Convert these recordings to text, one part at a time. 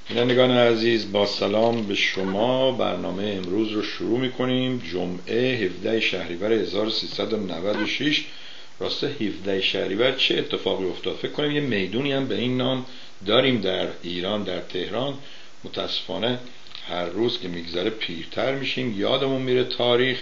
بینندگان عزیز، با سلام به شما برنامه امروز رو شروع میکنیم. جمعه 17 شهریور 1396. راسته 17 شهریور چه اتفاقی افتاد؟ فکر کنم یه میدونی هم به این نام داریم در ایران، در تهران. متاسفانه هر روز که میگذره پیرتر میشیم، یادمون میره تاریخ.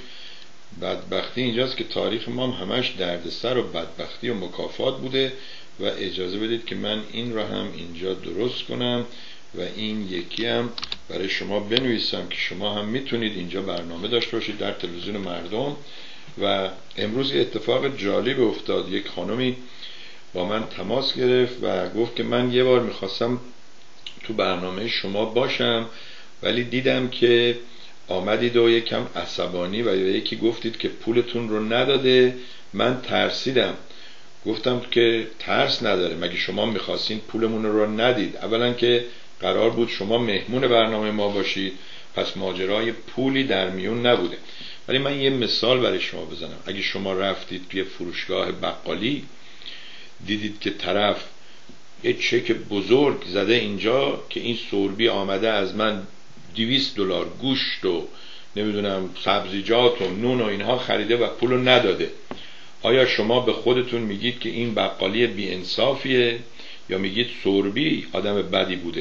بدبختی اینجاست که تاریخ ما همش دردسر و بدبختی و مکافات بوده و اجازه بدید که من این را هم اینجا درست کنم و این یکی هم برای شما بنویسم که شما هم میتونید اینجا برنامه داشته باشید در تلویزیون مردم. و امروز یه اتفاق جالب افتاد. یک خانمی با من تماس گرفت و گفت که من یه بار میخواستم تو برنامه شما باشم، ولی دیدم که آمدید و یکم عصبانی و یکی گفتید که پولتون رو نداده. من ترسیدم، گفتم که ترس نداره، مگه شما میخواستین پولمون رو ندید؟ اولا که قرار بود شما مهمون برنامه ما باشید، پس ماجرای پولی در میون نبوده. ولی من یه مثال برای شما بزنم. اگه شما رفتید توی فروشگاه بقالی، دیدید که طرف یه چک بزرگ زده اینجا که این سوربی آمده از من $200 گوشت و نمیدونم سبزیجات و نون و اینها خریده و پولو نداده، آیا شما به خودتون میگید که این بقالی بی انصافیه، یا میگید سوربی آدم بدی بوده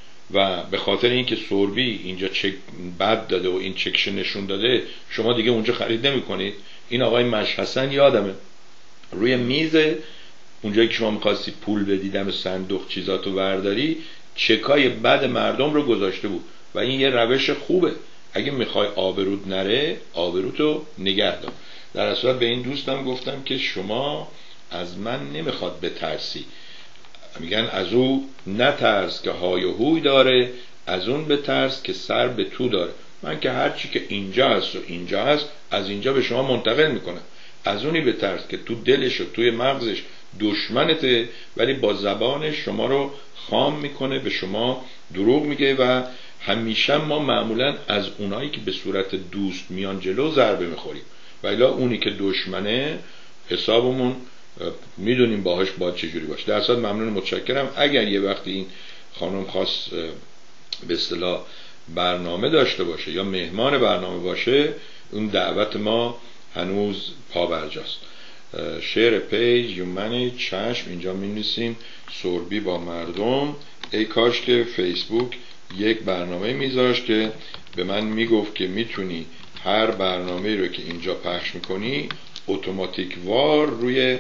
و به خاطر اینکه سوربی اینجا چک بد داده و این چکش نشون داده شما دیگه اونجا خرید نمی کنید؟ این آقای مشحسن یادمه روی میز اونجایی که شما میخواستی پول بدی دم صندوق چیزاتو برداری، چکای بد مردم رو گذاشته بود و این یه روش خوبه. اگه میخوای آبرود نره، آبرودو نگه دار. در اصل به این دوستم گفتم که شما از من نمیخواد بترسی، میگن از او نترس که های و هوی داره، از اون بترس که سر به تو داره. من که هرچی که اینجا هست و اینجا هست از اینجا به شما منتقل میکنم. از اونی بترس که تو دلش و توی مغزش دشمنته، ولی با زبانش شما رو خام میکنه، به شما دروغ میگه و همیشه ما معمولا از اونایی که به صورت دوست میان جلو ضربه میخوریم، ولی اونی که دشمنه حسابمون میدونیم باهاش باید چجوری باشه. در اصل ممنون، متشکرم. اگر یه وقتی این خانم خواست به اصطلاح برنامه داشته باشه یا مهمان برنامه باشه، اون دعوت ما هنوز پابرجاست. شیر پیج یومنی چشم اینجا می‌نویسیم سوربی با مردم. ای کاش که فیسبوک یک برنامه میذاشت که به من میگفت که میتونی هر برنامه رو که اینجا پخش میکنی اتوماتیک وار روی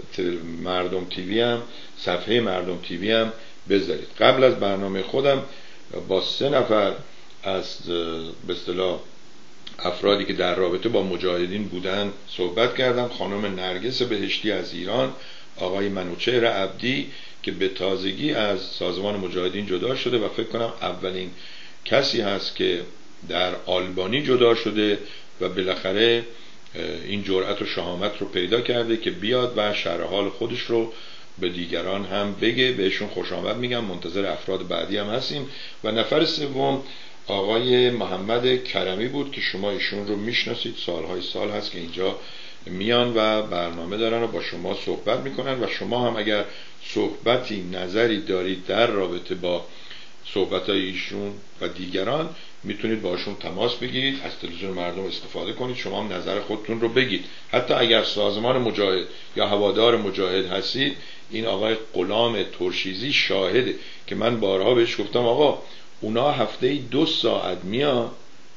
مردم تیوی هم، صفحه مردم تیوی هم بذارید. قبل از برنامه خودم با 3 نفر از به اصطلاح افرادی که در رابطه با مجاهدین بودن صحبت کردم. خانم نرگس بهشتی از ایران، آقای منوچهر عبدی که به تازگی از سازمان مجاهدین جدا شده و فکر کنم اولین کسی هست که در آلبانی جدا شده و بالاخره این جرأت و شهامت رو پیدا کرده که بیاد و شرح حال خودش رو به دیگران هم بگه. بهشون خوش آمد میگم، منتظر افراد بعدی هم هستیم. و نفر سوم آقای محمد کرمی بود که شما ایشون رو میشناسید، سالهای سال هست که اینجا میان و برنامه دارن و با شما صحبت میکنن و شما هم اگر صحبتی نظری دارید در رابطه با صحبت‌های ایشون و دیگران میتونید باشون تماس بگیرید، از تلویزیون مردم استفاده کنید، شما هم نظر خودتون رو بگید. حتی اگر سازمان مجاهد یا هوادار مجاهد هستید، این آقای غلام ترشیزی شاهده که من بارها بهش گفتم آقا اونا هفته 2 ساعت میان،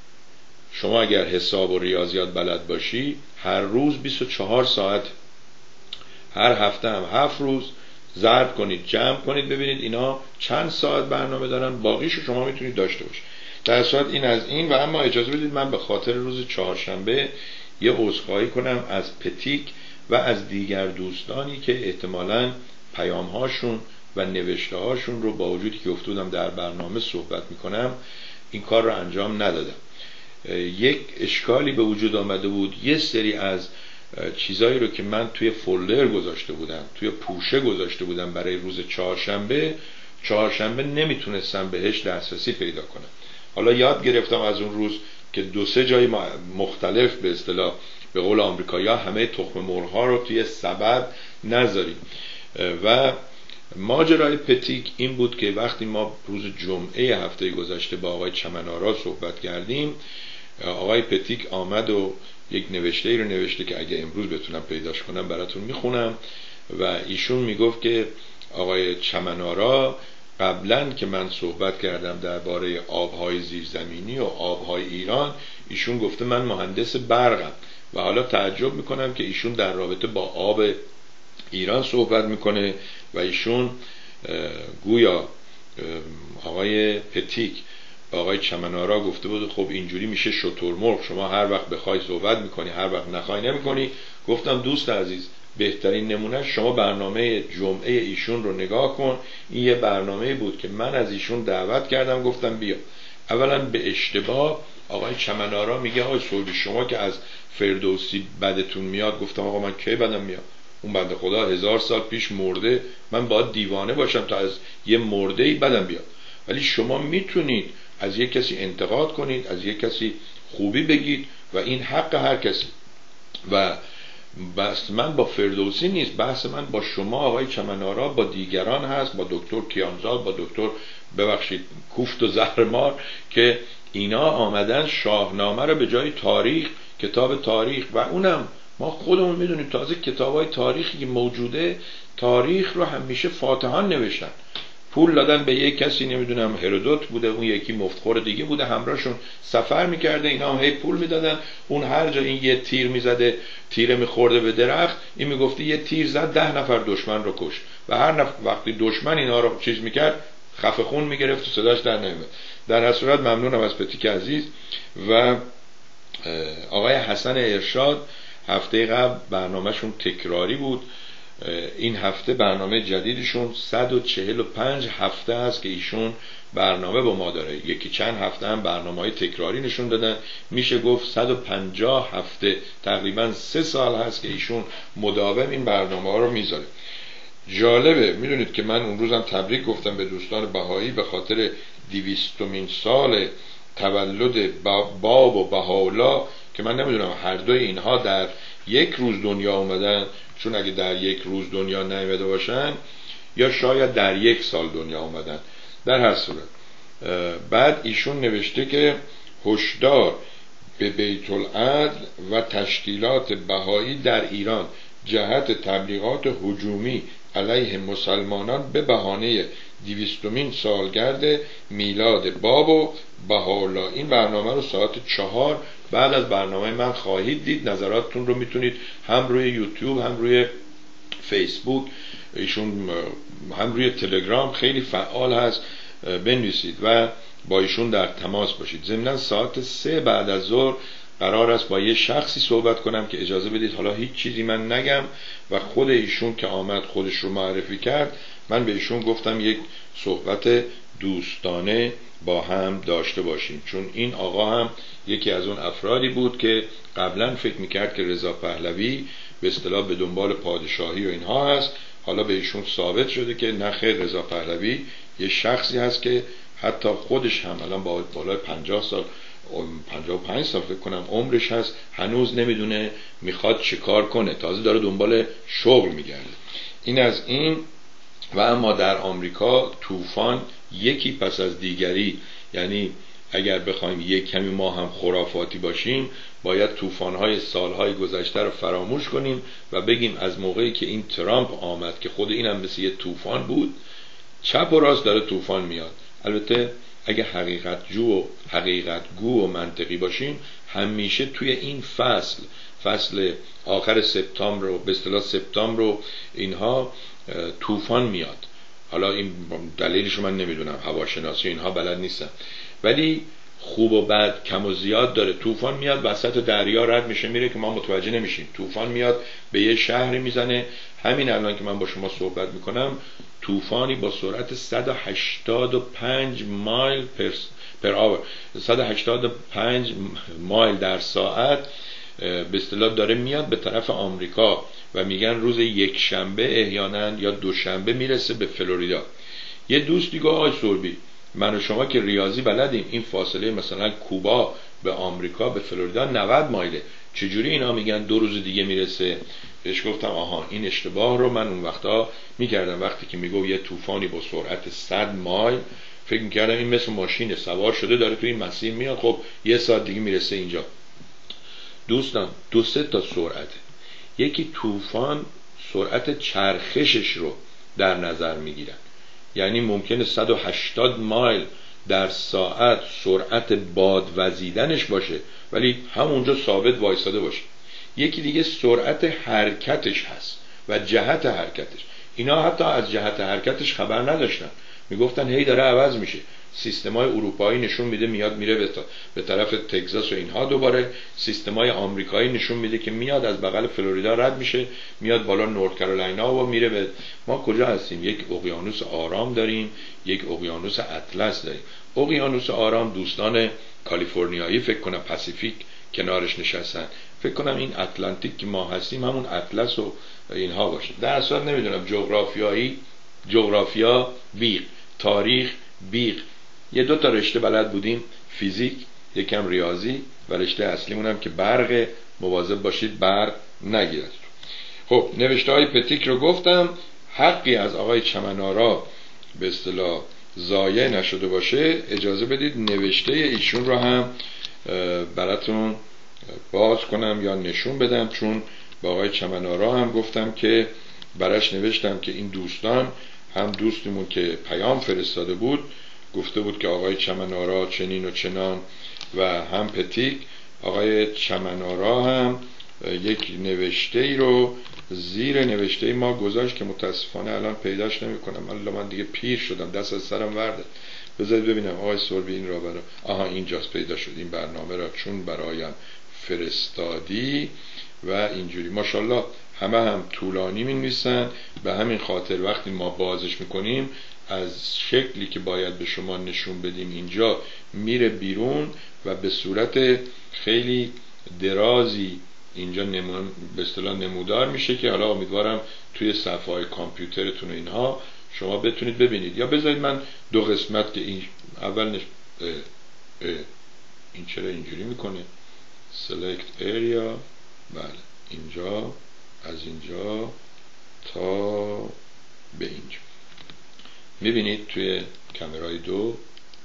شما اگر حساب و ریاضیات بلد باشی هر روز 24 ساعت، هر هفته هم 7 روز ضرب کنید، جمع کنید، ببینید اینا چند ساعت برنامه دارن، باقیشو شما میتونید داشته باشید. در صورت این از این. و اما اجازه بدید من به خاطر روز چهارشنبه یه عذرخواهی کنم از پتیک و از دیگر دوستانی که احتمالاً پیام‌هاشون و نوشته‌هاشون رو با وجودی که افتادم در برنامه صحبت میکنم این کار رو انجام ندادم. یک اشکالی به وجود آمده بود، یه سری از چیزایی رو که من توی فولدر گذاشته بودم، توی پوشه گذاشته بودم برای روز چهارشنبه نمیتونستم بهش دسترسی پیدا کنم. حالا یاد گرفتم از اون روز که 2-3 جای مختلف به اصطلاح به قول آمریکایی‌ها همه تخم مرغ‌ها رو توی سبد نذاریم و ماجرای پتیک این بود که وقتی ما روز جمعه هفته گذشته با آقای چمن‌آرا صحبت کردیم، آقای پتیک آمد و یک نوشته‌ای رو نوشته که اگه امروز بتونم پیداش کنم براتون میخونم و ایشون میگفت که آقای چمن‌آرا قبلا که من صحبت کردم درباره آبهای زیرزمینی و آبهای ایران، ایشون گفته من مهندس برقم و حالا تعجب میکنم که ایشون در رابطه با آب ایران صحبت میکنه و ایشون گویا آقای پتیک با آقای چمن‌آرا گفته بود خب اینجوری میشه شترمرغ، شما هر وقت بخوای صحبت میکنی هر وقت نخوای نمیکنی. گفتم دوست عزیز بهترین نمونه شما برنامه جمعه ایشون رو نگاه کن، این یه برنامه بود که من از ایشون دعوت کردم گفتم بیا. اولا به اشتباه آقای چمن‌آرا میگه آقای صلبی شما که از فردوسی بدتون میاد. گفتم آقا من کی بدم میاد؟ اون بنده خدا 1000 سال پیش مرده، من باید دیوانه باشم تا از یه مرده‌ای بدم بیاد؟ ولی شما میتونید از یک کسی انتقاد کنید، از یک کسی خوبی بگید و این حق هر کسی. و بحث من با فردوسی نیست، بحث من با شما آقای چمن‌آرا، با دیگران هست، با دکتر کیانزاد، با دکتر ببخشید کوفت و زهرمار، که اینا آمدن شاهنامه رو به جای تاریخ، کتاب تاریخ، و اونم ما خودمون میدونیم تازه کتابای تاریخی که موجوده تاریخ رو همیشه فاتحان نوشتن، پول دادن به یک کسی، نمیدونم هرودوت بوده، اون یکی مفتخور دیگه بوده، همراهشون سفر میکرده، اینا هم هی پول میدادن، اون هر جا این یه تیر میزده، تیر میخورده به درخت، این میگفته یه تیر زد 10 نفر دشمن رو کش، و هر وقتی دشمن اینا رو چیز میکرد خفه خون میگرفت و صداش در نمیاد. در هر صورت ممنونم از پتیک عزیز. و آقای حسن ارشاد هفته قبل برنامهشون تکراری بود، این هفته برنامه جدیدشون 145 هفته است که ایشون برنامه با ما داره، یکی چند هفته هم برنامه‌های تکراری نشون دادن، میشه گفت 150 هفته، تقریبا 3 سال هست که ایشون مداوم این برنامه ها رو میذاره. جالبه، میدونید که من اون روزم تبریک گفتم به دوستان بهایی به خاطر 200مین سال تولد باب و بهاءالله، که من نمیدونم هر دوی اینها در یک روز دنیا اومدن، چون اگه در یک روز دنیا نیامده باشن یا شاید در یک سال دنیا اومدن. در هر صورت بعد ایشون نوشته که هشدار به بیت العدل و تشکیلات بهایی در ایران جهت تبلیغات هجومی علیه مسلمانان به بهانه 200مین سالگرد میلاد باب و بهاءالله. این برنامه رو ساعت 4 بعد از برنامه من خواهید دید. نظراتتون رو میتونید هم روی یوتیوب، هم روی فیسبوک، ایشون هم روی تلگرام خیلی فعال هست، بنویسید و با ایشون در تماس باشید. ضمناً ساعت 3 بعد از ظهر قرار است با یه شخصی صحبت کنم که اجازه بدید حالا هیچ چیزی من نگم، و خود ایشون که آمد خودش رو معرفی کرد، من به ایشون گفتم یک صحبت دوستانه با هم داشته باشیم، چون این آقا هم یکی از اون افرادی بود که قبلا فکر میکرد که رضا پهلوی به اصطلاح به دنبال پادشاهی و اینها هست. حالا به ایشون ثابت شده که نه خیر، رضا پهلوی یه شخصی هست که حتی خودش هم الان با بالای 50 سال 55 سال فکر کنم عمرش هست، هنوز نمیدونه میخواد چه کار کنه، تازه داره دنبال شغل میگرده. این از این. و اما در آمریکا طوفان یکی پس از دیگری، یعنی اگر بخوایم یک کمی ما هم خرافاتی باشیم باید طوفان‌های سالهای گذشته رو فراموش کنیم و بگیم از موقعی که این ترامپ آمد که خود اینم مثل یه طوفان بود، چپ و راست داره طوفان میاد. البته اگه حقیقت گو و منطقی باشیم، همیشه توی این فصل آخر سپتامبر و به اصطلاح سپتامبر و اینها طوفان میاد. حالا این دلیلش من نمیدونم، هواشناسی اینها بلد نیستم، ولی خوب و بد کم و زیاد داره. طوفان میاد وسط دریا رد میشه میره که ما متوجه نمیشیم، طوفان میاد به یه شهری میزنه. همین الان که من با شما صحبت میکنم طوفانی با سرعت 185 مایل پر آور، 185 مایل در ساعت به اصطلاح داره میاد به طرف آمریکا و میگن روز یک شنبه احیانا یا دوشنبه میرسه به فلوریدا. یه دوستی گفت آقای سوربی من و شما که ریاضی بلدیم، این فاصله مثلا کوبا به آمریکا به فلوریدا 90 مایله، چجوری اینا میگن 2 روز دیگه میرسه؟ بهش گفتم آها این اشتباه رو من اون وقتا میکردم، وقتی که میگو یه طوفانی با سرعت 100 مایل، فکر میکردم این مثل ماشین سوار شده داره تو این مسیر میاد، خب 1 ساعت دیگه میرسه اینجا. دوستان 2-3 تا سرعته. یکی طوفان سرعت چرخشش رو در نظر میگیرن، یعنی ممکنه 180 مایل در ساعت سرعت باد وزیدنش باشه ولی همونجا ثابت وایساده باشه. یکی دیگه سرعت حرکتش هست و جهت حرکتش. اینا حتی از جهت حرکتش خبر نداشتن، میگفتن هی داره عوض میشه. سیستمای اروپایی نشون میده میاد میره به طرف تگزاس و اینها، دوباره سیستمای آمریکایی نشون میده که میاد از بغل فلوریدا رد میشه میاد بالا نورت کارولاینا و میره به ما کجا هستیم؟ یک اقیانوس آرام داریم، یک اقیانوس اطلس داریم. اقیانوس آرام دوستان کالیفرنیایی فکر کنم پاسیفیک کنارش نشستن، فکر کنم این اتلانتیک که ما هستیم همون اطلس و اینها باشه. در اصل نمیدونم، جغرافیا بیق، تاریخ بیق. 2 تا رشته بلد بودیم، فیزیک، یکم ریاضی و رشته اصلیمون هم که برق، مواظب باشید برق نگیرد. خب نوشته های پتیک رو گفتم، حقی از آقای چمن‌آرا به اصطلاح ضایع نشده باشه. اجازه بدید نوشته ایشون رو هم براتون باز کنم یا نشون بدم، چون با آقای چمن‌آرا هم گفتم که براش نوشتم که این دوستان، هم دوستمون که پیام فرستاده بود گفته بود که آقای چمن‌آرا چنین و چنان، و هم پتیک آقای چمن‌آرا هم یک نوشته ای رو زیر نوشته ما گذاشت که متاسفانه الان پیداش نمی کنم. الان من دیگه پیر شدم، دست از سرم ورده. بذارید ببینم آقای سوربی این را آها اینجاست، پیدا شد. این برنامه را چون برایم فرستادی و اینجوری ماشاءالله همه هم طولانی می‌نویسن. به همین خاطر وقتی ما بازش میکنیم از شکلی که باید به شما نشون بدیم اینجا میره بیرون و به صورت خیلی درازی اینجا به اصطلاح نمودار میشه که حالا امیدوارم توی صفحه‌های کامپیوترتون و اینها شما بتونید ببینید. یا بذارید من 2 قسمت که این اول این چرا اینجوری میکنه؟ select area، بله اینجا، از اینجا تا به اینجا میبینید توی کامرای 2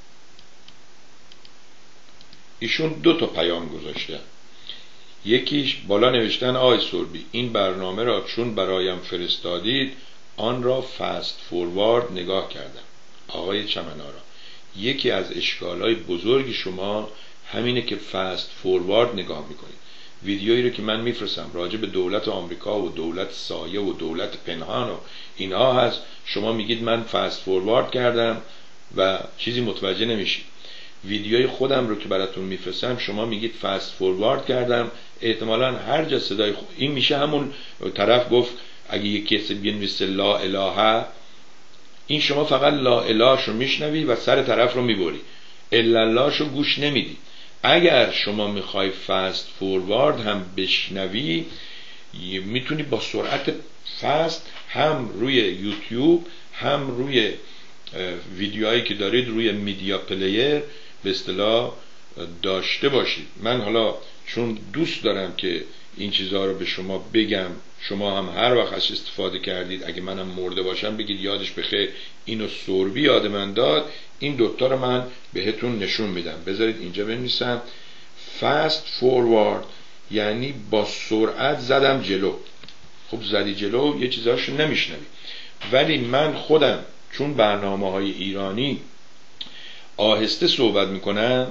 ایشون 2 تا پیام گذاشتن. یکیش بالا نوشتن آقای سوربی این برنامه را چون برایم فرستادید آن را فست فوروارد نگاه کردم. آقای چمن‌آرا، یکی از اشکالای بزرگی شما همینه که فست فوروارد نگاه میکنید. ویدیویی رو که من میفرستم راجع به دولت آمریکا و دولت سایه و دولت پنهان و اینها هست، شما میگید من فست فوروارد کردم و چیزی متوجه نمیشید. ویدیوی خودم رو که براتون میفرستم شما میگید فست فوروارد کردم، احتمالاً هر جا صدای این میشه همون طرف گفت اگه یکی کسی بنویسه لا اله، این شما فقط لا اله شو میشنوی و سر طرف رو میبری، الا الله شو گوش نمیدی. اگر شما میخوای فست فوروارد هم بشنوی میتونی با سرعت فست هم روی یوتیوب هم روی ویدیوهایی که دارید روی میدیا پلیر به اصطلاح داشته باشید. من حالا چون دوست دارم که این چیزها رو به شما بگم، شما هم هر وقت از استفاده کردید اگه منم مرده باشم بگید یادش بخیر اینو سوربی یاد من داد. این 2 تا رو من بهتون نشون میدم. بذارید اینجا بنویسم فست فوروارد یعنی با سرعت زدم جلو. خب زدی جلو یه چیزاشو نمیشنوی، ولی من خودم چون برنامه‌های ایرانی آهسته صحبت میکنم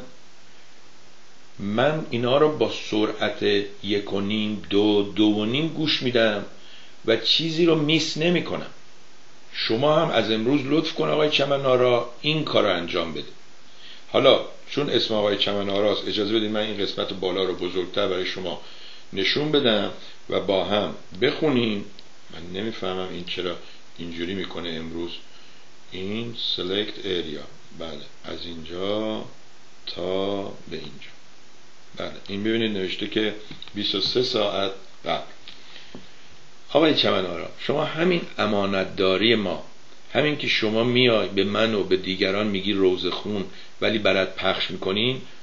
من اینا رو با سرعت 1.5 2.5 گوش میدم و چیزی رو میس نمی کنم. شما هم از امروز لطف کن آقای چمن‌آرا این کار رو انجام بده. حالا چون اسم آقای چمن‌آراست اجازه بدید من این قسمت بالا رو بزرگتر برای شما نشون بدم و با هم بخونیم. من نمیفهمم این چرا اینجوری میکنه امروز. این select area، بله از اینجا تا به اینجا، بله این ببینید نوشته که 23 ساعت قبل. آقای چمن‌آرا شما همین امانتداری ما، همین که شما میای به من و به دیگران میگی روزخون ولی برات پخش میکنیم،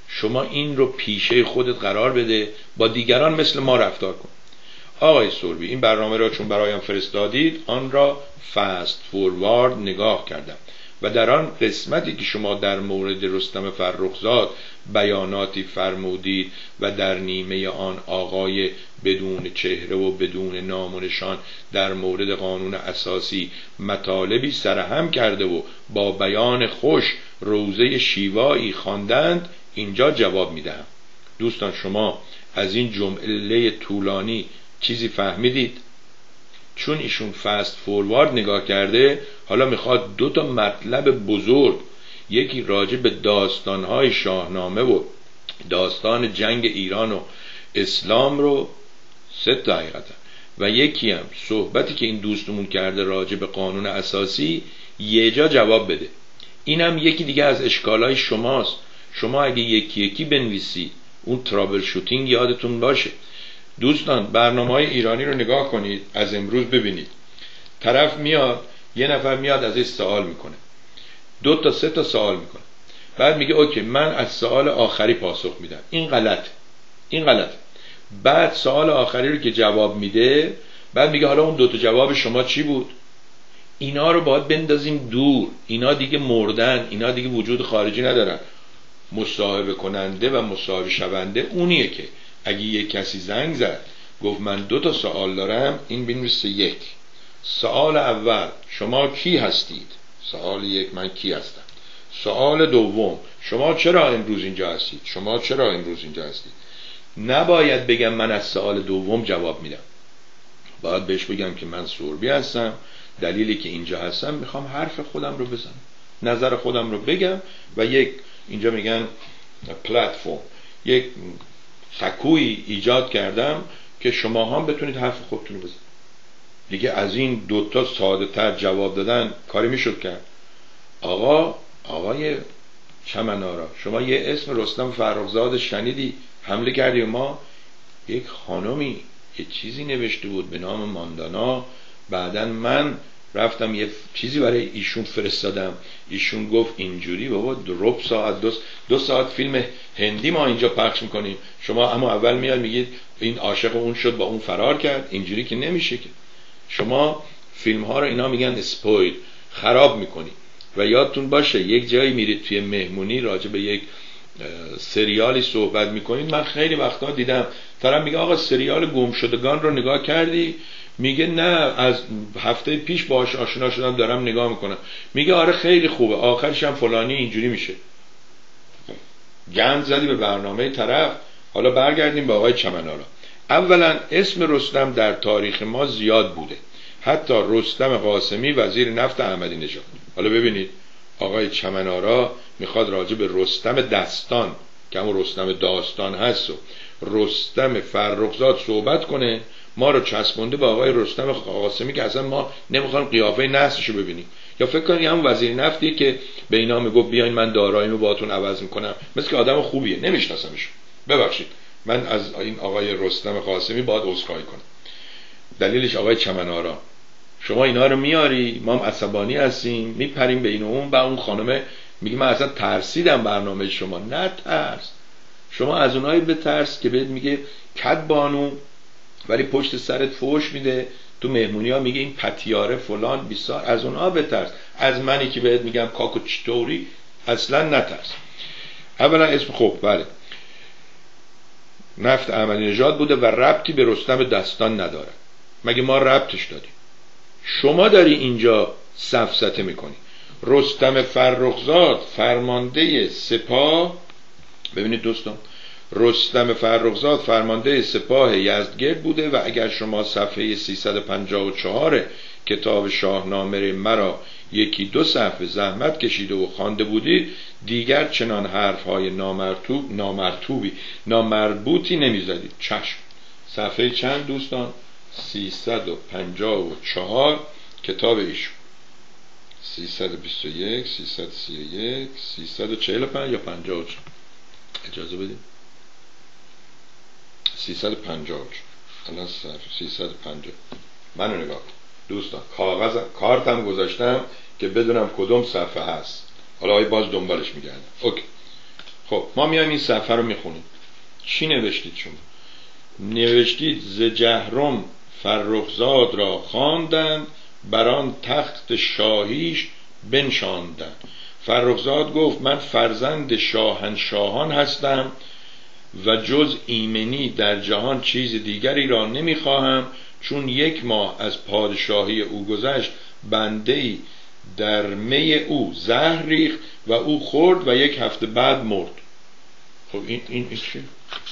شما این رو پیشه خودت قرار بده، با دیگران مثل ما رفتار کن. آقای سوربی این برنامه را چون برایم فرستادید آن را فست فوروارد نگاه کردم و در آن قسمتی که شما در مورد رستم فرخزاد بیاناتی فرمودید و در نیمه آن آقای بدون چهره و بدون نام و نشان در مورد قانون اساسی مطالبی سرهم کرده و با بیان خوش روزه شیوایی خواندند، اینجا جواب میدهم. دوستان شما از این جمله طولانی چیزی فهمیدید؟ چون ایشون فست فوروارد نگاه کرده، حالا میخواد 2 تا مطلب بزرگ، یکی راجع به داستانهای شاهنامه و داستان جنگ ایران و اسلام رو 3 تا حقیقتا، و یکی هم صحبتی که این دوستمون کرده راجع به قانون اساسی یه جا جواب بده. اینم یکی دیگه از اشکالای شماست. شما اگه یکی یکی بنویسی اون ترابل شوتینگ یادتون باشه. دوستان برنامه‌های ایرانی رو نگاه کنید، از امروز ببینید. طرف میاد، یه نفر میاد ازش سوال میکنه، 2 تا 3 تا سوال میکنه، بعد میگه اوکی من از سوال آخری پاسخ میدم. این غلط. بعد سوال آخری رو که جواب میده، بعد میگه حالا اون 2 تا جواب شما چی بود؟ اینا رو باید بندازیم دور، اینا دیگه مردن، اینا دیگه وجود خارجی ندارن. مصاحبه کننده و مصاحبه شونده اونیه که اگه یک کسی زنگ زد گفت من 2 تا سوال دارم، این بنویسه 1. سوال اول شما کی هستید؟ سوال 1 من کی هستم. سوال دوم شما چرا امروز اینجا هستید؟ شما چرا امروز اینجا هستید؟ نباید بگم من از سوال دوم جواب میدم، باید بهش بگم که من سوربی هستم، دلیلی که اینجا هستم میخوام حرف خودم رو بزنم، نظر خودم رو بگم و یک اینجا میگن پلتفرم، یک سکویی ایجاد کردم که شما هم بتونید حرف خودتون رو بزنید. دیگه از این 2 تا ساده تر جواب دادن کاری میشد کرد. آقای چمنارا، شما یه اسم رستم فرخزاد شنیدی؟ حمله کردی و ما یک خانمی یه چیزی نوشته بود به نام ماندانا، بعدن من رفتم یه چیزی برای ایشون فرستادم، ایشون گفت اینجوری بابا 2 ساعت فیلم هندی ما اینجا پخش میکنیم، شما اما اول میاد میگید این عاشق اون شد با اون فرار کرد. اینجوری که نمیشه که. شما فیلم ها رو اینا میگن اسپویل، خراب میکنی. و یادتون باشه یک جایی میرید توی مهمونی راجع به یک سریالی صحبت میکنید، من خیلی وقتا دیدم طرف میگه آقا سریال گمشدگان رو نگاه کردی؟ میگه نه از هفته پیش باهاش آشنا شدم دارم نگاه میکنم. میگه آره خیلی خوبه، آخرش هم فلانی اینجوری میشه. گند زدی به برنامه طرف. حالا برگردیم به آقای چمنارا. اولا اسم رستم در تاریخ ما زیاد بوده، حتی رستم قاسمی وزیر نفت احمدی نژاد. حالا ببینید آقای چمنارا میخواد راجع به رستم دستان که همون رستم داستان هست و رستم فرخزاد صحبت کنه. ما رو چسبونده به آقای رستم قاسمی که اصلا ما نمیخوایم قیافه نسلشو ببینیم. یا فکر کنید همون وزیر نفتی که به اینا میگفت بیاین من داراییمو باهاتون عوض میکنم، مثل که آدم خوبیه، نمیشناسمش، ببخشید من از این آقای رستم قاسمی باید عذرخواهی کنم. دلیلش آقای چمنارا، شما اینا رو میاری، ما هم عصبانی هستیم، میپریم به این و اون، با اون خانمه میگه من اصلا ترسیدم برنامه شما. نه ترس، شما از اونایی بترس که بهت میگه کد بانو ولی پشت سرت فوش میده، تو مهمونی ها میگه این پتیاره فلان بیسار، از اونها بترس. از منی که بهت میگم کاکو چطوری اصلا نترس. اولا اسم خوب بله نفت احمدی نژاد بوده و ربطی به رستم دستان نداره. مگه ما ربطش دادیم؟ شما داری اینجا سفسطه میکنی. رستم فرخزاد فرمانده سپاه، ببینید دوستان، رستم فرخزاد فرمانده سپاه یزدگرد بوده و اگر شما صفحه 354 کتاب شاهنامه مرا 1-2 صفحه زحمت کشیده و خوانده بودید، دیگر چنان حرفهای نامربوطی نمیزدید. چشم. صفحه چند دوستان؟ 354 کتاب ایشون. 321 331 345 یا 54 اجازه بدید 350 الان 350 منو نگاه کن دوستان، کاغذ کارتم گذاشتم که بدونم کدوم صفحه هست. حالا باز دنبالش میگردم. اوکی خب ما میایم این صفحه رو میخونیم. چی نوشتید شما؟ نوشتید ز جهرم فرخزاد را خواندند، بران تخت شاهیش بنشاندند. فرخزاد گفت من فرزند شاهنشاهان هستم و جز ایمنی در جهان چیز دیگری را نمیخواهم. چون 1 ماه از پادشاهی او گذشت، بنده‌ای در می او زهر ریخت و او خورد و 1 هفته بعد مرد. خب این چی؟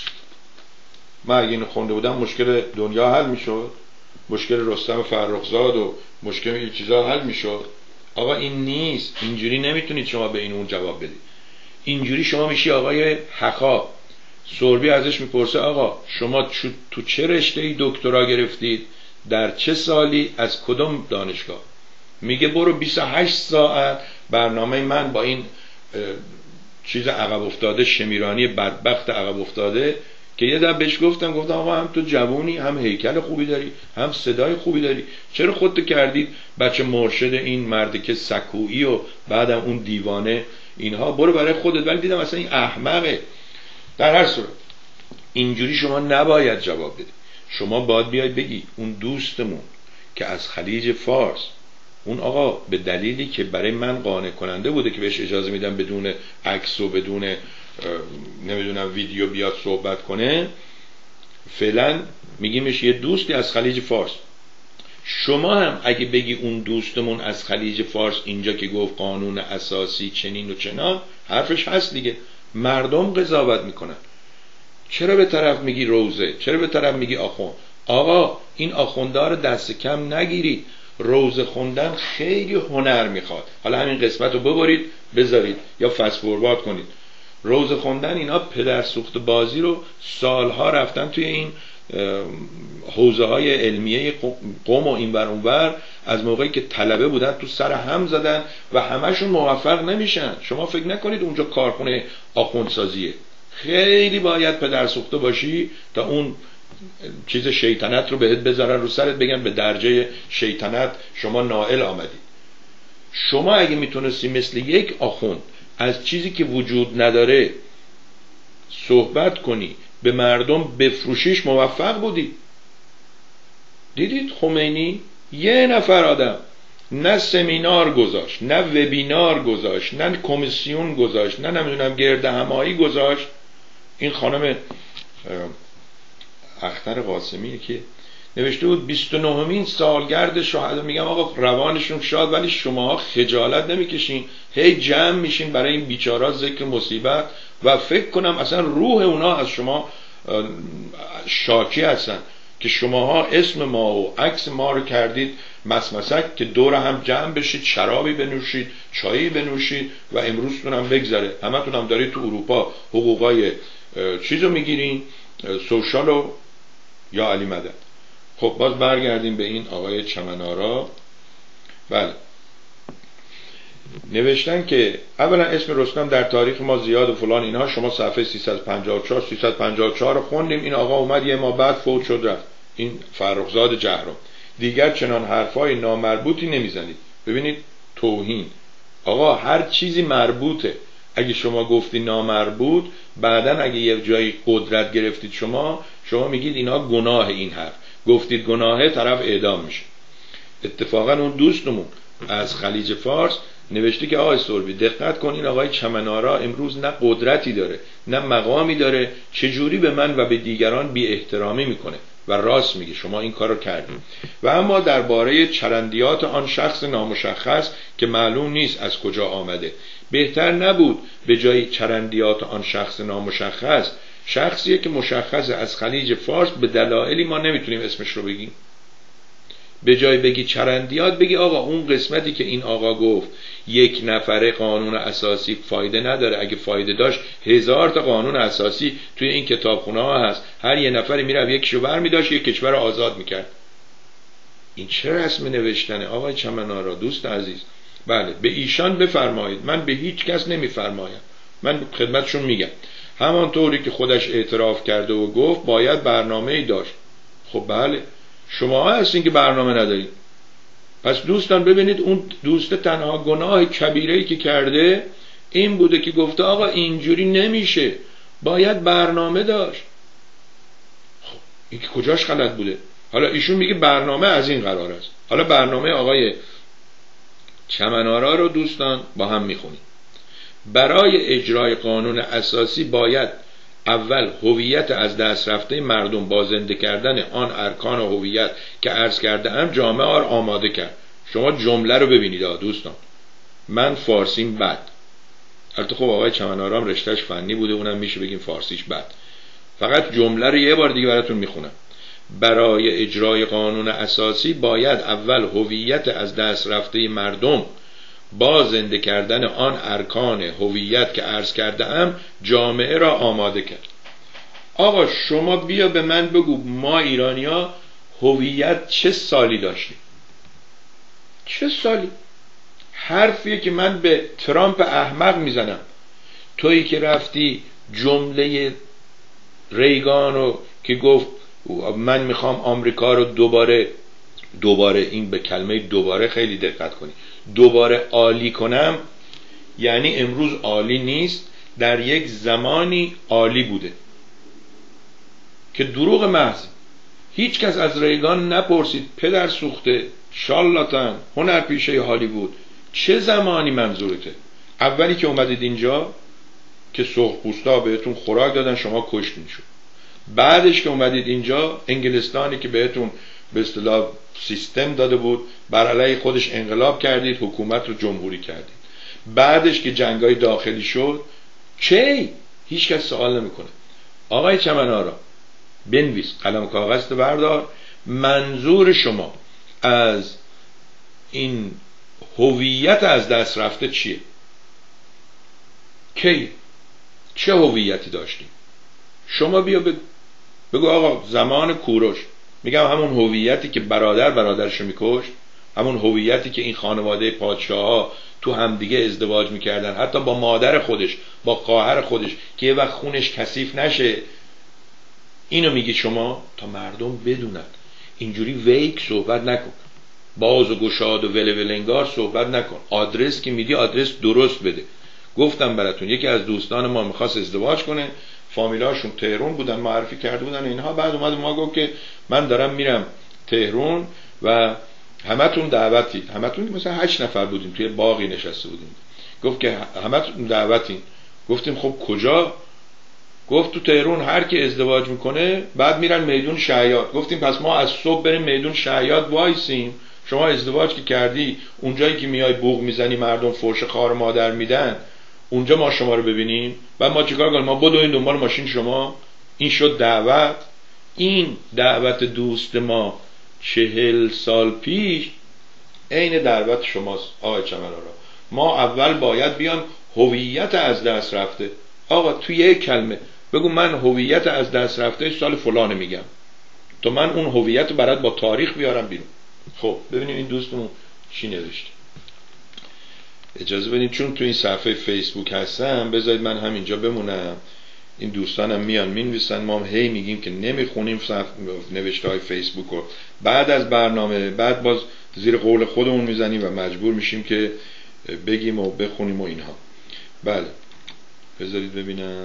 من اگه اینو خونده بودم مشکل دنیا حل میشد، مشکل رستم فرخزاد و مشکل این چیزا حل میشد. آقا این نیست، اینجوری نمیتونید شما به این اون جواب بدید. اینجوری شما میشی آقای حقا. سوربی ازش میپرسه آقا شما تو چه رشته‌ای دکترا گرفتید؟ در چه سالی؟ از کدوم دانشگاه؟ میگه برو 28 ساعت برنامه من با این چیز عقب افتاده، شمیرانی بدبخت عقب افتاده که یه دفعه بهش گفتم آقا هم تو جوونی، هم هیکل خوبی داری، هم صدای خوبی داری، چرا خودت کردید بچه مرشد این مرد که سکویی و بعدم اون دیوانه اینها؟ برو برای خودت. ولی دیدم اصلا این احمقه. در هر صورت اینجوری شما نباید جواب بدی. شما باید بیای بگی اون دوستمون که از خلیج فارس، اون آقا به دلیلی که برای من قانع کننده بوده که بهش اجازه میدم بدون عکس و بدون نمیدونم ویدیو بیاد صحبت کنه، فعلا میگیمش یه دوستی از خلیج فارس. شما هم اگه بگی اون دوستمون از خلیج فارس اینجا که گفت قانون اساسی چنین و چنان، حرفش هست دیگه، مردم قضاوت میکنن. چرا به طرف میگی روزه؟ چرا به طرف میگی آخوند؟ آقا این آخونده رو دست کم نگیرید. روزه خوندن خیلی هنر میخواد. حالا همین قسمت رو ببرید بذارید یا فست فوروارد کنید. روزه خوندن اینا پدر سوخت بازی رو سالها رفتن توی این حوزه های علمیه قم و اینور اونور، از موقعی که طلبه بودن تو سر هم زدن و همشون موفق نمیشن. شما فکر نکنید اونجا کارخونه آخوندسازیه. خیلی باید پدر سوخته باشی تا اون چیز شیطنت رو بهت بذارن رو سرت، بگن به درجه شیطنت شما نائل آمدی. شما اگه میتونستی مثل یک آخوند از چیزی که وجود نداره صحبت کنی، به مردم بفروشیش، موفق بودی. دیدید خمینی 1 نفر آدم نه سمینار گذاشت، نه وبینار گذاشت، نه کمیسیون گذاشت، نه نمیدونم گرد همایی گذاشت. این خانم اختر قاسمیه که نوشته بود 29مین سالگرد شهدا. میگم آقا روانشون شاد، ولی شما خجالت نمیکشین؟ هی جمع میشین برای این بیچارا ذکر مصیبت و فکر کنم اصلا روح اونا از شما شاکی هستن که شماها اسم ما و عکس ما رو کردید مسمسک که دور هم جمع بشید، شرابی بنوشید، چایی بنوشید و امروزتون هم بگذره. همتون هم دارید تو اروپا حقوقای چیزو میگیرین، سوشالو یا علی مدد. خب باز برگردیم به این آقای چمنارا. بله، نوشتن که اولا اسم رستم در تاریخ ما زیاد و فلان اینها. شما صفحه 354 رو خوندیم. این آقا اومد 1 ماه بعد فوت شد رفت. این فرخزاد جهرم. دیگر چنان حرفای نامربوطی نمیزنید. ببینید توهین. آقا هر چیزی مربوطه. اگه شما گفتی نامربوط، بعدن اگه یه جایی قدرت گرفتید شما میگید اینا گناه. این حرف گفتید گناهه، طرف اعدام میشه. اتفاقا اون دوستمون از خلیج فارس نوشته که آقای سوربی دقت کن، این آقای چمنارا امروز نه قدرتی داره نه مقامی داره، چجوری به من و به دیگران بی احترامی میکنه. و راست میگه، شما این کارو کردید. و اما درباره چرندیات آن شخص نامشخص که معلوم نیست از کجا آمده، بهتر نبود به جای چرندیات آن شخص نامشخص، شخصیه که مشخصه از خلیج فارس به دلایلی ما نمیتونیم اسمش رو بگیم، به جای بگی چرندیات بگی آقا اون قسمتی که این آقا گفت 1 نفره قانون اساسی فایده نداره. اگه فایده داشت 1000 تا قانون اساسی توی این کتابخونه ها هست، هر 1 نفری میره یکیشو برمی‌داشت، یک کشور رو آزاد میکرد. این چه رسم نوشتنه آقای چمنارا دوست عزیز؟ بله، به ایشان بفرمایید، من به هیچ کس نمیفرمایم. من خدمتشون میگم همانطوری که خودش اعتراف کرده و گفت باید برنامه‌ای داشت. خب بله، شما هستین که برنامه ندارید. پس دوستان ببینید اون دوست تنها گناه کبیره‌ای که کرده این بوده که گفته آقا اینجوری نمیشه، باید برنامه داشت. خب این کجاش غلط بوده؟ حالا ایشون میگه برنامه از این قرار است. حالا برنامه آقای چمن‌آرا رو دوستان با هم میخونیم. برای اجرای قانون اساسی باید اول هویت از دست رفته مردم با زنده کردن آن ارکان هویت که عرض کرده ام جامعه را آماده کرد. شما جمله رو ببینید دوستان، من فارسیم بد، البته خب آقای چمن‌آرا هم رشتهش فنی بوده، اونم میشه بگیم فارسیش بد، فقط جمله رو یه بار دیگه براتون میخونم. برای اجرای قانون اساسی باید اول هویت از دست رفته مردم با زنده کردن آن ارکان هویت که عرض کرده ام جامعه را آماده کرد. آقا شما بیا به من بگو ما ایرانیا هویت چه سالی داشتیم؟ چه سالی؟ حرفیه که من به ترامپ احمق میزنم. تویی که رفتی جمله ریگانو که گفت من میخوام آمریکا رو دوباره این به کلمه دوباره خیلی دقت کنی، دوباره عالی کنم، یعنی امروز عالی نیست، در یک زمانی عالی بوده که دروغ محض. هیچ کس از ریگان نپرسید پدر سوخته شالاتن هنرپیشه هالیوود چه زمانی منظورته؟ اولی که اومدید اینجا که سرخپوستا بهتون خوراک دادن شما کشتین شد، بعدش که اومدید اینجا انگلستانی که بهتون به اصطلاح سیستم داده بود بر علیه خودش انقلاب کردید، حکومت رو جمهوری کردید، بعدش که جنگای داخلی شد چه؟ هیچ کس سوال نمیکنه. آقای چمن‌آرا بنویس، قلم کاغذ بردار، منظور شما از این هویت از دست رفته چیه؟ کی؟ چه هویتی داشتیم؟ شما بیا بگو آقا زمان کوروش، میگم همون هویتی که برادرشو میکشت، همون هویتی که این خانواده پادشاه ها تو همدیگه ازدواج میکردن، حتی با مادر خودش با خواهر خودش که یه وقت خونش کثیف نشه، اینو میگی شما؟ تا مردم بدونن. اینجوری ویک صحبت نکن، باز و گشاد و ولنگار صحبت نکن. آدرس که میدی آدرس درست بده. گفتم براتون یکی از دوستان ما میخواست ازدواج کنه، فامیلاشون تهران بودن، معرفی کرده بودن اینها، بعد اومد ما گفت که من دارم میرم تهران و همتون دعوتید. همتون مثلا 8 نفر بودیم توی باغی نشسته بودیم. گفت که همتون دعوتین. گفتیم خب کجا؟ گفت تو تهران هر کی ازدواج میکنه بعد میرن میدون شهیاد. گفتیم پس ما از صبح بریم میدون شهیاد وایسیم، شما ازدواج که کردی اونجایی که میای بوق میزنی مردم فوش خار مادر میدن اونجا ما شما رو ببینیم؟ بعد ما چیکار کنیم؟ ما بدویم دنبال ماشین شما؟ این شد دعوت؟ این دعوت دوست ما 40 سال پیش عین دعوت شماست آقای چمن‌آرا. ما اول باید بیام هویت از دست رفته. آقا توی یک کلمه بگو من هویت از دست رفته سال فلان میگم، تو من اون هویت رو برات با تاریخ بیارم بیرون. خب ببینیم این دوستمون چی نوشته. اجازه بدید چون تو این صفحه فیسبوک هستم بذارید من همینجا بمونم، این دوستانم میان مینویسن، ما هم هی میگیم که نمیخونیم نوشته های فیسبوک رو، بعد از برنامه بعد باز زیر قول خودمون میزنیم و مجبور میشیم که بگیم و بخونیم و اینها. بله بذارید ببینم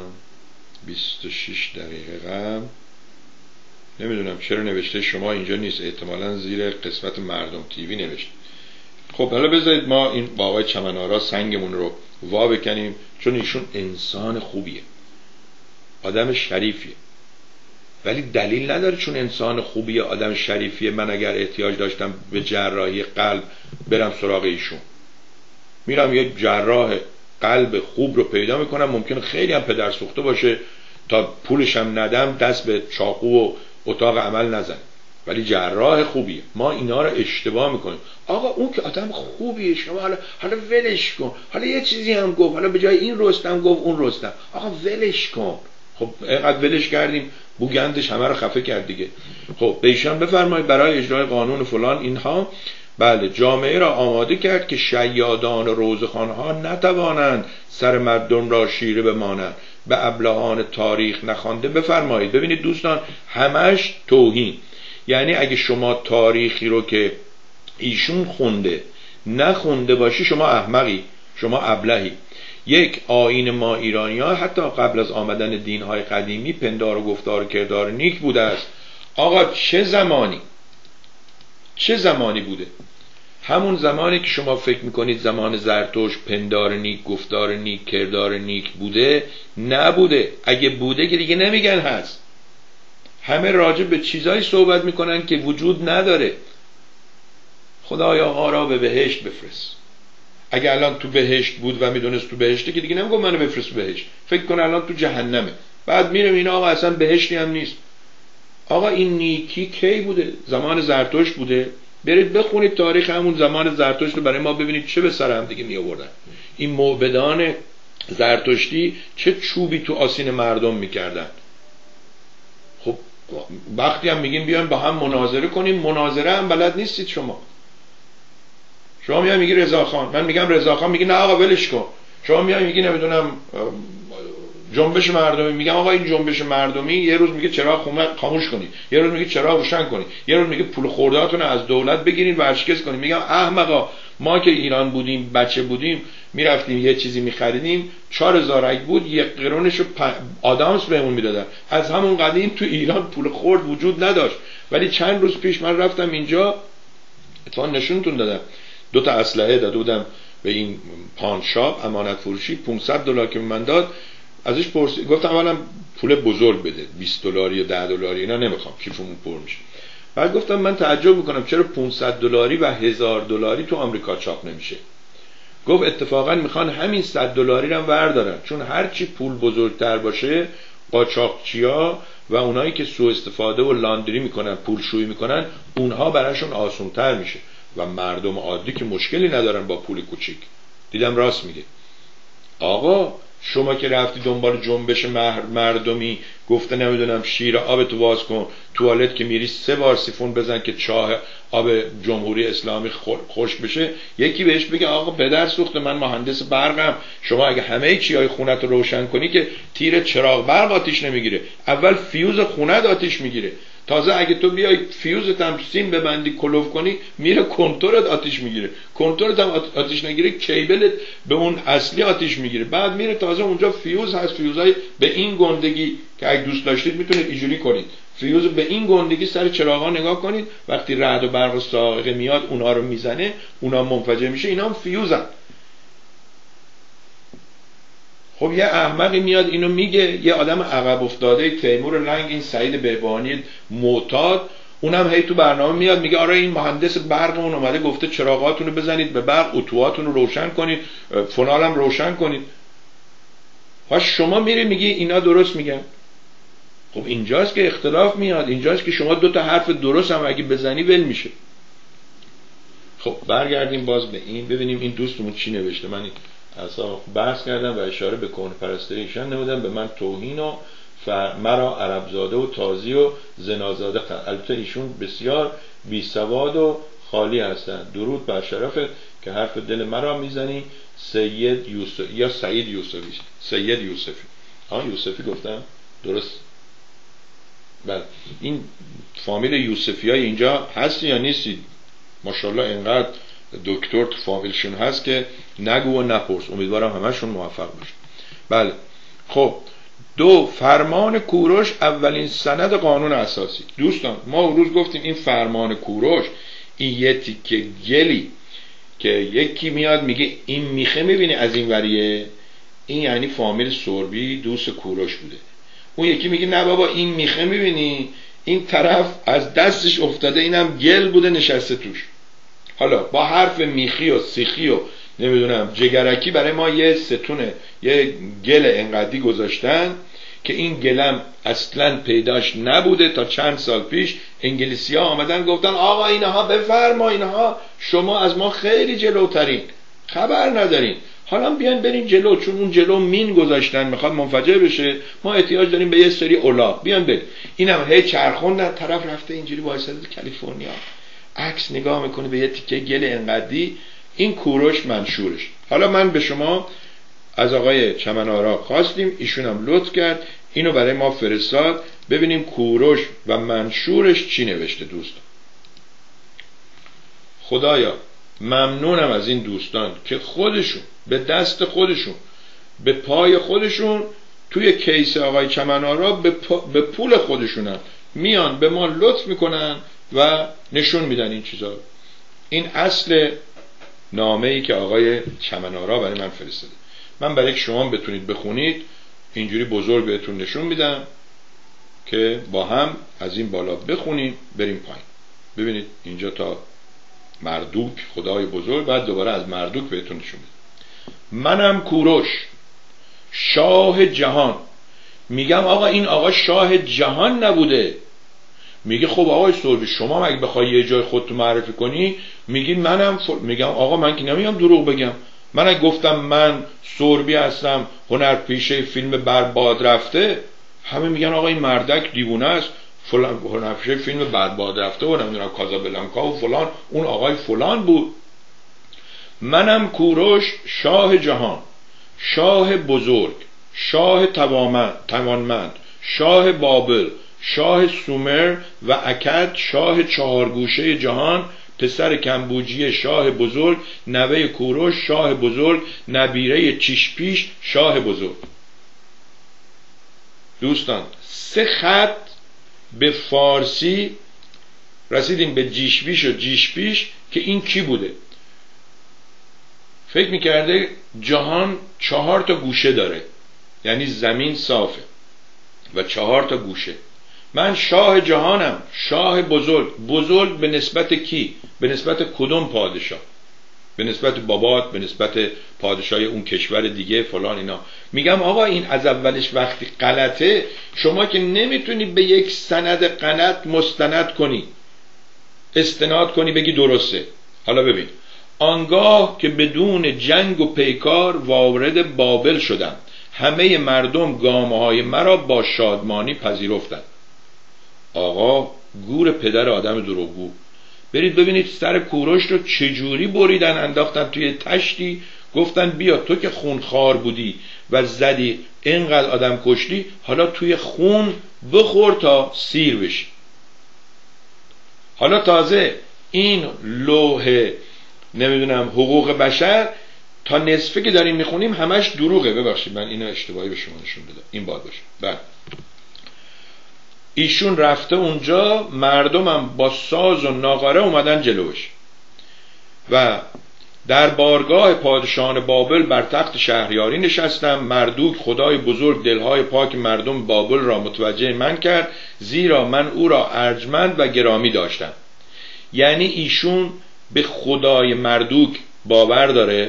26 دقیقه قبل، نمیدونم چرا نوشته شما اینجا نیست، احتمالاً زیر قسمت مردم تیوی نوشته. خب حالا بذارید ما این با آقای چمن‌آرا سنگمون رو وا بکنیم، چون ایشون انسان خوبیه، آدم شریفیه، ولی دلیل نداره چون انسان خوبیه آدم شریفیه من اگر احتیاج داشتم به جراحی قلب برم سراغ ایشون. میرم یک جراح قلب خوب رو پیدا میکنم، ممکنه خیلی هم پدر سوخته باشه، تا پولش هم ندم دست به چاقو و اتاق عمل نزن، ولی جراح خوبیه. ما اینا رو اشتباه میکنیم. آقا اون که آدم خوبیه، شما حالا ولش کن، حالا یه چیزی هم گفت، حالا به جای این رستم گفت اون رستم، آقا ولش کن. خب اینقدر ولش کردیم بوگندش همه رو خفه کرد دیگه. خب به ایشان بفرمایید برای اجرای قانون فلان اینها بله جامعه را آماده کرد که شیادان و روزخوانها نتوانند سر مردم را شیره بمانند، به ابلهان تاریخ نخوانده. بفرمایید ببینید دوستان همش توهین، یعنی اگه شما تاریخی رو که ایشون خونده نخونده باشی شما احمقی، شما ابلهی. یک آیین ما ایرانی ها حتی قبل از آمدن دین های قدیمی پندار و گفتار و کردار نیک بوده است. آقا چه زمانی بوده؟ همون زمانی که شما فکر میکنید زمان زرتشت پندار نیک، گفتار نیک، کردار نیک بوده، نبوده. اگه بوده که دیگه نمیگن هست. همه راجع به چیزایی صحبت میکنن که وجود نداره. خدایا ما را به بهشت بفرست. اگه الان تو بهشت بود و میدونست تو بهشته که دیگه نمیگم منو بفرست بهشت، فکر کن الان تو جهنمه. بعد میرم اینا آقا اصلا بهشتی هم نیست. آقا این نیکی کی بوده؟ زمان زرتشت بوده. برید بخونید تاریخ همون زمان زرتشت رو برای ما ببینید چه به سر هم دیگه می آوردن. این موبدان زرتشتی چه چوبی تو آسین مردم میکردن. خب وقتی هم میگیم بیایم با هم مناظره کنیم، مناظره هم بلد نیستید شما میای میگی رضاخان، من میگم رضاخان، میگی نه آقا ولش کن. شما میای میگی نمیدونم جنبش مردمی، میگم آقا این جنبش مردمی یه روز میگه چراغ خاموش کنید، یه روز میگه چراغ روشن کنید، یه روز میگه پول خوردهاتون از دولت بگیرید ورشکست کنید. میگم احمقا، ما که ایران بودیم بچه بودیم میرفتیم یه چیزی میخریدیم 4000 اگه بود یک قرونشو آدامس بهمون میدادن. از همون قدیم تو ایران پول خورد وجود نداشت. ولی چند روز پیش من رفتم اینجا اتفاقا نشونتون دادم 2 تا اسلحه داده بودم به این پان شاپ امانت فروشی، $500 که من داد. ازش پرسید، گفتم اولا پول بزرگ بده، $20 یا $10 اینا نمیخوام، کیفمون پر میشه. بعد گفتم من تعجب میکنم چرا $500 و $1000 تو آمریکا چاپ نمیشه. گفت اتفاقا میخوان همین $100 رو هم بردارن، چون هرچی پول بزرگتر باشه قاچاقچیا و اونایی که سوء استفاده و لاندری میکنن، پول شویی میکنن، اونها براشون آسان‌تر میشه و مردم عادی که مشکلی ندارن با پول کوچیک. دیدم راست میگه. آقا شما که رفتی دنبال جنبش مردمی، گفته نمیدونم شیر آبتو باز کن، توالت که میری 3 بار سیفون بزن که چاه آب جمهوری اسلامی خوش بشه، یکی بهش بگه آقا پدر سوخته من مهندس برقم، شما اگه همه چیای خونت رو روشن کنی که تیر چراغ برق آتیش نمیگیره، اول فیوز خونت آتیش میگیره. تازه اگه تو بیای فیوزت هم سیم ببندی کلوف کنی میره کنتورت آتیش میگیره، کنتورت هم آتیش نگیره کیبلت به اون اصلی آتیش میگیره. بعد میره تازه اونجا فیوز هست، فیوزای به این گندگی که اگه دوست داشتید میتونید اینجوری کنید، فیوز به این گندگی سر چراغا نگاه کنید، وقتی رعد و برق و صاعقه میاد اونها رو میزنه، اونها منفجر میشه، اینا هم فیوزن. خب یه احمقی میاد اینو میگه، یه آدم عقب افتاده تیمور لنگ، این سعید بهبانی معتاد، اونم هی تو برنامه میاد میگه آره این مهندس برقمون اومده گفته چراغاتونو بزنید به برق، اتوهاتونو روشن کنید، فنالم روشن کنید. ها شما میری میگی اینا درست میگن. خب اینجاست که اختلاف میاد، اینجاست که شما 2 تا حرف درست هم اگه بزنی ول میشه. خب برگردیم باز به این، ببینیم این دوستمون چی نوشته. من اصلا بحث کردم و اشاره به کهنه پرستی ایشان نمودم، به من توهین و مرا عربزاده و تازی و زنازاده البته ایشون بسیار بی سواد و خالی هستند. درود بر شرفت که حرف دل مرا میزنی. سید یوسف یا سعید یوسفی، سید یوسفی، یوسفی گفتم درست؟ بله. این فامیل یوسفی های اینجا هستی یا نیستی؟ ماشاءالله اینقدر دکتر تو فامیلشون هست که نگو و نپرس. امیدوارم همشون موفق باشن. بله. خب 2 فرمان کوروش اولین سند قانون اساسی. دوستان ما اون روز گفتیم این فرمان کوروش، این یه تیکه گلی که یکی میاد میگه این میخه میبینی از این وریه، این یعنی فامیل سوربی دوست کوروش بوده. اون یکی میگه نه بابا این میخه میبینی این طرف از دستش افتاده، اینم گل بوده نشسته توش. حالا با حرف میخی و سیخی و نمیدونم جگرکی برای ما یه ستونه، یه گل انقدی گذاشتن که این گلم اصلا پیداش نبوده تا چند سال پیش. انگلیسی ها آمدن گفتن آقا اینها بفرما، اینها شما از ما خیلی جلوترین، خبر ندارین، حالا بیان برین جلو، چون اون جلو مین گذاشتن میخواد منفجر بشه، ما احتیاج داریم به یه سری اولاغ، بیان برین. اینم هی چرخوندن، طرف رفته اینجوری وایساده کالیفرنیا عکس نگاه میکنه به یه تیکه گل انقدی. این کوروش منشورش. حالا من به شما از آقای چمن‌آرا خواستیم، ایشون هم لطف کرد اینو برای ما فرستاد، ببینیم کوروش و منشورش چی نوشته. دوستان خدایا ممنونم از این دوستان که خودشون به دست خودشون به پای خودشون توی کیسه آقای چمن‌آرا به پول خودشونن میان به ما لطف میکنن و نشون میدن این چیزا. این اصل نامه‌ای که آقای چمن‌آرا برای من فرستاده. من برای شما بتونید بخونید اینجوری بزرگ بهتون نشون میدم که با هم از این بالا بخونیم بریم پایین. ببینید اینجا تا مردوک، خدای بزرگ، بعد دوباره از مردوک بهتون نشون میدم. منم کوروش شاه جهان. میگم آقا این آقا شاه جهان نبوده. میگه خب آقای سوربی شما اگه بخوای یه جای خودتو معرفی کنی میگی منم میگم آقا من که نمیگم دروغ بگم. من اگه گفتم من سوربی هستم هنرپیشه فیلم برباد رفته، همه میگن آقا این مردک دیوونه است، فلان هنرپیشه فیلم برباد رفته و نمیدونم کازابلانکا و فلان اون آقای فلان بود. منم کوروش شاه جهان، شاه بزرگ، شاه توانمند، شاه بابل، شاه سومر و اکد، شاه چهارگوشه جهان، پسر کمبوجی شاه بزرگ، نوه کوروش شاه بزرگ، نبیره چیشپیش شاه بزرگ. دوستان 3 خط به فارسی رسیدیم به جیشپیش و جیشپیش که این کی بوده. فکر میکرده جهان 4 تا گوشه داره، یعنی زمین صافه و 4 تا گوشه. من شاه جهانم، شاه بزرگ. بزرگ به نسبت کی؟ به نسبت کدوم پادشاه؟ به نسبت بابات، به نسبت پادشاه اون کشور دیگه فلان اینا. میگم آقا این از اولش وقتی غلطه، شما که نمیتونی به یک سند غلط مستند کنی، استناد کنی بگی درسته. حالا ببین، آنگاه که بدون جنگ و پیکار وارد بابل شدم، همه مردم گامه‌های مرا با شادمانی پذیرفتند. آقا گور پدر آدم دروغگو. برید ببینید سر کوروش رو چجوری بریدن انداختن توی تشتی، گفتن بیا تو که خونخوار بودی و زدی اینقدر آدم کشتی، حالا توی خون بخور تا سیر بشی. حالا تازه این لوح نمیدونم حقوق بشر تا نصفه که داریم میخونیم همش دروغه. ببخشید من اینو اشتباهی به شما نشون دادم، این باید باشه. بعد ایشون رفته اونجا، مردمم با ساز و ناقاره اومدن جلوش و در بارگاه پادشاهان بابل بر تخت شهریاری نشستم. مردوک خدای بزرگ دلهای پاک مردم بابل را متوجه من کرد، زیرا من او را ارجمند و گرامی داشتم. یعنی ایشون به خدای مردوک باور داره،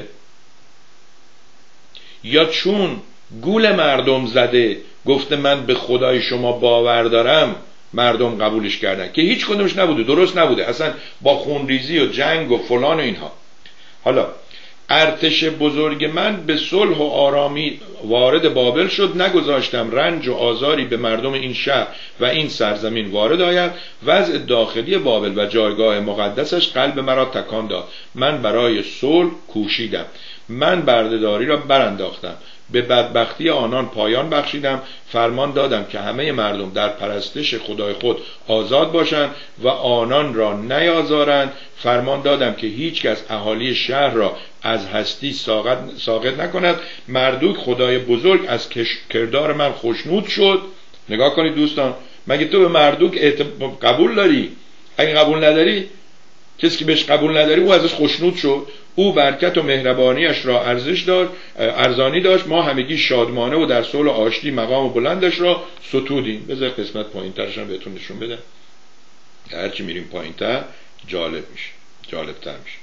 یا چون گول مردم زده گفته من به خدای شما باور دارم مردم قبولش کردن، که هیچ کدومش نبوده، درست نبوده، اصلا با خونریزی و جنگ و فلان و اینها. حالا ارتش بزرگ من به صلح و آرامی وارد بابل شد، نگذاشتم رنج و آزاری به مردم این شهر و این سرزمین وارد آید. وضع داخلی بابل و جایگاه مقدسش قلب مرا تکان داد. من برای صلح کوشیدم، من بردهداری را برانداختم، به بدبختی آنان پایان بخشیدم. فرمان دادم که همه مردم در پرستش خدای خود آزاد باشند و آنان را نیازارند. فرمان دادم که هیچ کس اهالی شهر را از هستی ساقط نکند. مردوک خدای بزرگ از کردار من خوشنود شد. نگاه کنید دوستان، مگه تو به مردوک قبول داری؟ اگه قبول نداری، کسی که بهش قبول نداری او ازش خوشنود شد. او برکت و مهربانیش را ارزانی داشت. ما همگی شادمانه و در صلح و آشتی مقام بلندش را ستودیم. بذار قسمت پایین‌ترش هم بهتون نشون بدم. هرچی میریم پایین‌تر جالب میشه، جالب‌تر میشه.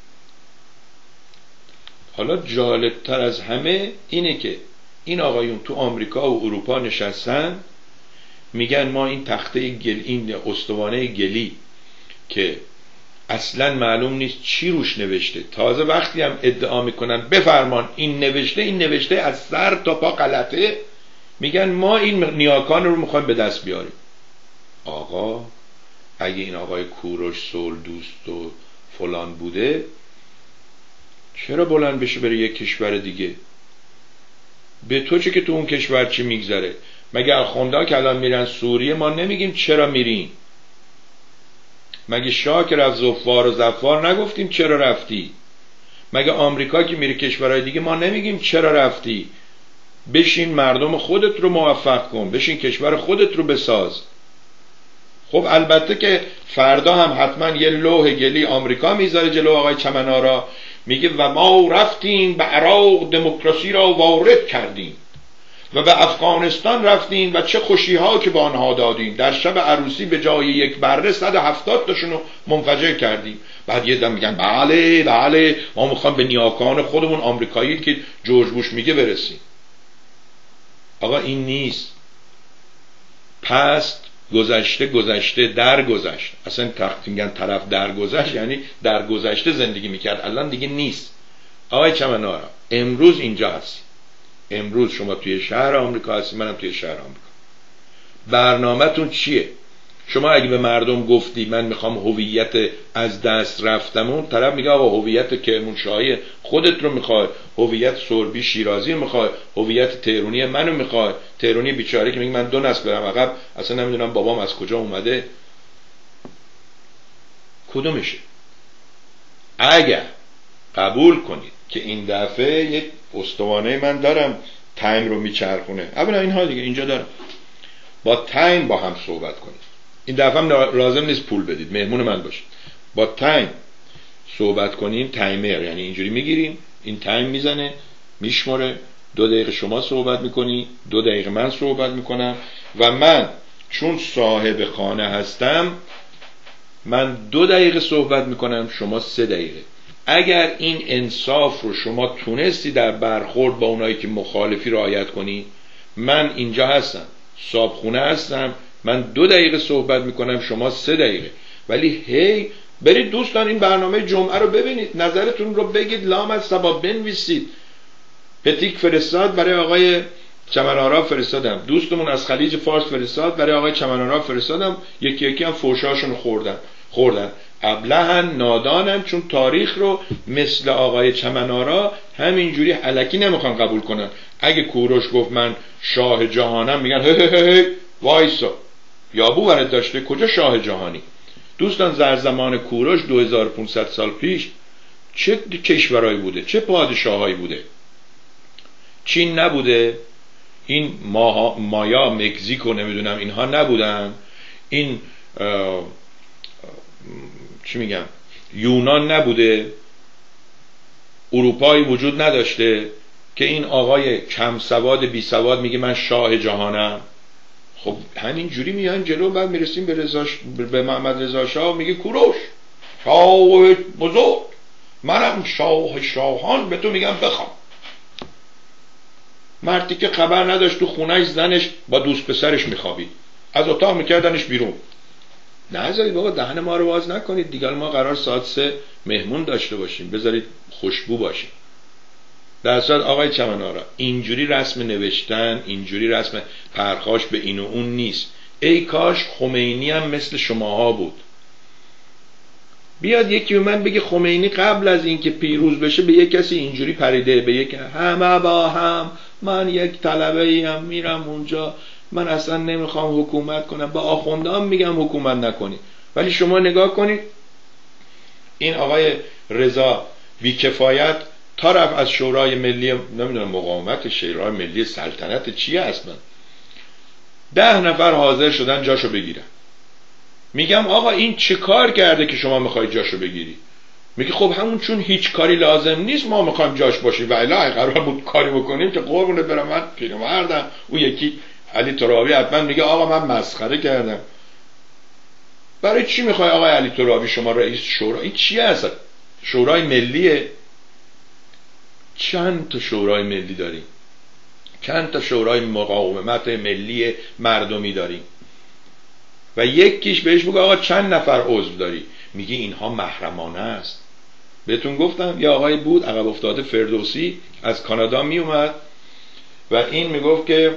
حالا جالب‌تر از همه اینه که این آقایون تو آمریکا و اروپا نشستن، میگن ما این تخته این استوانه گلی که اصلا معلوم نیست چی روش نوشته، تازه وقتی هم ادعا میکنن بفرمان این نوشته از سر تا پا غلطه، میگن ما این نیاکان رو میخوایم به دست بیاریم. آقا اگه این آقای کوروش صلح دوست و فلان بوده، چرا بلند بشه بره یک کشور دیگه؟ به تو چه که تو اون کشور چی میگذره؟ مگه آخوندا که الان میرن سوریه ما نمیگیم چرا میرین؟ مگه شاه که رفت زفار و زفار نگفتیم چرا رفتی؟ مگه آمریکا که میره کشورهای دیگه ما نمیگیم چرا رفتی؟ بشین مردم خودت رو موفق کن، بشین کشور خودت رو بساز. خب البته که فردا هم حتما یه لوح گلی آمریکا میذاره جلو آقای چمنارا، میگه و ما رفتیم به عراق دموکراسی را وارد کردیم و به افغانستان رفتیم و چه خوشی ها که به آنها دادیم، در شب عروسی به جای یک بره 170 تاشون رو منفجر کردیم. بعد یه دم میگن بله بله ما میخوام به نیاکان خودمون آمریکایی که جورج بوش میگه برسیم. آقا این نیست. پست گذشته گذشته در گذشت. اصلا میگن طرف در گذشت یعنی در گذشته زندگی میکرد، الان دیگه نیست. آقای چمنارا امروز اینجا هستی، امروز شما توی شهر آمریکا هستی، منم توی شهر آمریکا. برنامه‌تون چیه؟ شما اگه به مردم گفتی من میخوام هویت از دست رفتمون، طرف میگه آقا هویت کرمانشاهی خودت رو میخوای، هویت سربی شیرازی رو میخوای، هویت تهرونی منو میخوای. تهرونی بیچاره که میگه من 2 نسل برم عقب، اصلا نمیدونم بابام از کجا اومده. کدومشه؟ اگر قبول کنید که این دفعه یک استوانه من دارم تایم رو میچرخونه، اولا اینها دیگه اینجا دارم، با تایم با هم صحبت کنید. این دفعه هم لازم نیست پول بدید، مهمون من باشید. با تایم صحبت کنیم. تایمر یعنی اینجوری میگیریم، این تایم میزنه میشماره، 2 دقیقه شما صحبت میکنی، 2 دقیقه من صحبت میکنم و من چون صاحب خانه هستم من 2 دقیقه صحبت میکنم، شما 3 دقیقه. اگر این انصاف رو شما تونستی در برخورد با اونایی که مخالفی رعایت کنی، من اینجا هستم، صابخونه هستم، من 2 دقیقه صحبت میکنم، شما 3 دقیقه. ولی هی برید دوستان این برنامه جمعه رو ببینید، نظرتون رو بگید، لام از سبا بنویسید. پتیک فرستاد برای آقای چمنارا، فرستادم. دوستمون از خلیج فارس فرستاد برای آقای چمنارا، فرستادم. یکی یکی هم فوشاشون خوردن. ابلهن، نادانن، چون تاریخ رو مثل آقای چمنارا همینجوری الکی نمیخوان قبول کنن. اگه کوروش گفت من شاه جهانم، میگن هی وایسا، یابو ورد داشته، کجا شاه جهانی؟ دوستان در زمان کوروش 2500 سال پیش چه کشورهایی بوده، چه پادشاهایی بوده؟ چین نبوده؟ این مایا، مکزیکو، نمیدونم اینها نبودن؟ این چی میگم، یونان نبوده؟ اروپایی وجود نداشته که این آقای کم سواد بی سواد میگه من شاه جهانم؟ خب همین جوری میان جلو، بعد میرسیم به محمد رضا شاه، میگه کوروش شاه بزرگ، منم شاه شاهان، به تو میگم بخوام. مردی که خبر نداشت تو خونهش زنش با دوست پسرش میخوابید، از اتاق میکردنش بیرون. نذارید بابا دهن ما رو باز نکنید دیگه، ما قرار ساعت 3 مهمون داشته باشیم، بذارید خوشبو باشیم. در صورت آقای چمنارا اینجوری رسم نوشتن، اینجوری رسم پرخاش به این و اون نیست. ای کاش خمینی هم مثل شماها بود. بیاد یکی به من بگه خمینی قبل از اینکه پیروز بشه به یک کسی اینجوری پریده، به یک همه با هم، من یک طلبه ایم میرم اونجا، من اصلا نمیخوام حکومت کنم، با آخوندان میگم حکومت نکنی. ولی شما نگاه کنید این آقای رضا بیکفایت تا رفت از شورای ملی، نمیدونم مقاومت، شورای ملی سلطنت چیه اصلا، 10 نفر حاضر شدن جاشو بگیرن. میگم آقا این چه کار کرده که شما میخواید جاشو بگیری؟ میگه خب همون چون هیچ کاری لازم نیست ما میخوایم جاش باشیم، و الا قرار بود کاری بکنیم که قربونت برم من پیرمردم. اون یکی علی ترابی حتما میگه آقا من مسخره کردم. برای چی میخوای آقای علی ترابی شما رئیس شورا؟ این چیه اصلا؟ شورای ملیه؟ چند تا شورای ملی داریم؟ چند تا شورای مقاومت ملی مردمی داریم؟ و یکیش بهش بگه آقا چند نفر عضو داری؟ میگه اینها محرمانه است. بهتون گفتم یه آقای بود عقب افتاده، فردوسی، از کانادا می اومد و این میگفت که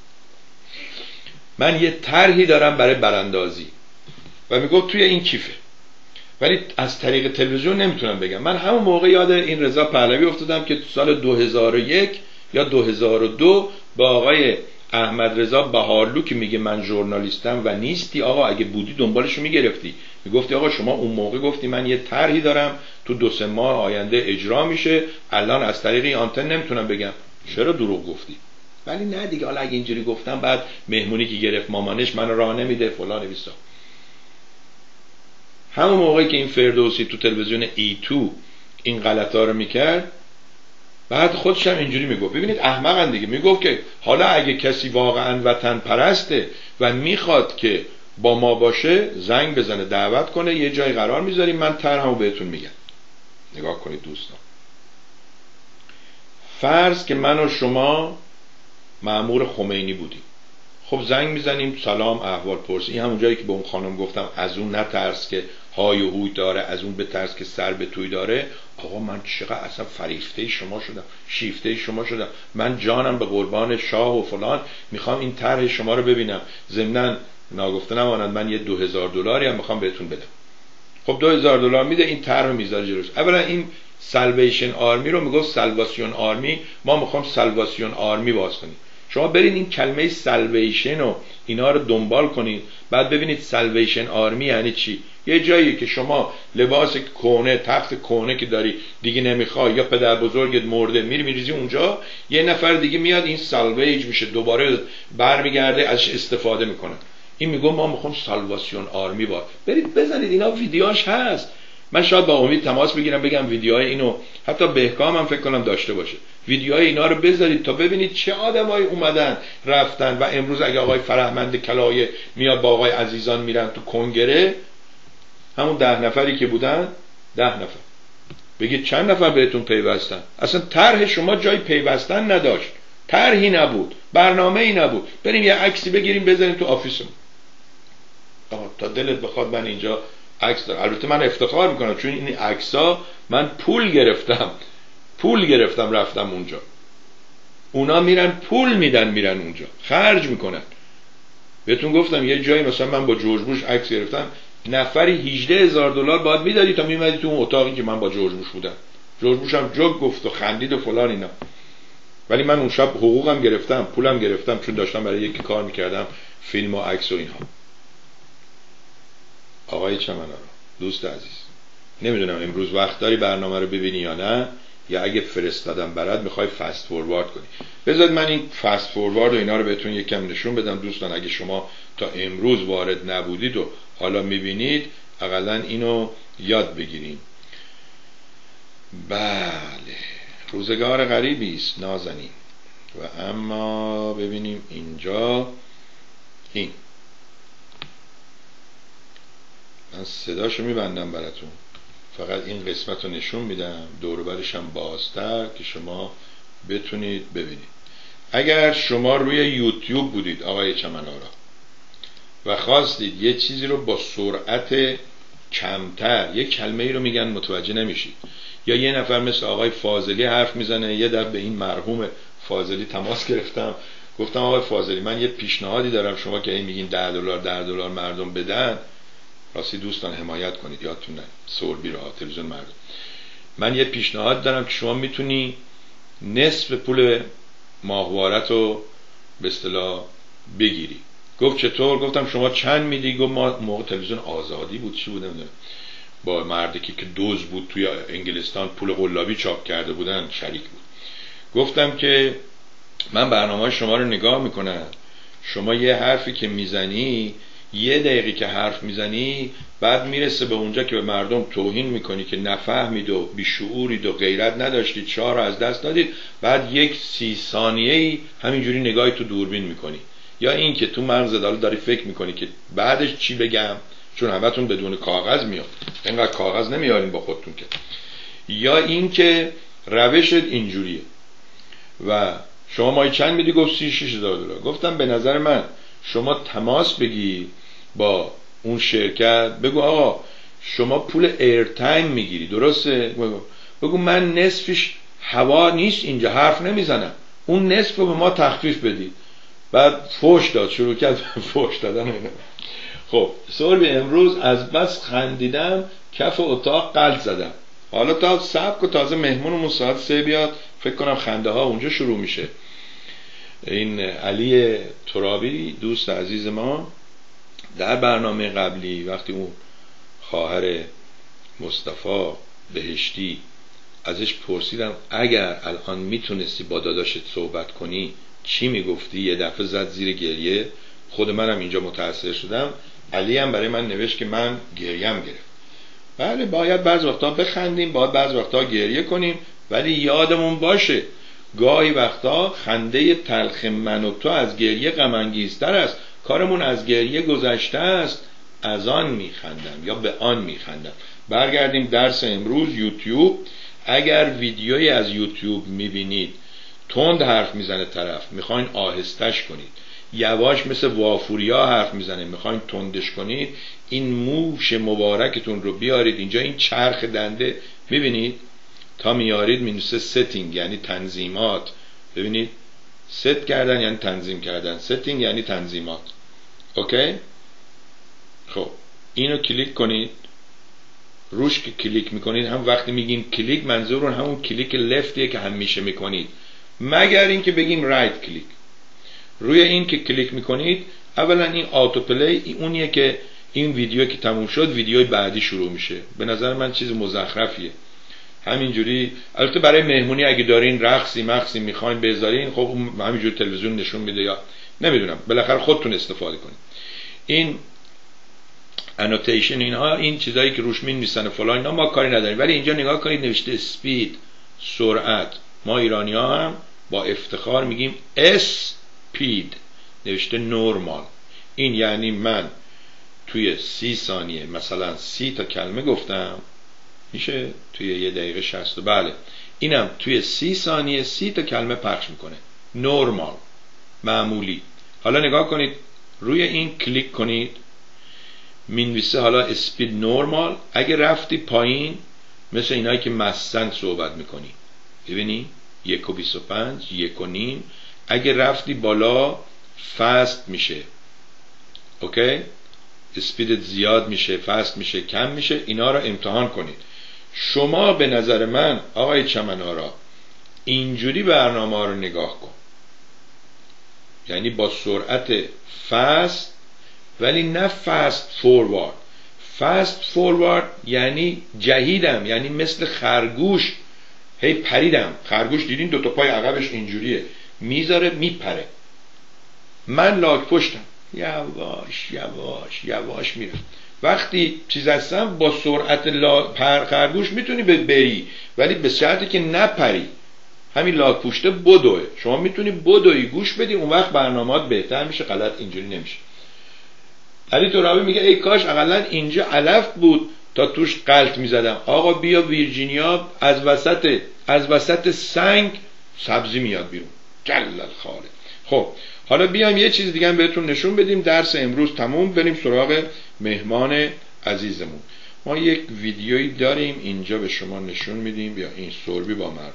من یه طرحی دارم برای براندازی و میگفت توی این کیفه، ولی از طریق تلویزیون نمیتونم بگم. من همون موقع یاد این رضا پهلوی افتادم که تو سال 2001 یا 2002 با آقای احمد رضا بهارلو که میگه من ژورنالیستم و نیستی، آقا اگه بودی دنبالشو میگرفتی، میگفتی آقا شما اون موقع گفتی من یه طرحی دارم تو 2-3 ماه آینده اجرا میشه، الان از طریق این آنتن نمیتونم بگم. چرا دروغ گفتی؟ ولی نه دیگه، حالا اگه اینجوری گفتم بعد مهمونی که گرفت مامانش منو راه نمیده فلان بیسا. همون موقعی که این فردوسی تو تلویزیون E2 این غلطا رو میکرد، بعد خودش هم اینجوری میگفت. ببینید احمقن دیگه. میگفت که حالا اگه کسی واقعا وطن پرسته و میخواد که با ما باشه زنگ بزنه دعوت کنه، یه جای قرار میذاریم، من طرحمو بهتون میگم. نگاه کنید دوستان، فرض که من و شما مأمور خمینی بودیم، خب زنگ میزنیم سلام احوال پرسی. این همون جایی که به اون خانم گفتم از اون نترس که های و هوی داره، از اون بترس که سر به توی داره. آقا من چقدر اصلا فریفته شما شدم، شیفته شما شدم، من جانم به قربان شاه و فلان، میخوام این طرح شما رو ببینم، ضمناً ناگفته نماند من یه $2000 هم میخوام بهتون بدم. خب $2000 میده، این طرح میذاره جلوش. اولا این سالویشن آرمی رو میگفت سالواسیون آرمی، ما میخوام سالواسیون آرمی باز کنیم. شما برید این کلمه سالویشن و اینا رو دنبال کنید، بعد ببینید سالویشن آرمی یعنی چی. یه جایی که شما لباس کهنه، تخت کهنه که داری دیگه نمیخوای، یا پدر بزرگت مرده، میریزی اونجا، یه نفر دیگه میاد این سالویج میشه، دوباره برمیگرده ازش استفاده میکنه. این میگم ما میخوام سالواسیون آرمی با. برید بزنید، اینا ویدیوهاش هست. من شاید با امید تماس بگیرم بگم ویدیوهای اینو، حتی بهکام هم فکر کنم داشته باشه، ویدیوهای اینا رو بذارید تا ببینید چه آدمایی اومدن رفتن. و امروز اگه آقای فرهمند کلایه میاد با آقای عزیزان میرن تو کنگره، همون 10 نفری که بودن، 10 نفر، بگید چند نفر بهتون پیوستن؟ اصلا طرح شما جای پیوستن نداشت، طرحی نبود، برنامه‌ای نبود. بریم یه عکسی بگیریم بذاریم تو آفیسمون. تا دلت بخواد من اینجا عکس دارم. البته من افتخار میکنم چون این عکس‌ها من پول گرفتم رفتم اونجا. اونا میرن پول میدن، میرن اونجا خرج میکنن. بهتون گفتم یه جایی مثلا من با جورج بوش عکس گرفتم، نفری $18,000 باید میدادی تا میمدی تو اون اتاقی که من با جورج بوش بودم. جورج بوش هم جوک گفت و خندید و فلان اینا. ولی من اون شب حقوقم گرفتم، پولم گرفتم، چون داشتم برای یکی کار میکردم، فیلم و عکس و اینها. آقای چمنارا، دوست عزیز، نمیدونم امروز وقت داری برنامه رو ببینی یا نه، یا اگه فرستادم برات میخوای فست فوروارد کنی. بذارید من این فست فوروارد و اینا رو بهتون یکم نشون بدم دوستان. اگه شما تا امروز وارد نبودید و حالا میبینید، اقلا اینو یاد بگیریم. بله، روزگار غریبی است نازنین. و اما ببینیم اینجا، این من صداشو میبندم براتون، فقط این قسمت رو نشون میدم، دور و برش هم بازتر که شما بتونید ببینید. اگر شما روی یوتیوب بودید آقای چمنارا و خواستید یه چیزی رو با سرعت کمتر، یک کلمه ای رو میگن متوجه نمیشید، یا یه نفر مثل آقای فاضلی حرف میزنه، یه دفعه به این مرحوم فاضلی تماس گرفتم، گفتم آقای فاضلی من یه پیشنهادی دارم، شما که این میگین $10 مردم بدن، راستی دوستان حمایت کنید، یادتون نره، سوربی رو، تلویزیون مردم، من یه پیشنهاد دارم که شما میتونی نصف پول ماهوارت رو به اصطلاح بگیری. گفت چطور؟ گفتم شما چند میدی؟ گفت ما موقع تلویزیون آزادی بود چی بود نمیدونم، با مردی که دوز بود توی انگلستان، پول قلابی چاپ کرده بودن، شریک بود. گفتم که من برنامه شما رو نگاه میکنم، شما یه حرفی که میزنی، 1 دقیقه که حرف میزنی، بعد میرسه به اونجا که به مردم توهین میکنی که نفهمید و بیشعورید و غیرت نداشتید، چهار رو از دست دادید، بعد 30 ثانیه‌ای همینجوری نگاهی تو دوربین میکنی، یا این که تو مغزت داری فکر میکنی که بعدش چی بگم، چون همتون بدون کاغذ میاد، اینقدر کاغذ نمیارین با خودتون که، یا این که روشت اینجوریه. و شما مایی چند میدی؟ گفت $36,000. گفتم به نظر من شما تماس بگی با اون شرکت، بگو آقا شما پول ایرتایم میگیری درسته؟ بگو من نصفش هوا نیست اینجا، حرف نمیزنم، اون نصف رو به ما تخفیف بدید. بعد فوش داد، شروع کرد فوش دادن. خب سوربی امروز از بس خندیدم کف اتاق قلط زدم. حالا تا صبر کن، تازه مهمونمون ساعت 3 بیاد، فکر کنم خنده ها اونجا شروع میشه. این علی ترابی دوست عزیز ما در برنامه قبلی وقتی اون خواهر مصطفی بهشتی ازش پرسیدم اگر الان میتونستی با داداشت صحبت کنی چی میگفتی؟ یه دفعه زد زیر گریه. خود منم اینجا متاثر شدم. علی هم برای من نوشت که من گریم گرفت. بله، باید بعض وقتا بخندیم، باید بعض وقتا گریه کنیم، ولی یادمون باشه گاهی وقتا خنده تلخ من و تو از گریه غم انگیزتر است. کارمون از گریه گذشته است، از آن میخندم یا به آن میخندم. برگردیم درس امروز. یوتیوب، اگر ویدیویی از یوتیوب میبینید تند حرف میزنه طرف، میخواین آهستش کنید، یواش مثل وافوریا حرف میزنه میخواین تندش کنید، این موش مبارکتون رو بیارید اینجا، این چرخ دنده میبینید تا میارید مینوسه ستینگ یعنی تنظیمات. ببینید ست کردن یعنی تنظیم کردن، ستینگ یعنی تنظیمات. اوکی؟ خب اینو کلیک کنید. روش که کلیک میکنید، هم وقتی میگیم کلیک منظورون همون کلیک لفتیه که همیشه میکنید، مگر اینکه بگیم رایت کلیک. روی این که کلیک میکنید، اولا این آتو پلی اونیه که این ویدیو که تموم شد ویدیوی بعدی شروع میشه. به نظر من چیز مزخرفیه. همینجوری البته برای مهمونی اگه دارین رقصی مقصی میخواین بذارین، خب همینجوری تلویزیون نشون میده یا نمیدونم، بالاخره خودتون استفاده کنید. این انوتیشن اینها، این چیزایی که روش می‌نویسن و فلان اینا ما کاری نداریم، ولی اینجا نگاه کنید نوشته اسپید، سرعت. ما ایرانی‌ها هم با افتخار میگیم اسپید، نوشته نورمال. این یعنی من توی 30 ثانیه مثلا 30 تا کلمه گفتم، میشه توی 1 دقیقه 60. بله، اینم توی 30 ثانیه 30 تا کلمه پخش میکنه. نورمال، معمولی. حالا نگاه کنید روی این کلیک کنید، مینویسه حالا اسپید نورمال. اگه رفتی پایین مثل اینایی که مستند صحبت میکنی، ببینی 1:25، 1:30. اگه رفتی بالا فست میشه. اوکی؟ اسپیدت زیاد میشه، فست میشه، کم میشه. اینا رو امتحان کنید. شما به نظر من آقای چمنارا اینجوری برنامه رو نگاه کن، یعنی با سرعت فست، ولی نه فست فوروارد. فست فوروارد یعنی جهیدم، یعنی مثل خرگوش هی پریدم. خرگوش دیدین 2 تا پای عقبش اینجوریه، میذاره میپره. من لاک پشتم، یواش یواش یواش میرم. وقتی چیز هستم با سرعت خرگوش میتونی بری، ولی به شرطی که نپری. همین لاک پشته بدوه، شما میتونی بدوی گوش بدی، اون وقت برنامه‌ات بهتر میشه. غلط اینجوری نمیشه. علی ترابی میگه ای کاش اقلا اینجا علف بود تا توش غلط میزدم. آقا بیا ویرجینیا، از وسط سنگ سبزی میاد بیرون. جلل الخالق. خب حالا بیایم یه چیز دیگه هم بهتون نشون بدیم. درس امروز تموم، بریم سراغ مهمان عزیزمون. ما یک ویدیویی داریم اینجا به شما نشون میدیم. بیا این سربی با مردم.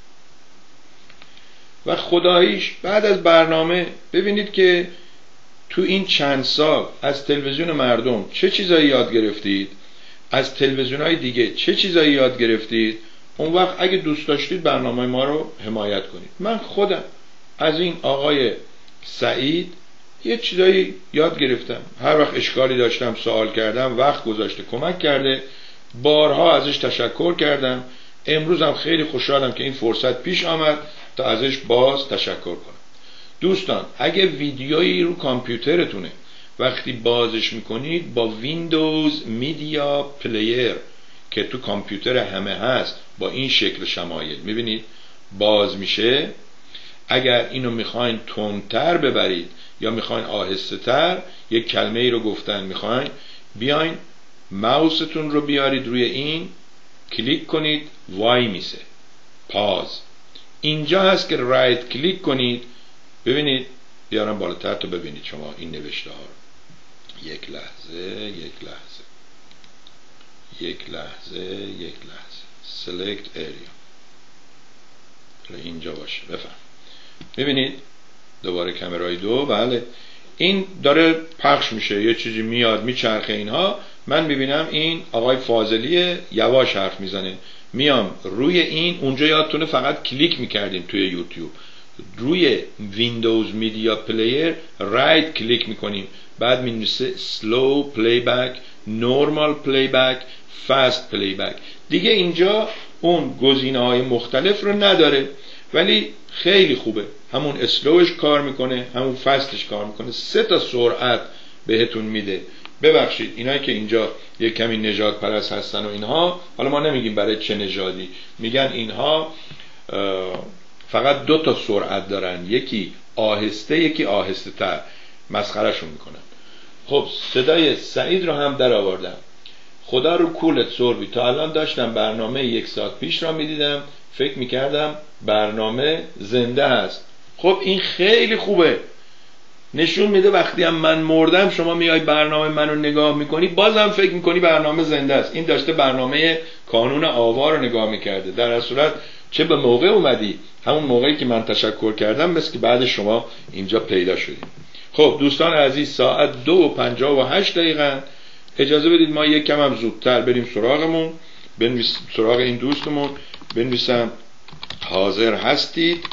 و خداییش بعد از برنامه ببینید که تو این چند سال از تلویزیون مردم چه چیزایی یاد گرفتید، از تلویزیون‌های دیگه چه چیزایی یاد گرفتید. اون وقت اگه دوست داشتید برنامه ما رو حمایت کنید. من خودم از این آقای سعید یه چیزایی یاد گرفتم. هر وقت اشکالی داشتم سوال کردم، وقت گذاشته کمک کرده، بارها ازش تشکر کردم. امروزم خیلی خوشحالم که این فرصت پیش آمد تا ازش باز تشکر کنم. دوستان اگه ویدیویی رو کامپیوترتونه وقتی بازش میکنید با ویندوز میدیا پلیر که تو کامپیوتر همه هست، با این شکل شمایل میبینید باز میشه. اگر اینو میخواین تندتر ببرید یا میخواین آهسته تر، یک کلمه ای رو گفتن میخواین، بیاین ماوستون رو بیارید روی این، کلیک کنید، وای میسه، پاز. اینجا هست که رایت کلیک کنید. ببینید، بیارم بالاتر تا ببینید شما این نوشته ها رو. یک لحظه select area. اینجا باشه، بفهم. ببینید دوباره کامرای 2. بله این داره پخش میشه، یه چیزی میاد میچرخه اینها. من میبینم این آقای فاضلیه یواش حرف میزنه. میام روی این، اونجا یادتونه فقط کلیک میکردیم توی یوتیوب، روی ویندوز میدیا پلیر رایت کلیک میکنیم، بعد مینویسه سلو پلی بک، نورمال پلی بک، فست پلی بک. دیگه اینجا اون گزینه‌های مختلف رو نداره. ولی خیلی خوبه، همون اسلوش کار میکنه، همون فستش کار میکنه، 3 تا سرعت بهتون میده. ببخشید اینایی که اینجا یک کمی نژاد پرست هستن و اینها، حالا ما نمیگیم برای چه نژادی، میگن اینها فقط 2 تا سرعت دارن، یکی آهسته یکی آهسته تر، مسخرهشون میکنن. خب صدای سعید رو هم در آوردم. خدا رو کولت سوربی، تا الان داشتم برنامه 1 ساعت پیش را میدیدم، فکر میکردم برنامه زنده هست. خب این خیلی خوبه، نشون میده وقتی هم من مردم شما میای برنامه منو نگاه میکنی بازم فکر میکنی برنامه زنده است. این داشته برنامه کانون آوا رو نگاه میکرده. در هر صورت چه به موقع اومدی، همون موقعی که من تشکر کردم مثل که بعد شما اینجا پیدا شدیم. خب دوستان عزیز، ساعت 2:58 اجازه بدید ما یک کم هم زودتر بریم سراغمون، سراغ این دوستمون. بنویسم حاضر هستید.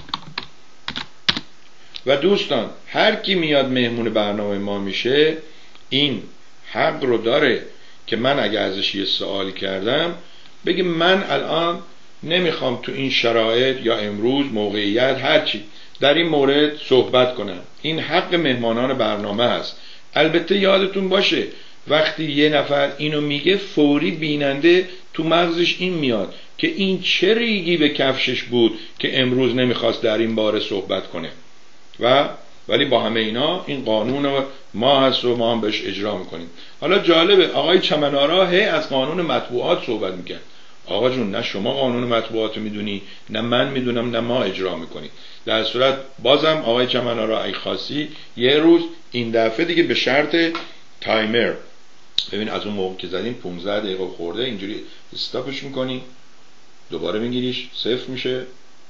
و دوستان هر کی میاد مهمون برنامه ما میشه این حق رو داره که من اگه ازش یه سوالی کردم بگه من الان نمیخوام تو این شرایط یا امروز موقعیت هرچی در این مورد صحبت کنم. این حق مهمانان برنامه هست. البته یادتون باشه وقتی یه نفر اینو میگه فوری بیننده تو مغزش این میاد که این چه ریگی به کفشش بود که امروز نمیخواست در این باره صحبت کنه. ولی با همه اینا این قانون ما هست و ما هم بهش اجرا میکنیم. حالا جالبه آقای چمنارا از قانون مطبوعات صحبت میکرد. آقا جون نه شما قانون مطبوعات رو میدونی، نه من میدونم، نه ما اجرا میکنیم. در صورت بازم آقای چمنارا ای خاصی یه روز این دفعه دیگه به شرط تایمر، ببین از اون موقع که زدیم 15 دقیقه خورده، اینجوری استاپش میکنی دوباره میگیریش 0 میشه.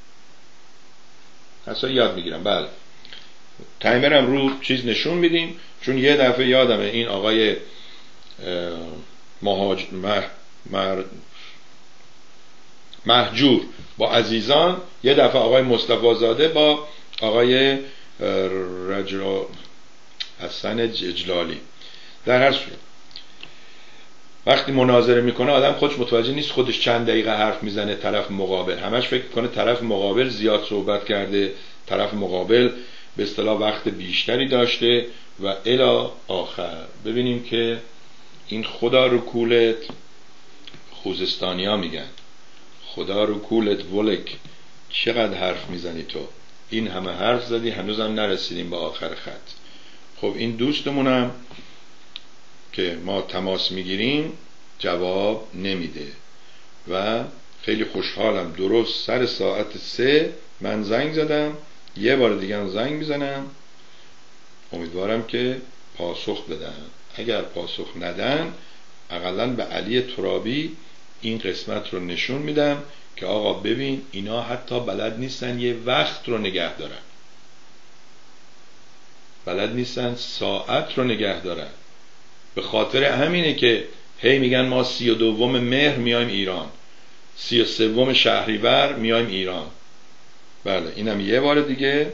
اصلا یاد میگیرم. بله تایمرم رو چیز نشون میدیم، چون یه دفعه یادمه این آقای مهجور با عزیزان، یه دفعه آقای مصطفی زاده با آقای حسن جلالی. در هر صورت وقتی مناظره میکنه آدم خودش متوجه نیست خودش چند دقیقه حرف میزنه، طرف مقابل همش فکر کنه طرف مقابل زیاد صحبت کرده، طرف مقابل به اصطلاح وقت بیشتری داشته و الی آخر. ببینیم که این خدا رو کولت، خوزستانی ها میگن خدا رو کولت ولک، چقدر حرف میزنی تو، این همه حرف زدی هنوزم نرسیدیم به آخر خط. خب این دوستمونم که ما تماس میگیریم جواب نمیده و خیلی خوشحالم. درست سر ساعت 3 من زنگ زدم، یه بار دیگه هم زنگ میزنم، امیدوارم که پاسخ بدن. اگر پاسخ ندن اقلا به علی ترابی این قسمت رو نشون میدم که آقا ببین اینا حتی بلد نیستن یه وقت رو نگه دارن، بلد نیستن ساعت رو نگه دارن. به خاطر همینه که هی میگن ما 32 مهر میایم ایران، 33 شهریور میایم ایران. بله اینم یه بار دیگه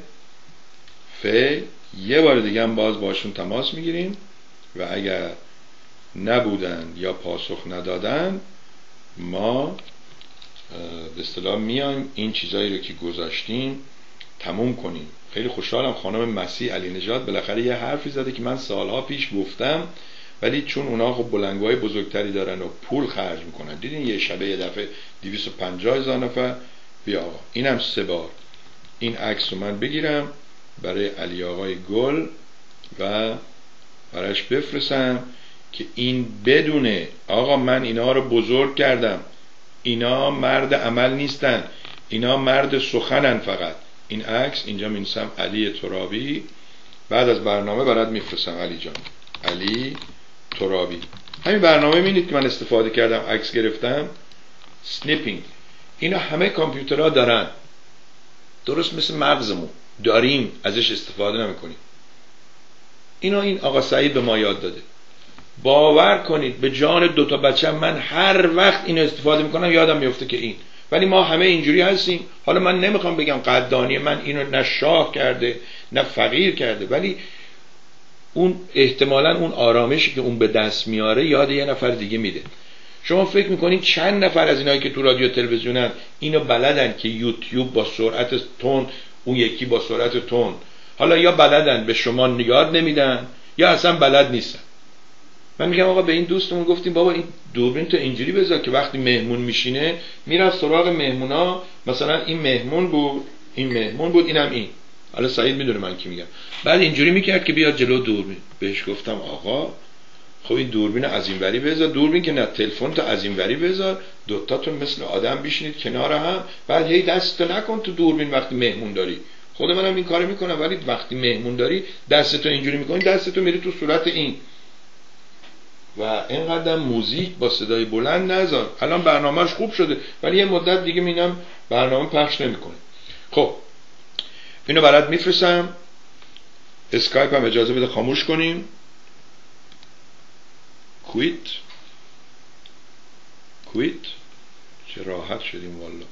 یه بار دیگه هم باز باشون تماس میگیریم و اگر نبودن یا پاسخ ندادن ما به اصطلاح میایم این چیزایی رو که گذاشتیم تموم کنیم. خیلی خوشحالم خانم مسیح علی نژاد بالاخره یه حرفی زده که من سالها پیش گفتم، ولی چون اونا خب بلنگوهای بزرگتری دارن و پول خرج میکنن، دیدین یه شبه یه دفعه 250,000 نفر. بیا آقا اینم 3 بار این عکس رو من بگیرم برای علی آقای گل و براش بفرستم که این بدونه آقا من اینا رو بزرگ کردم، اینا مرد عمل نیستن، اینا مرد سخنن فقط. این عکس اینجا می‌نویسم علی ترابی، بعد از برنامه برات میفرستم علی جان، علی ترابی. همین برنامه می‌بینید که من استفاده کردم عکس گرفتم، سنیپینگ. اینا همه کامپیوترها دارن، درست مثل مغزمون داریم ازش استفاده نمی‌کنیم. اینا این آقا سعید به ما یاد داده. باور کنید به جان 2 تا بچه‌م من هر وقت اینو استفاده میکنم یادم میفته که این، ولی ما همه اینجوری هستیم. حالا من نمیخوام بگم قدردانی من اینو نه شاه کرده نه فقیر کرده، ولی اون احتمالاً اون آرامشی که اون به دست میاره یاد یه نفر دیگه میده. شما فکر میکنید چند نفر از اینایی که تو رادیو تلویزیونن اینو بلدن که یوتیوب با سرعت تون، اون یکی با سرعت تون، حالا یا بلدن به شما یاد نمیدن یا اصلا بلد نیستن. من میگم آقا به این دوستمون گفتیم بابا این دوربین تو اینجوری بذار که وقتی مهمون میشینه میرفت سراغ مهمونا، مثلا این مهمون بود، این مهمون بود، اینم این، حالا سعید میدونه من کی میگم، بعد اینجوری میکرد که بیاد جلو دوربین. بهش گفتم آقا خب این دوربین از این وری بذار، دوربین که نه تلفن تو از این وری بذار، دوتاتون مثل آدم بشینید کنار هم، بعد هی دستتو نکن تو دوربین وقتی مهمون داری. خود منم این کارو میکنم، ولی وقتی مهمون داری دستتو اینجوری میکنی، دستتو میری تو صورت این و اینقدر موزیک با صدای بلند نذار. الان برنامهش خوب شده ولی یه مدت دیگه میبینم برنامه پخش نمیکنه. خب اینو برات میفرستم، اسکایپ هم اجازه بده خاموش کنیم. کویت چه راحت شدیم والا.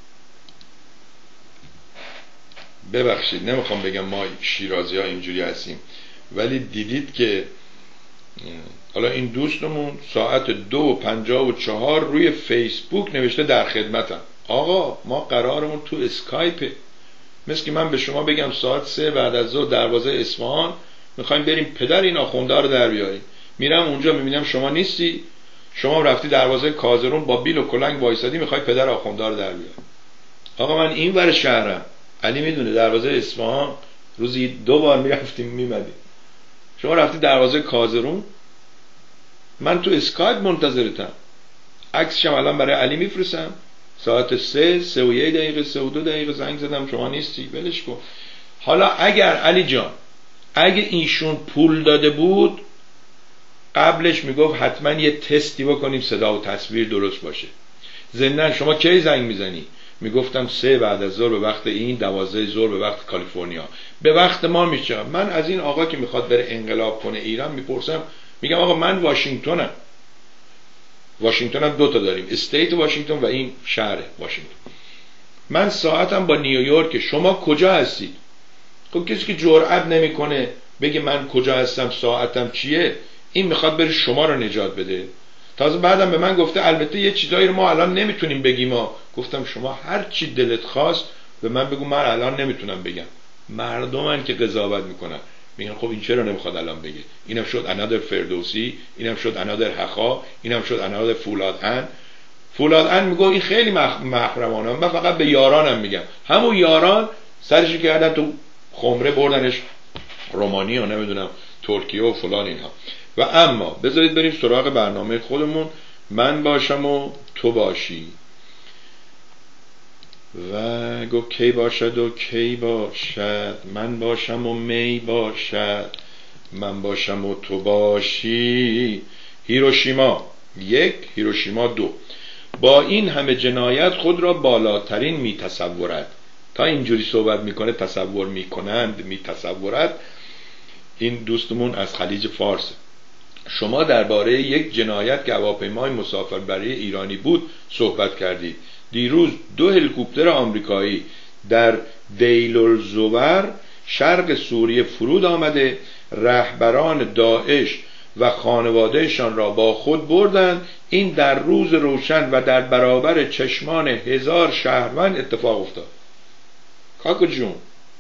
ببخشید نمیخوام بگم ما شیرازی ها اینجوری هستیم، ولی دیدید که حالا این دوستمون ساعت 2:54 روی فیسبوک نوشته در خدمتم. آقا ما قرارمون تو اسکایپه، مثل که من به شما بگم ساعت 3 بعد از ظهر دروازه اصفهان میخوایم بریم پدر این آخونده رو در بیاریم، میرم اونجا میبینم شما نیستی، شما رفتی دروازه کازرون با بیل و کلنگ وایسادی میخوای پدر آخونده رو در بیاری. آقا من این ور شهرم، علی میدونه دروازه اصفهان روزی 2 بار میرفتیم میمدیم، شما رفتی دروازه کازرون، من تو اسکایپ منتظرتم، عکسشم الان برای علی میفرستم، ساعت 3:01 3:02 زنگ زدم شما نیستی، ولش کن. حالا اگر علی جان اگه ایشون پول داده بود قبلش میگفت حتما یه تستی بکنیم صدا و تصویر درست باشه. ضمن شما کی زنگ میزنی؟ میگفتم 3 بعد از ظهر به وقت این، 12 ظهر به وقت کالیفرنیا، به وقت ما میشه. من از این آقا که میخواد بره انقلاب کنه ایران میپرسم، میگم آقا من واشنگتنم 2 تا داریم، استیت واشنگتن و این شهر واشنگتن، من ساعتم با نیویورک، شما کجا هستید؟ خب کسی که جرئت نمیکنه بگه من کجا هستم ساعتم چیه، این میخواد بره شما رو نجات بده. تازه بعدم به من گفته البته یه چیزایی رو ما الان نمیتونیم بگیم. گفتم شما هر چی دلت خواست به من بگو، من الان نمیتونم بگم. مردمن که قضاوت میکنن، میگن خب این چرا نمیخواد الان بگه، اینم شد انادر فردوسی، اینم شد انادر حقا، اینم شد انادر فولاد ان میگه این خیلی محرمانه. من فقط به یارانم میگم، همون یاران سرش کردن تو خمره بردنش رومانی و نمیدونم ترکیه و فلان اینها. و اما بذارید بریم سراغ برنامه خودمون. من باشم و تو باشی و گو کی باشد و کی باشد، من باشم و می باشد، من باشم و تو باشی. هیروشیما 1 هیروشیما 2. با این همه جنایت خود را بالاترین میتصورد. تا اینجوری صحبت میکنه، تصور میکنند، میتصورد. این دوستمون از خلیج فارس. شما درباره یک جنایت که هواپیمای مسافربری ایرانی بود صحبت کردید. دیروز 2 هلیکوپتر آمریکایی در دیل الزور شرق سوریه فرود آمده، رهبران داعش و خانوادهشان را با خود بردند. این در روز روشن و در برابر چشمان 1000 شهروند اتفاق افتاد. کاکو جون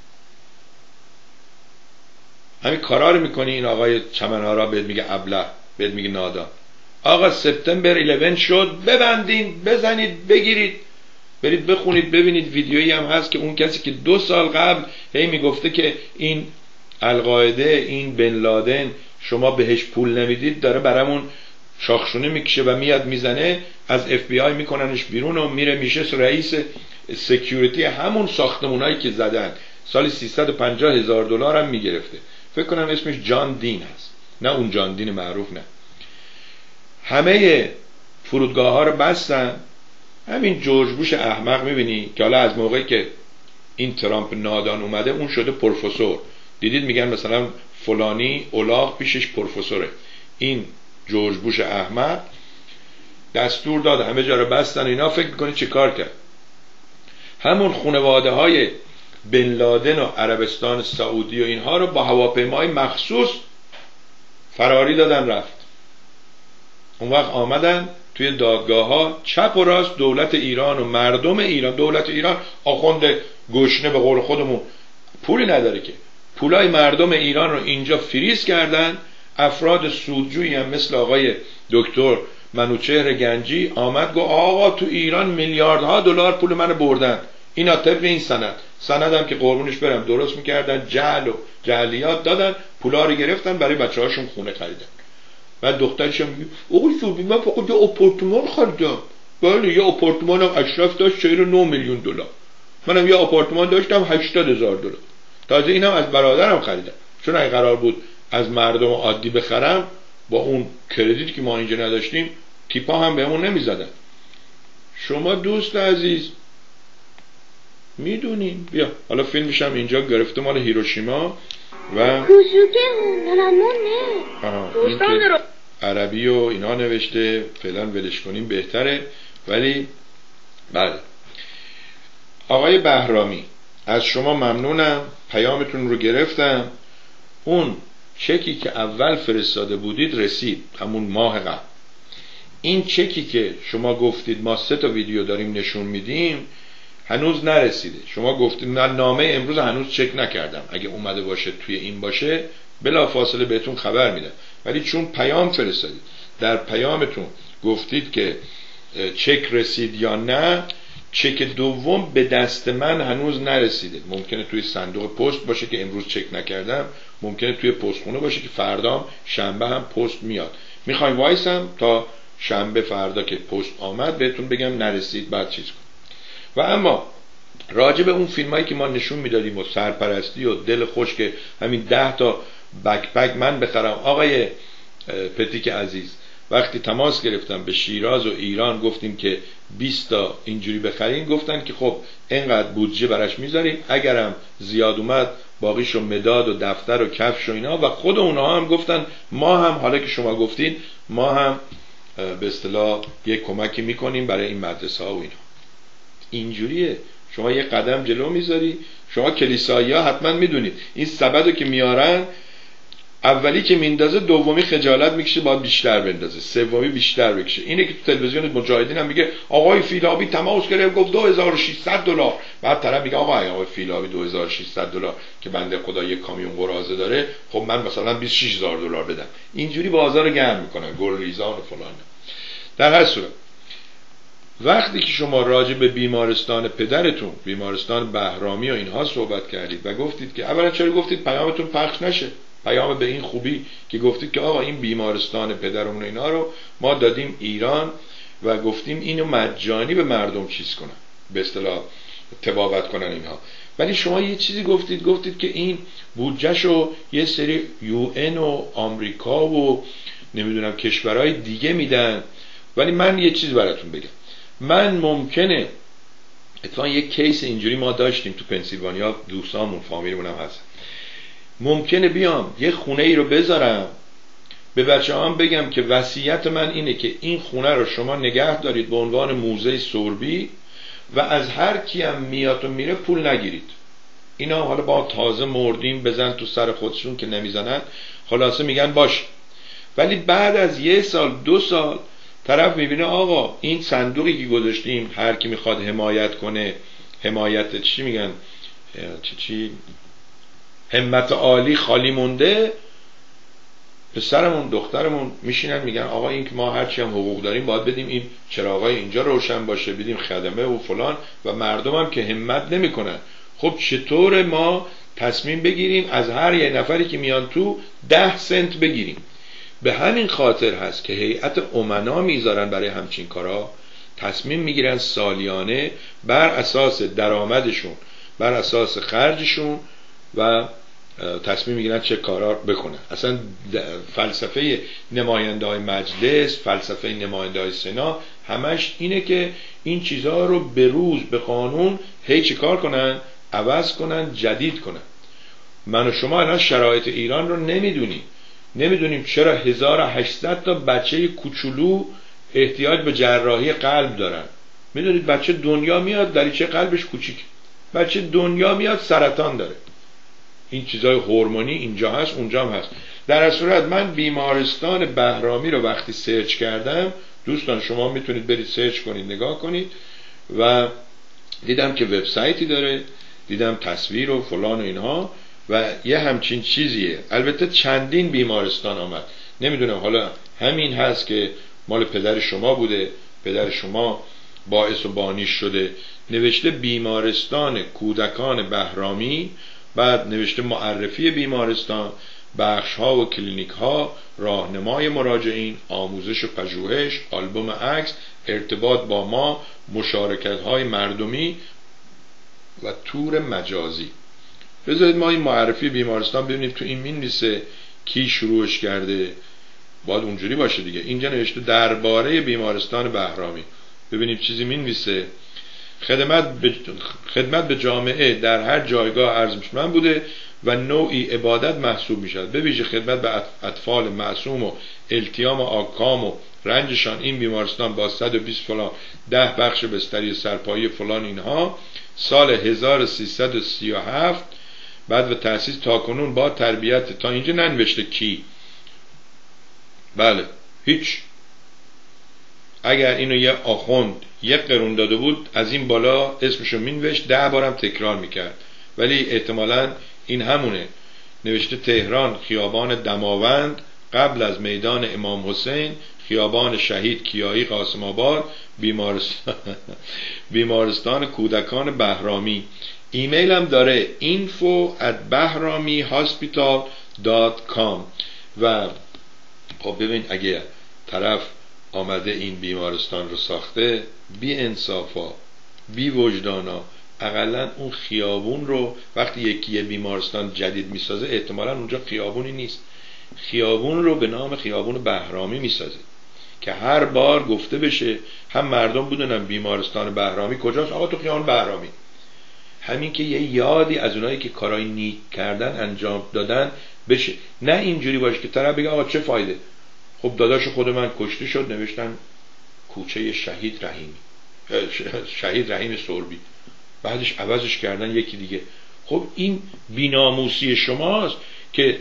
همین کارا رو میکنی، این آقای چمنارا بهت میگه ابله، بهت میگه نادان. آقا سپتامبر 11 شد، ببندین، بزنید، بگیرید، برید بخونید ببینید. ویدیویی هم هست که اون کسی که 2 سال قبل هی میگفته که این القاعده، این بن لادن، شما بهش پول نمیدید، داره برامون شاخشونه میکشه و میاد میزنه، از اف بی آی میکننش بیرون و میره میشه رئیس سکیوریتی همون ساختمونایی که زدن. سالی $350,000 هم میگرفته. فکر کنم اسمش جان دین هست، نه اون جان دین معروف، نه. همه فرودگاه ها رو بستن. همین جورج بوش احمق میبینی که حالا از موقعی که این ترامپ نادان اومده اون شده پروفسور. دیدید میگن مثلا فلانی الاغ پیشش پروفسوره. این جورج بوش احمق دستور داد همه جا رو بستن. اینا فکر میکنی چه کار کرد؟ همون خانواده های بن لادن و عربستان سعودی و اینها رو با هواپیمای مخصوص فراری دادن رفت. اون وقت آمدن توی دادگاه ها چپ و راست دولت ایران و مردم ایران، دولت ایران آخوند گشنه به قول خودمون پولی نداره که، پولای مردم ایران رو اینجا فریز کردن. افراد سودجویی هم مثل آقای دکتر منوچهر گنجی آمد گفت آقا تو ایران میلیاردها دلار پول من بردن، اینا طبق این سندم که قربونش برم درست میکردن، جهل و جهلیات دادن، پولا رو گرفتن برای بچه‌هاشون خونه خریدن. بعد دخترش هم میگه آقای سوربی من فقط یه آپارتمان خریدم. بله یه آپارتمانم اشرف داشت 49 میلیون دلار، منم یه آپارتمان داشتم 80,000 دلار، تازه اینم از برادرم خریدم، چون اگه قرار بود از مردم عادی بخرم با اون کردیتی که ما اینجا نداشتیم تیپا هم بهمون نمیزدن. شما دوست عزیز میدونین. بیا حالا فیلمش هم اینجا گرفته مال هیروشیما و عربی و اینا نوشته، فعلا ولش کنیم بهتره. ولی بله آقای بهرامی از شما ممنونم، پیامتون رو گرفتم. اون چکی که اول فرستاده بودید رسید همون ماه قبل. این چکی که شما گفتید ما 3 تا ویدیو داریم نشون میدیم هنوز نرسیده. شما گفتید من نامه امروز هنوز چک نکردم، اگه اومده باشه توی این باشه بلا فاصله بهتون خبر میدم. ولی چون پیام فرستادید، در پیامتون گفتید که چک رسید یا نه، چک دوم به دست من هنوز نرسیده. ممکنه توی صندوق پست باشه که امروز چک نکردم، ممکنه توی پستخونه باشه که فردام شنبه هم پست میاد. میخوایم وایسم تا شنبه فردا که پست آمد بهتون بگم نرسید بعد چیز کنم. و اما راجع به اون فیلمایی که ما نشون میدادیم و سرپرستی و دل خوش که همین 10 تا بکپک من بخرم، آقای پتیک عزیز وقتی تماس گرفتم به شیراز و ایران گفتیم که 20 تا اینجوری بخرین، گفتن که خب اینقدر بودجه براش میذاریم، اگرم زیاد اومد باقیشو مداد و دفتر و کفش و اینا. و خود اونها هم گفتن ما هم حالا که شما گفتین ما هم به اصطلاح یک کمکی میکنیم برای این مدرسه ها و اینا. اینجوریه. شما یه قدم جلو میذاری. شما کلیسایی ها حتما میدونید این سبدو که میارن، اولی که میندازه دومی خجالت میکشه باید بیشتر بندازه، سومی بیشتر بکشه. اینه که تو تلویزیون مجاهدین هم میگه آقای فیلابی تماس گرفت گفت 2600 دلار، بعد طرف میگه آقای فیلابی 2600 دلار که بنده خدا یک کامیون قراضه داره، خب من مثلا 26000 دلار بدم. اینجوری بازار رو گرم میکنن، گل ریزان و فلان. در هر صورت وقتی که شما راجع به بیمارستان پدرتون، بیمارستان بهرامی و اینها صحبت کردید و گفتید که اولا چرا گفتید پیامتون پخش نشه، پیام به این خوبی که گفتید که آقا این بیمارستان پدرمون اینا رو ما دادیم ایران و گفتیم اینو مجانی به مردم چیز کنن، به اصطلاح تبابت کنن اینها. ولی شما یه چیزی گفتید که این بودجهشو یه سری UN و آمریکا و نمیدونم کشورهای دیگه میدن. ولی من یه چیز براتون بگم، من ممکنه اتفاقا یک کیس اینجوری ما داشتیم تو پنسیلوانیا، دوستامون فامیلمون هم هست، ممکنه بیام یه خونه ای رو بذارم به بچه‌هام بگم که وصیت من اینه که این خونه رو شما نگه دارید به عنوان موزه سوربی و از هر کی هم میاد و میره پول نگیرید. اینا حالا با تازه مردیم بزن تو سر خودشون که نمیزنن، خلاصه میگن باش. ولی بعد از 1 سال 2 سال طرف میبینه آقا این صندوقی که گذاشتیم هر کی میخواد حمایت کنه، حمایت چی میگن، چی همت عالی خالی مونده، پسرمون دخترمون میشینن میگن آقا این که ما هرچی هم حقوق داریم باید بدیم این چراغای اینجا روشن باشه، بدیم خدمه و فلان، و مردم هم که همت نمیکنن. خب چطور ما تصمیم بگیریم از هر یه نفری که میان تو 10 سنت بگیریم؟ به همین خاطر هست که هیئت امنا میذارن برای همچین کارا، تصمیم میگیرن سالیانه بر اساس درآمدشون، بر اساس خرجشون و تصمیم میگیرن چه کارا بکنن. اصلا فلسفه نماینده های مجلس، فلسفه نماینده های سنا همش اینه که این چیزها رو به روز به قانون چه کار کنن؟ عوض کنن، جدید کنن. من و شما الان شرایط ایران رو نمیدونیم چرا 1800 تا بچه کوچولو احتیاج به جراحی قلب دارن. میدونید بچه دنیا میاد دریچه قلبش کوچیک، بچه دنیا میاد سرطان داره. این چیزای هورمونی اینجا هست اونجا هم هست. در صورت من بیمارستان بهرامی رو وقتی سرچ کردم دوستان شما میتونید برید سرچ کنید نگاه کنید. و دیدم که وبسایتی داره، دیدم تصویر و فلان و اینها و یه همچین چیزیه. البته چندین بیمارستان آمد، نمیدونم حالا همین هست که مال پدر شما بوده، پدر شما باعث و بانیش شده. نوشته بیمارستان کودکان بهرامی، بعد نوشته معرفی بیمارستان، بخش ها و کلینیک ها، راهنمای مراجعین، آموزش و پژوهش، آلبوم عکس، ارتباط با ما، مشارکت های مردمی و تور مجازی. بذارید ما این معرفی بیمارستان ببینیم تو این مینویسه کی شروعش کرده، باید اونجوری باشه دیگه. اینجا نوشته درباره بیمارستان بهرامی، ببینیم چیزی مینویسه. خدمت به جامعه در هر جایگاه ارزشمند بوده و نوعی عبادت محسوب می شود، به ویژه خدمت به اطفال معصوم و التیام و آکام و رنجشان. این بیمارستان با 120 فلان 10 بخش بستری سرپایی فلان اینها سال 1337 بعد و تأسیس تاکنون با تربیت. تا اینجا ننوشته کی، بله هیچ. اگر اینو یه آخوند یک قرون داده بود از این بالا اسمشو مینوشت، 10 بارم تکرار میکرد، ولی احتمالاً این همونه. نوشته تهران، خیابان دماوند قبل از میدان امام حسین، خیابان شهید کیایی قاسم آباد، بیمارستان کودکان بهرامی. ایمیل هم داره info@bahramihospital.com. و خب ببین اگه طرف آمده این بیمارستان رو ساخته، بی انصافا بی وجدانا، اقلا اون خیابون رو وقتی یکی بیمارستان جدید میسازه احتمالا اونجا خیابونی نیست، خیابون رو به نام خیابون بهرامی میسازه که هر بار گفته بشه هم مردم بدونن بیمارستان بهرامی کجاست. آقا تو خیابون بهرامی. همین که یه یادی از اونایی که کارای نیک کردن انجام دادن بشه، نه اینجوری باشه که طرف بگه آقا چه فایده، خب داداش خود من کشته شد نوشتن کوچه شهید رحیم سربی، بعدش عوضش کردن یکی دیگه. خب این بی‌ناموسی شماست که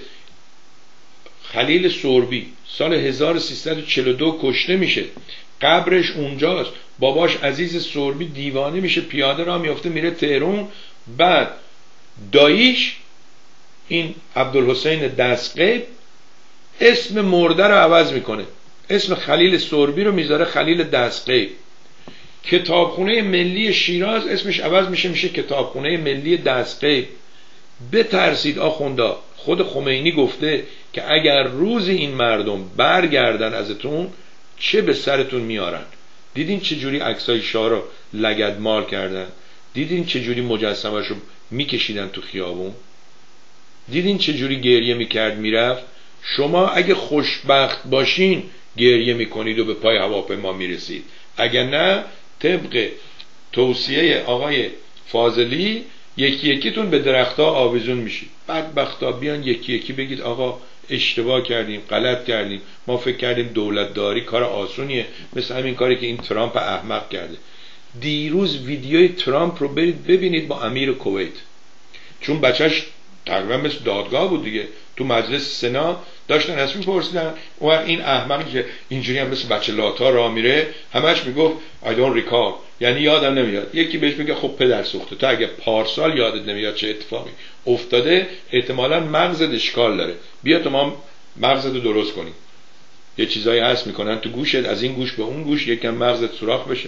خلیل سربی سال 1342 کشته میشه، قبرش اونجاست، باباش عزیز سربی دیوانه میشه، پیاده راه میفته میره تهران، بعد داییش این عبدالحسین دستقیب اسم مرده رو عوض میکنه، اسم خلیل سربی رو میذاره خلیل دستقیب. کتابخونه ملی شیراز اسمش عوض میشه کتابخونه ملی دستقیب. بترسید آخوندا، خود خمینی گفته که اگر روزی این مردم برگردن ازتون چه به سرتون میارن. دیدین چجوری عکسای شاه رو لگدمال کردن؟ دیدین چجوری مجسمه‌اش رو میکشیدن تو خیابون؟ دیدین چجوری گریه میکرد میرفت؟ شما اگه خوشبخت باشین گریه میکنید و به پای هواپیما میرسید، اگر نه طبق توصیه آقای فاضلی یکی یکیتون به درختها آویزون میشید. بدبختا بیان یکی یکی بگید آقا اشتباه کردیم، غلط کردیم، ما فکر کردیم دولتداری کار آسونیه، مثل همین کاری که این ترامپ احمق کرده. دیروز ویدیوی ترامپ رو برید ببینید با امیر کویت، چون بچهش تقریبا مثل دادگاه بود دیگه، تو مجلس سنا داشتن از میپرسیدن، و این احمقی که اینجوری هم مثل بچه لاتا راه میره همش میگفت I don't recall، یعنی یادم نمیاد. یکی بهش میگه خب پدر سوخته، تو اگه پارسال یادت نمیاد چه اتفاقی افتاده احتمالاً مغزت اشکال داره، بیا تو ما مغزت رو درست کنیم. یه چیزایی هست میکنن تو گوشت، از این گوش به اون گوش یکم مغزت سوراخ بشه.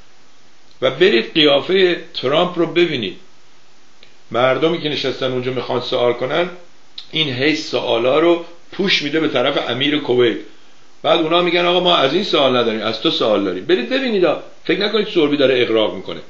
و برید قیافه ترامپ رو ببینید، مردمی که نشستن اونجا میخوان سوال کنن، این حیث سوالا رو پوش میده به طرف امیر کویت، بعد اونا میگن آقا ما از این سوال نداریم، از تو سوال داریم. برید ببینید، فکر نکنید سربی داره اغراق میکنه.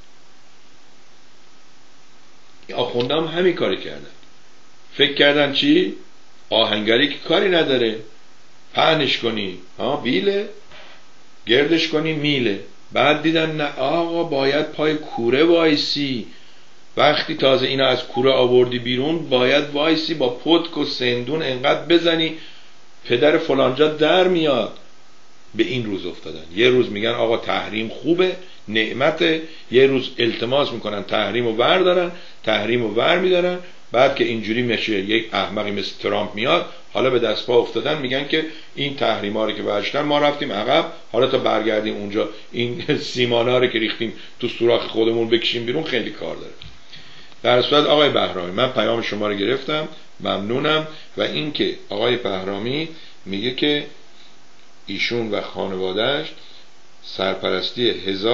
آخونده هم همین کاری کردن، فکر کردن چی؟ آهنگری که کاری نداره، پهنش کنی بیله، گردش کنی میله. بعد دیدن نه آقا باید پای کوره وایسی، وقتی تازه اینا از کوره آوردی بیرون باید وایسی با پتک و سندون انقدر بزنی پدر فلانجا در میاد. به این روز افتادن. یه روز میگن آقا تحریم خوبه، نعمته، یه روز التماس میکنن تحریم رو بردارن، تحریم رو ور میدارن. بعد که اینجوری میشه یک احمقی مثل ترامپ میاد حالا به دست پا افتادن، میگن که این تحریما رو که برشتن ما رفتیم عقب، حالا تا برگردیم اونجا این سیمانا رو که ریختیم تو سوراخ خودمون بکشیم بیرون خیلی کار داره. در صورت آقای بهرامی من پیام شما رو گرفتم، ممنونم. و این که آقای بهرامی میگه که ایشون و خانوادهش سرپرستی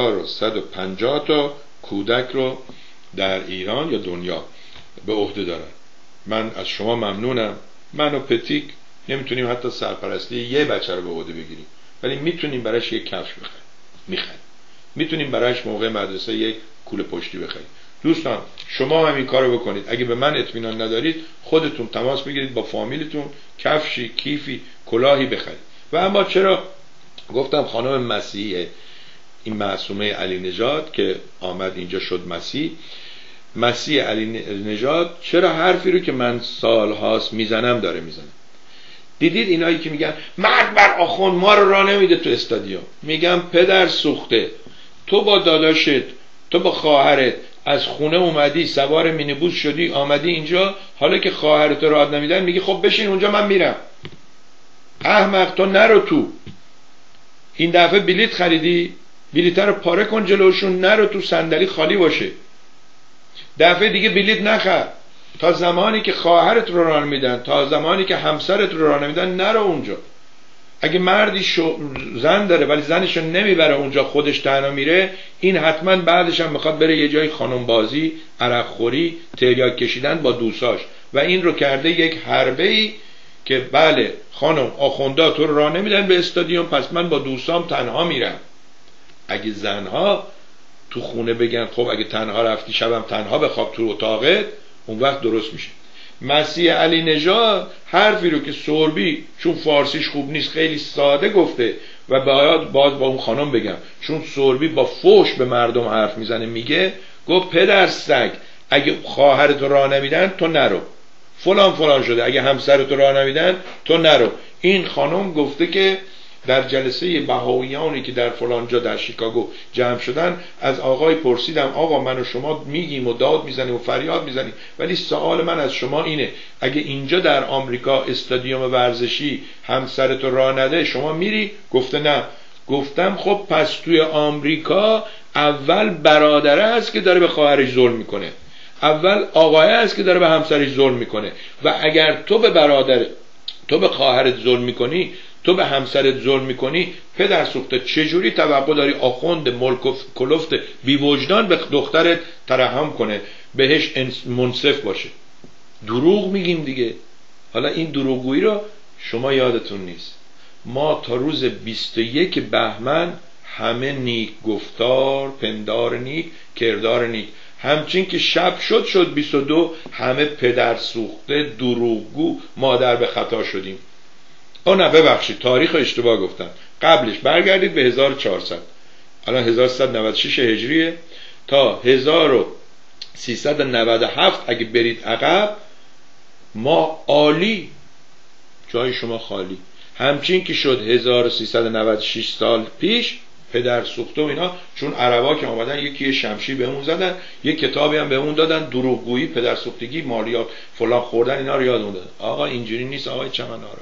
1150 تا کودک رو در ایران یا دنیا به عهده دارن. من از شما ممنونم. من و پتیک نمیتونیم حتی سرپرستی یه بچه رو به عهده بگیریم، ولی میتونیم براش یک کفش بخریم، میتونیم براش موقع مدرسه یک کوله پشتی بخریم. دوستان شما هم این کارو بکنید. اگه به من اطمینان ندارید خودتون تماس بگیرید با فامیلتون، کفشی، کیفی، کلاهی بخرید. و اما چرا گفتم خانم مسیح، این معصومه علی نژاد که آمد اینجا شد مسیح علی نژاد، چرا حرفی رو که من سالهاست میزنم داره میزنه؟ دیدید اینایی که میگن مرد بر آخوند ما رو راه نمیده تو استادیوم؟ میگم پدر سوخته، تو با داداشت، تو با خواهرت از خونه اومدی، سوار مینیبوس شدی آمدی اینجا، حالا که خواهرت راه نمیدن میگی خب بشین اونجا من میرم. احمق، تو نرو تو. این دفعه بلیت خریدی، بلیت رو پاره کن جلوشون، نرو تو، صندلی خالی باشه. دفعه دیگه بلیت نخر. تا زمانی که خواهرت رو راه میدن، تا زمانی که همسرت رو راه نمیدن، نرو اونجا. اگه مردی زن داره ولی زنش رو نمیبره اونجا، خودش تنها میره، این حتما بعدش هم میخواد بره یه جای خانم بازی، عرق خوری، تریاک کشیدن با دوستاش. و این رو کرده یک حربه‌ای که بله خانم آخوندا تو رو راه نمیدن به استادیوم، پس من با دوستام تنها میرم. اگه زنها تو خونه بگن خب اگه تنها رفتی شبم تنها بخواب تو اتاقت، اون وقت درست میشه. مسیح علی نژاد حرفی رو که سربی چون فارسیش خوب نیست خیلی ساده گفته و باید با اون خانم بگم چون سربی با فوش به مردم حرف میزنه، میگه گفت پدر سگ اگه خواهرت راه نمیدن تو نرو، فلان فلان شده، اگه همسرت راه نمیدن تو نرو. این خانم گفته که در جلسه بهائیانی که در فلان جا در شیکاگو جمع شدن از آقای پرسیدم آقا من و شما میگیم و داد میزنیم و فریاد میزنیم، ولی سوال من از شما اینه اگه اینجا در آمریکا استادیوم ورزشی همسرت راه نده شما میری؟ گفته نه. گفتم خب پس توی آمریکا اول برادره است که داره به خواهرش ظلم میکنه، اول آقای است که داره به همسرش ظلم میکنه. و اگر تو به برادر، تو به خواهرت ظلم میکنی، تو به همسرت ظلم میکنی، پدر سوخته چجوری توقع داری آخوند ملک کلفت بی وجدان به دخترت ترحم کنه، بهش منصف باشه؟ دروغ میگیم دیگه. حالا این دروغگویی رو شما یادتون نیست، ما تا روز 21 بهمن همه نیک گفتار، پندار نیک، کردار نیک. همچین که شب شد 22 همه پدر سوخته، دروغگو، مادر به خطا شدیم. نه ببخشید تاریخ اشتباه گفتم، قبلش برگردید به 1400، الان 1196 هجریه، تا 1397 اگه برید عقب ما عالی، جای شما خالی. همچین که شد 1396 سال پیش پدر سوخته و اینا، چون عربا که آمدن یکی شمشیر بهمون زدن، یک کتابی هم بهمون دادن، دروغگویی، پدر سوختگی، مالیات فلان خوردن، اینا رو یادمون دادن. آقا اینجوری نیست آقای چمنارا.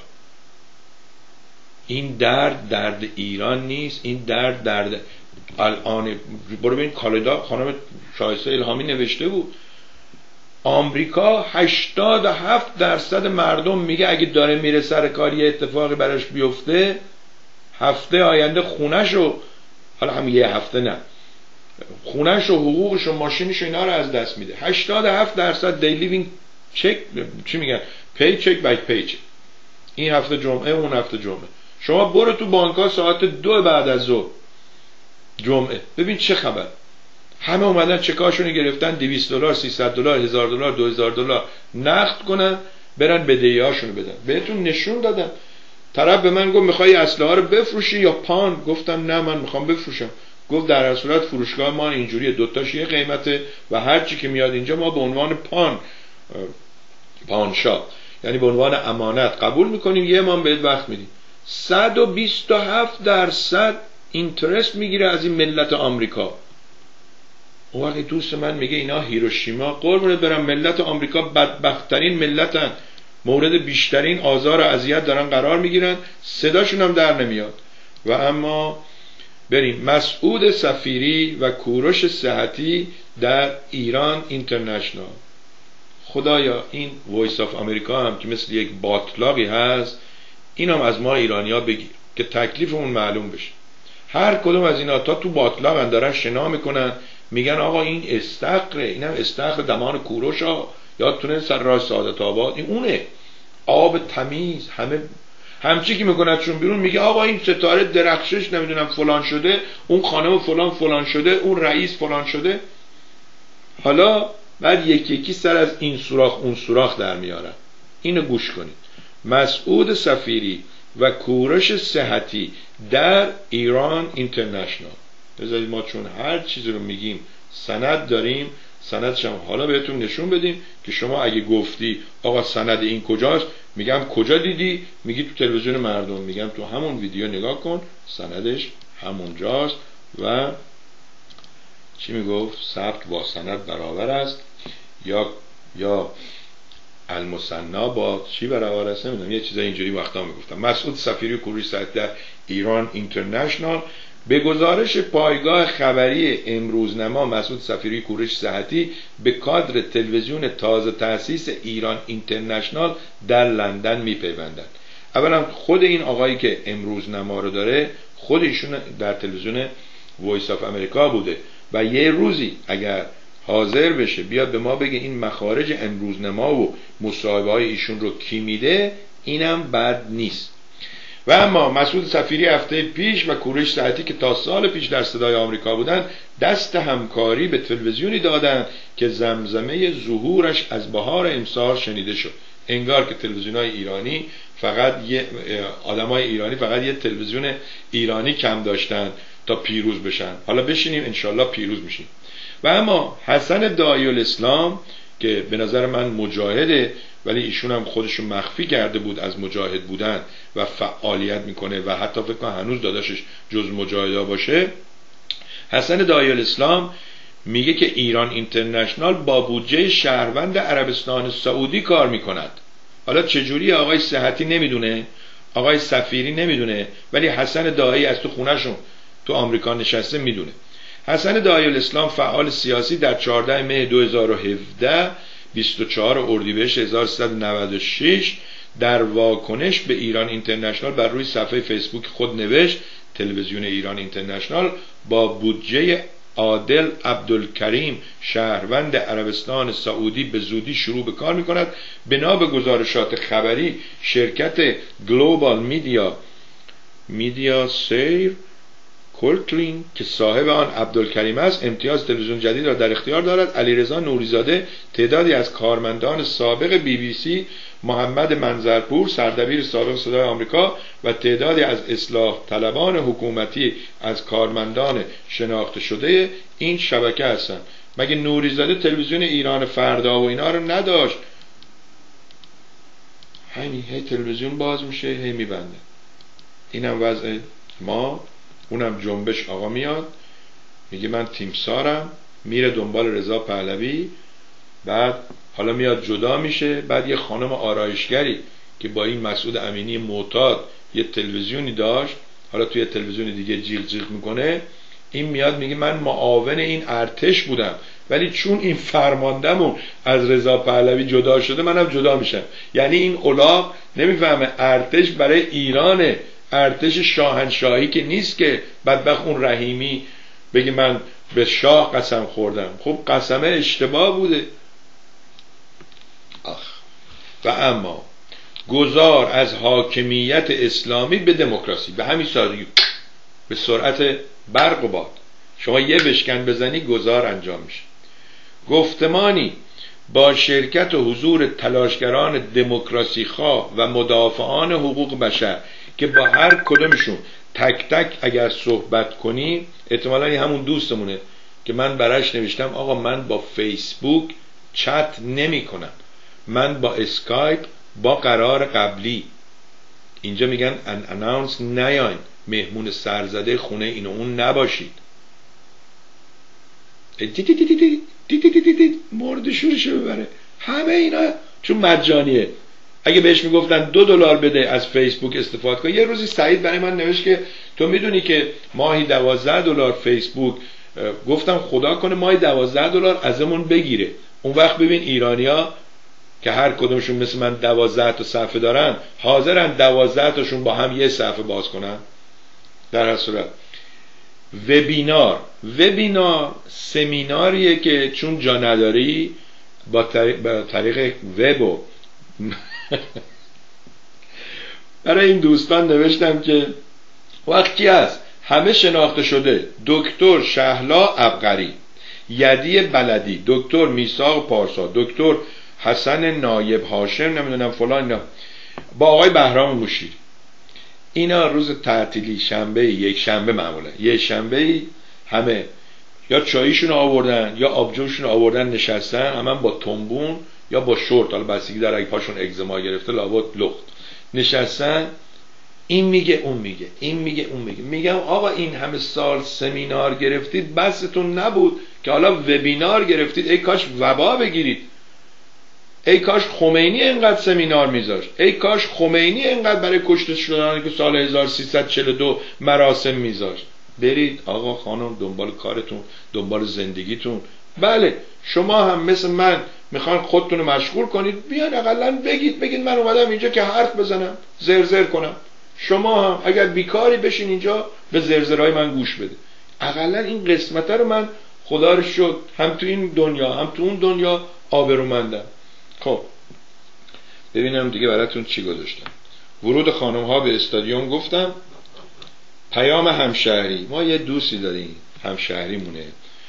این درد ایران نیست، این درد الان. برو ببین کالدا خانم شایسته الهامی نوشته بود آمریکا 87% مردم میگه اگه داره میره سر کار یه اتفاقی براش بیفته هفته آینده خونه‌شو، حالا هم یه هفته نه، خونه‌شو، حقوقشو، ماشینشو، اینا رو از دست میده. 87% دی لیوینگ چک، چی میگن، پی چک بای پی چک. این هفته جمعه اون هفته جمعه. شما برو تو بانک‌ها ساعت 2 بعد از ظهر جمعه ببین چه خبر. همه اومدن چکاشونو گرفتن، $200 $300 $1000 $2000 نقد کنن برن بدهی‌هاشونو بدن. بهتون نشون دادم. طرف به من گفت میخوای اسلحه رو بفروشی یا پان؟ گفتم نه من میخوام بفروشم. گفت در صورت فروشگاه ما اینجوریه، دوتاش یه قیمته و هر چی که میاد اینجا ما به عنوان پانشا، یعنی به عنوان امانت قبول میکنیم، یه ما بهت وقت میدیم. 127% اینترست میگیره از این ملت آمریکا. اون وقتی دوست من میگه اینا هیروشیما، قربونت برم، ملت آمریکا بدبختترین ملتن. مورد بیشترین آزار و اذیت دارن قرار میگیرن، صداشون هم در نمیاد. و اما بریم مسعود صفیری و کوروش صحتی در ایران اینترنشنال. خدایا این وایس آف امریکا هم که مثل یک باطلاقی هست، این هم از ما ایرانیا بگیر که تکلیفمون معلوم بشه. هر کدوم از اینا تا تو باطلاق دارن شنا میکنن، میگن آقا این استقره، اینم استقر دمان کوروش ها، یادتونه سر راه سعادت آباد، این اونه آب تمیز، همچی که میکنه چون بیرون میگه آقا این ستاره درخشش نمیدونم فلان شده، اون خانم فلان فلان شده، اون رئیس فلان شده. حالا بعد یکی یکی سر از این سوراخ اون سوراخ در میارن. اینو گوش کنید. مسعود صفیری و کوروش صحتی در ایران اینترنشنال. بذارید ما چون هر چیزی رو میگیم سند داریم، سندش هم حالا بهتون نشون بدیم که شما اگه گفتی آقا سند این کجاست، میگم کجا دیدی؟ میگی تو تلویزیون مردم. میگم تو همون ویدیو نگاه کن، سندش همونجاست. و چی میگفت؟ ثبت با سند برابر است، یا المثنا با چی برابر است، نمیدونم، یه چیزای اینجوری وقتا میگفتم. مسعود صفیری و کوروش صحتی در ایران اینترنشنال. به گزارش پایگاه خبری امروزنما، مسعود صفیری کوروش صحتی به کادر تلویزیون تازه تأسیس ایران اینترنشنال در لندن میپیوندند. اولا خود این آقایی که امروزنما رو داره، خود ایشون در تلویزیون وایس آف امریکا بوده و یه روزی اگر حاضر بشه بیاد به ما بگه این مخارج امروزنما و مصاحبه های ایشون رو کی میده، اینم بد نیست. و اما مسعود صفیری هفته پیش و کوروش صحتی که تا سال پیش در صدای آمریکا بودند، دست همکاری به تلویزیونی دادند که زمزمه ظهورش از بهار امسال شنیده شد. انگار که تلویزیون‌های ایرانی فقط آدمای ایرانی فقط یه تلویزیون ایرانی کم داشتن تا پیروز بشن. حالا بشینیم انشالله پیروز میشیم. و اما حسن داعی‌الاسلام که به نظر من مجاهده، ولی ایشون هم خودشو مخفی کرده بود از مجاهد بودن و فعالیت میکنه و حتی فکر کنم هنوز داداشش جز مجاهدا باشه. حسن داعی‌الاسلام میگه که ایران اینترنشنال با بودجه شهروند عربستان سعودی کار میکند. حالا چجوری آقای صحتی نمیدونه، آقای صفیری نمیدونه، ولی حسن داعی از تو خونهشون تو آمریکا نشسته میدونه. حسن داعی‌الاسلام فعال سیاسی در 14 مه 2017 24 اردیبهشت 1396 در واکنش به ایران اینترنشنال بر روی صفحه فیسبوک خود نوشت تلویزیون ایران اینترنشنال با بودجه عادل عبدالکریم شهروند عربستان سعودی به زودی شروع به کار می‌کند. بنا به گزارشات خبری شرکت گلوبال میدیا سیر کولتلین که صاحب آن عبدالکریم است امتیاز تلویزیون جدید را در اختیار دارد. علیرضا نوریزاده تعدادی از کارمندان سابق بی بی سی، محمد منظرپور سردبیر سابق صدای آمریکا و تعدادی از اصلاح طلبان حکومتی از کارمندان شناخته شده این شبکه هستند. مگه نوریزاده تلویزیون ایران فردا و اینا رو نداشت؟ هی تلویزیون باز میشه هی میبنده. اینم وضع ما. اونم جنبش آقا میاد میگه من تیمسارم، میره دنبال رضا پهلوی، بعد حالا میاد جدا میشه، بعد یه خانم آرایشگری که با این مسعود امینی معتاد یه تلویزیونی داشت، حالا توی تلویزیون دیگه جیغ جیغ میکنه، این میاد میگه من معاون این ارتش بودم، ولی چون این فرماندهمون از رضا پهلوی جدا شده منم جدا میشم. یعنی این الاغ نمیفهمه ارتش برای ایرانه، ارتش شاهنشاهی که نیست که بدبخت اون رحیمی بگه من به شاه قسم خوردم. خب قسمه اشتباه بوده. و اما گذار از حاکمیت اسلامی به دموکراسی به همین سادگی، به سرعت برق و باد، شما یه بشکن بزنی گذار انجام میشه. گفتمانی با شرکت و حضور تلاشگران دموکراسی خواه و مدافعان حقوق بشر که با هر کدومشون تک تک اگر صحبت کنیم، احتمالاً همون دوستمونه که من براش نوشتم آقا من با فیسبوک چت نمی کنم، من با اسکایپ با قرار قبلی، اینجا میگن ان اناونس نیاین، مهمون سرزده خونه این و اون نباشید. مورد شورشو ببره. همه اینا چون مجانیه. اگه بهش میگفتن $2 بده از فیسبوک استفاده کن. یه روزی سعید برای من نوشت که تو میدونی که ماهی $12 فیسبوک، گفتم خدا کنه ماهی $12 ازمون بگیره. اون وقت ببین ایرانیا که هر کدومشون مثل من 12 تا صفحه دارن، حاضرن 12 تاشون با هم یه صفحه باز کنن. در هر صورت وبینار سمیناریه که چون جا نداری با طریق وب و برای این دوستان نوشتم که وقتی هست همه شناخته شده: دکتر شهلا عبقری، یدی بلدی، دکتر میثاق پارسا، دکتر حسن نایب هاشم، نمیدونم فلان، اینا با آقای بهرام موشیری. اینا روز تعطیلی شنبه، یک شنبه معمولا یک شنبه همه یا چاییشون آوردن یا آبجوشون آوردن نشستن، همه با تنبون یا با شورت، حالا بستگی داره اگه پاشون اگزما گرفته لابد لخت نشستن. این میگه اون میگه، این میگه اون میگه. میگم آقا این همه سال سمینار گرفتید بستون نبود که حالا وبینار گرفتید؟ ای کاش وبا بگیرید، ای کاش خمینی اینقدر سمینار میذاشت، ای کاش خمینی اینقدر برای کشته شدن که سال 1342 مراسم میذاشت. برید آقا خانم دنبال کارتون، دنبال زندگیتون. بله شما هم مثل من میخوان خودتون رو مشغول کنید، بیان اقلا بگید من اومدم اینجا که حرف بزنم، زرزر کنم. شما هم اگر بیکاری بشین اینجا به زرزرهای من گوش بده. اقلا این قسمت رو من خدا رو شکر هم تو این دنیا هم تو اون دنیا آبرومندم. خب ببینم دیگه براتون چی گذاشتم. ورود خانم ها به استادیوم گفتم. پیام همشهری، ما یه دوستی داریم همشهری مونه.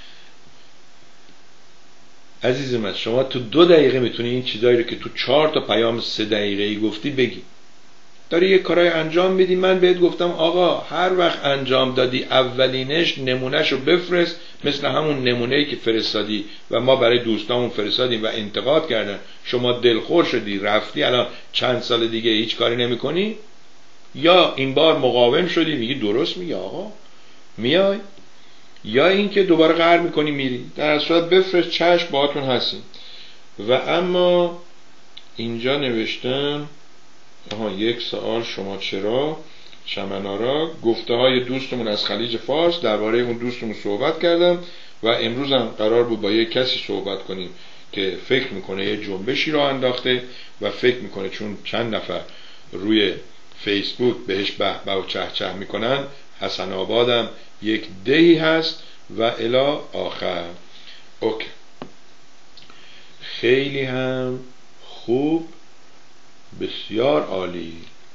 عزیز من شما تو 2 دقیقه میتونی این چیزایی رو که تو 4 تا پیام 3 دقیقه‌ای گفتی بگی. داری یه کارای انجام میدی، من بهت گفتم آقا هر وقت انجام دادی اولینش نمونهشو بفرست، مثل همون نمونه‌ای که فرستادی و ما برای دوستامون فرستادیم و انتقاد کردن، شما دلخور شدی رفتی، الان چند سال دیگه هیچ کاری نمی‌کنی، یا این بار مقاوم شدی میگی درست میگی آقا میای، یا اینکه دوباره قهر میکنی میری. در صورت بفرست، چشم باهاتون هستیم. و اما اینجا نوشتم یک سوال شما چرا چمنارا، گفته های دوستمون از خلیج فارس، درباره اون دوستمون صحبت کردم و امروز هم قرار بود با یک کسی صحبت کنیم که فکر میکنه یه جنبشی رو انداخته و فکر میکنه چون چند نفر روی فیسبوک بهش به به و چه چه میکنن، حسن آبادم یک دهی هست و الی آخر. اوکی، خیلی هم خوب، بسیار عالی،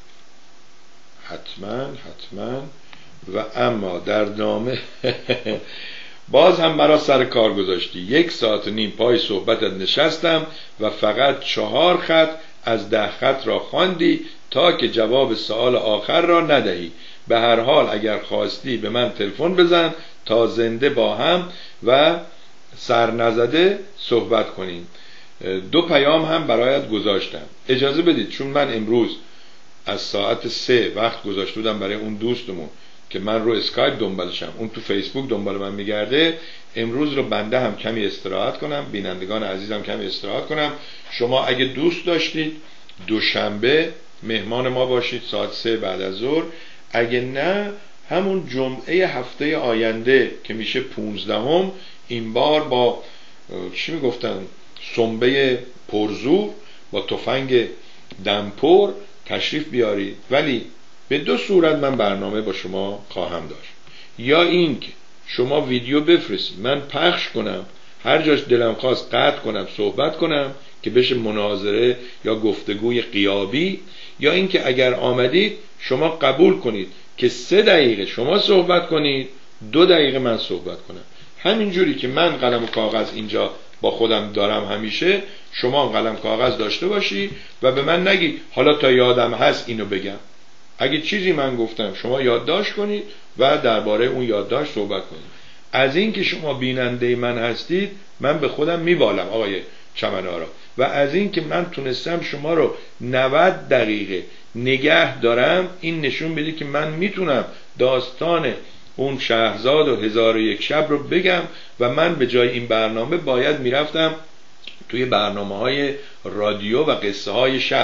حتما. و اما در نامه باز هم مرا سر کار گذاشتی. 1.5 ساعت پای صحبتت نشستم و فقط 4 خط از 10 خط را خواندی تا که جواب سوال آخر را ندهی. به هر حال اگر خواستی به من تلفن بزن تا زنده با هم و سر نزده صحبت کنیم. 2 پیام هم برایت گذاشتم. اجازه بدید چون من امروز از ساعت 3 وقت گذاشته بودم برای اون دوستمون که من رو اسکایپ دنبالشم، اون تو فیسبوک دنبال من میگرده، امروز رو بنده هم کمی استراحت کنم، بینندگان عزیزم کمی استراحت کنم. شما اگه دوست داشتید دوشنبه مهمان ما باشید ساعت 3 بعد از ظهر، اگه نه همون جمعه هفته آینده که میشه 15ام، این بار با چی میگفتن، سنبه پرزور با تفنگ دمپر تشریف بیارید. ولی به 2 صورت من برنامه با شما خواهم داشت. یا این که شما ویدیو بفرستید من پخش کنم، هر جاش دلم خواست قطع کنم صحبت کنم که بشه مناظره یا گفتگوی غیابی، یا این که اگر آمدید شما قبول کنید که 3 دقیقه شما صحبت کنید، 2 دقیقه من صحبت کنم. همینجوری که من قلم و کاغذ اینجا با خودم دارم همیشه، شما قلم کاغذ داشته باشی و به من نگید حالا تا یادم هست اینو بگم. اگه چیزی من گفتم شما یادداشت کنید و درباره اون یادداشت صحبت کنید. از این که شما بیننده من هستید من به خودم میبالم آقای چمنارا، و از این که من تونستم شما رو 90 دقیقه نگه دارم، این نشون میده که من میتونم داستان اون شهرزاد و 1001 شب رو بگم و من به جای این برنامه باید میرفتم توی برنامه‌های رادیو و قصه های شب.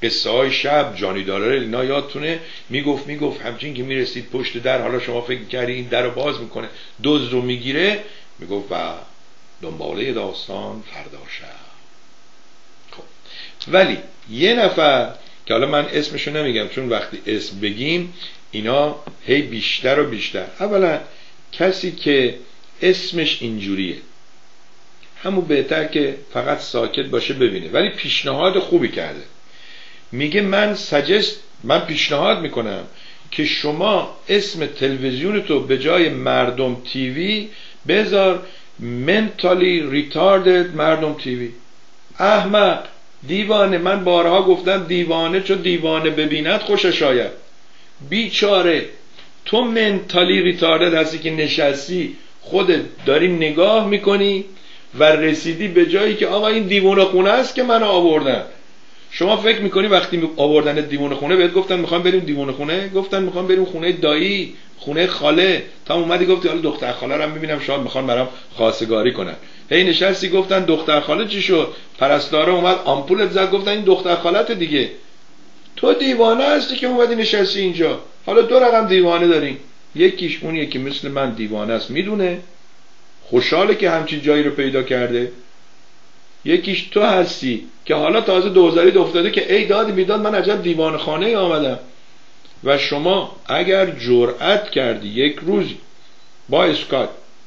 قصه های شب جانی دالر اینا یادتونه میگفت همچین که میرسید پشت در، حالا شما فکر کردی این در رو باز میکنه دزد رو میگیره، میگفت و دنباله داستان فردا شب. خب ولی یه نفر که حالا من اسمشو نمیگم چون وقتی اسم بگیم اینا هی بیشتر و بیشتر، اولا کسی که اسمش اینجوریه همون بهتر که فقط ساکت باشه ببینه، ولی پیشنهاد خوبی کرده. میگه من پیشنهاد میکنم که شما اسم تلویزیون تو به جای مردم تیوی بذار mentally retarded مردم تیوی. احمق، دیوانه. من بارها گفتم دیوانه چون دیوانه ببیند خوشش آید. بیچاره تو mentally retarded هستی که نشستی خودت داری نگاه میکنی و رسیدی به جایی که آقا این دیوونه خونه است که منو آوردن. شما فکر میکنی وقتی آوردن دیوونه خونه بهت گفتن میخوام بریم دیوونه خونه؟ گفتن میخوام بریم خونه دایی، خونه خاله. تا اومدی گفتی حالا دختر خاله رو هم ببینم شاید میخوان برام خواستگاری کنن. هی نشستی گفتن دختر خاله چی شد؟ پرستاره اومد آمپولت زد گفتن این دختر خالت دیگه. تو دیوانه هستی که اومدی نشستی اینجا. حالا دو رقم دیوانه داریم، یکیش اونیه که مثل من دیوانه است میدونه، خوشحاله که همچین جایی رو پیدا کرده. یکیش تو هستی که حالا تازه دوزاری افتاده که ای دادی بیداد من عجب دیوان خانه آمدم. و شما اگر جرأت کردی یک روزی با اسکات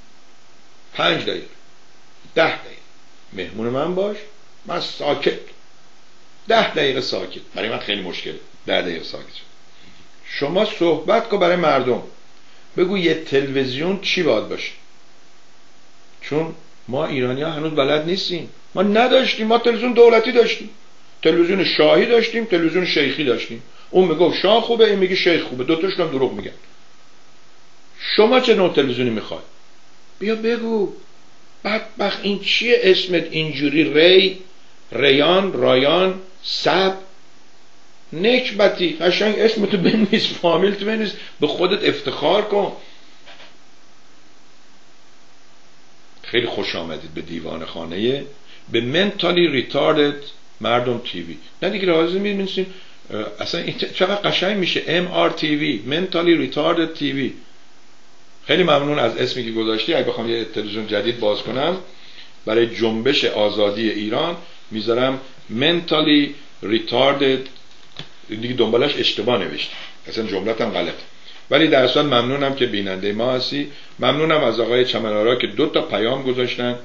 5 دقیقه 10 دقیقه مهمون من باش، من ساکت 10 دقیقه ساکت، برای من خیلی مشکله 10 دقیقه ساکت. شما صحبت کن برای مردم، بگو یه تلویزیون چی باید باشه، چون ما ایرانی ها هنوز بلد نیستیم. ما نداشتیم، ما تلویزیون دولتی داشتیم، تلویزیون شاهی داشتیم، تلویزیون شیخی داشتیم. اون میگه شاه خوبه، این میگه شیخ خوبه، دوتاشون هم دروغ میگن. شما چه نوع تلویزیونی میخوای؟ بیا بگو. بدبخت این چیه اسمت اینجوری؟ ریان، رایان، سب، نکبتی. قشنگ اسمتو بنویس، فامیلتو بنویس، به خودت افتخار کن. خیلی خوش آمدید به دیوان خانه، به mentally retarded مردم تیوی. نه دیگه راضی می‌بینید اصلا چقدر قشنگ میشه MRTV mentally retarded TV. خیلی ممنون از اسمی که گذاشتی. اگه بخوام یه تلویزیون جدید باز کنم برای جنبش آزادی ایران میذارم mentally retarded، دیگه دنبالش اشتباه نوشتم، اصلا جملتم غلطه. ولی در اصل ممنونم که بیننده ما هستی. ممنونم از آقای چمنارا که 2 تا پیام گذاشتن.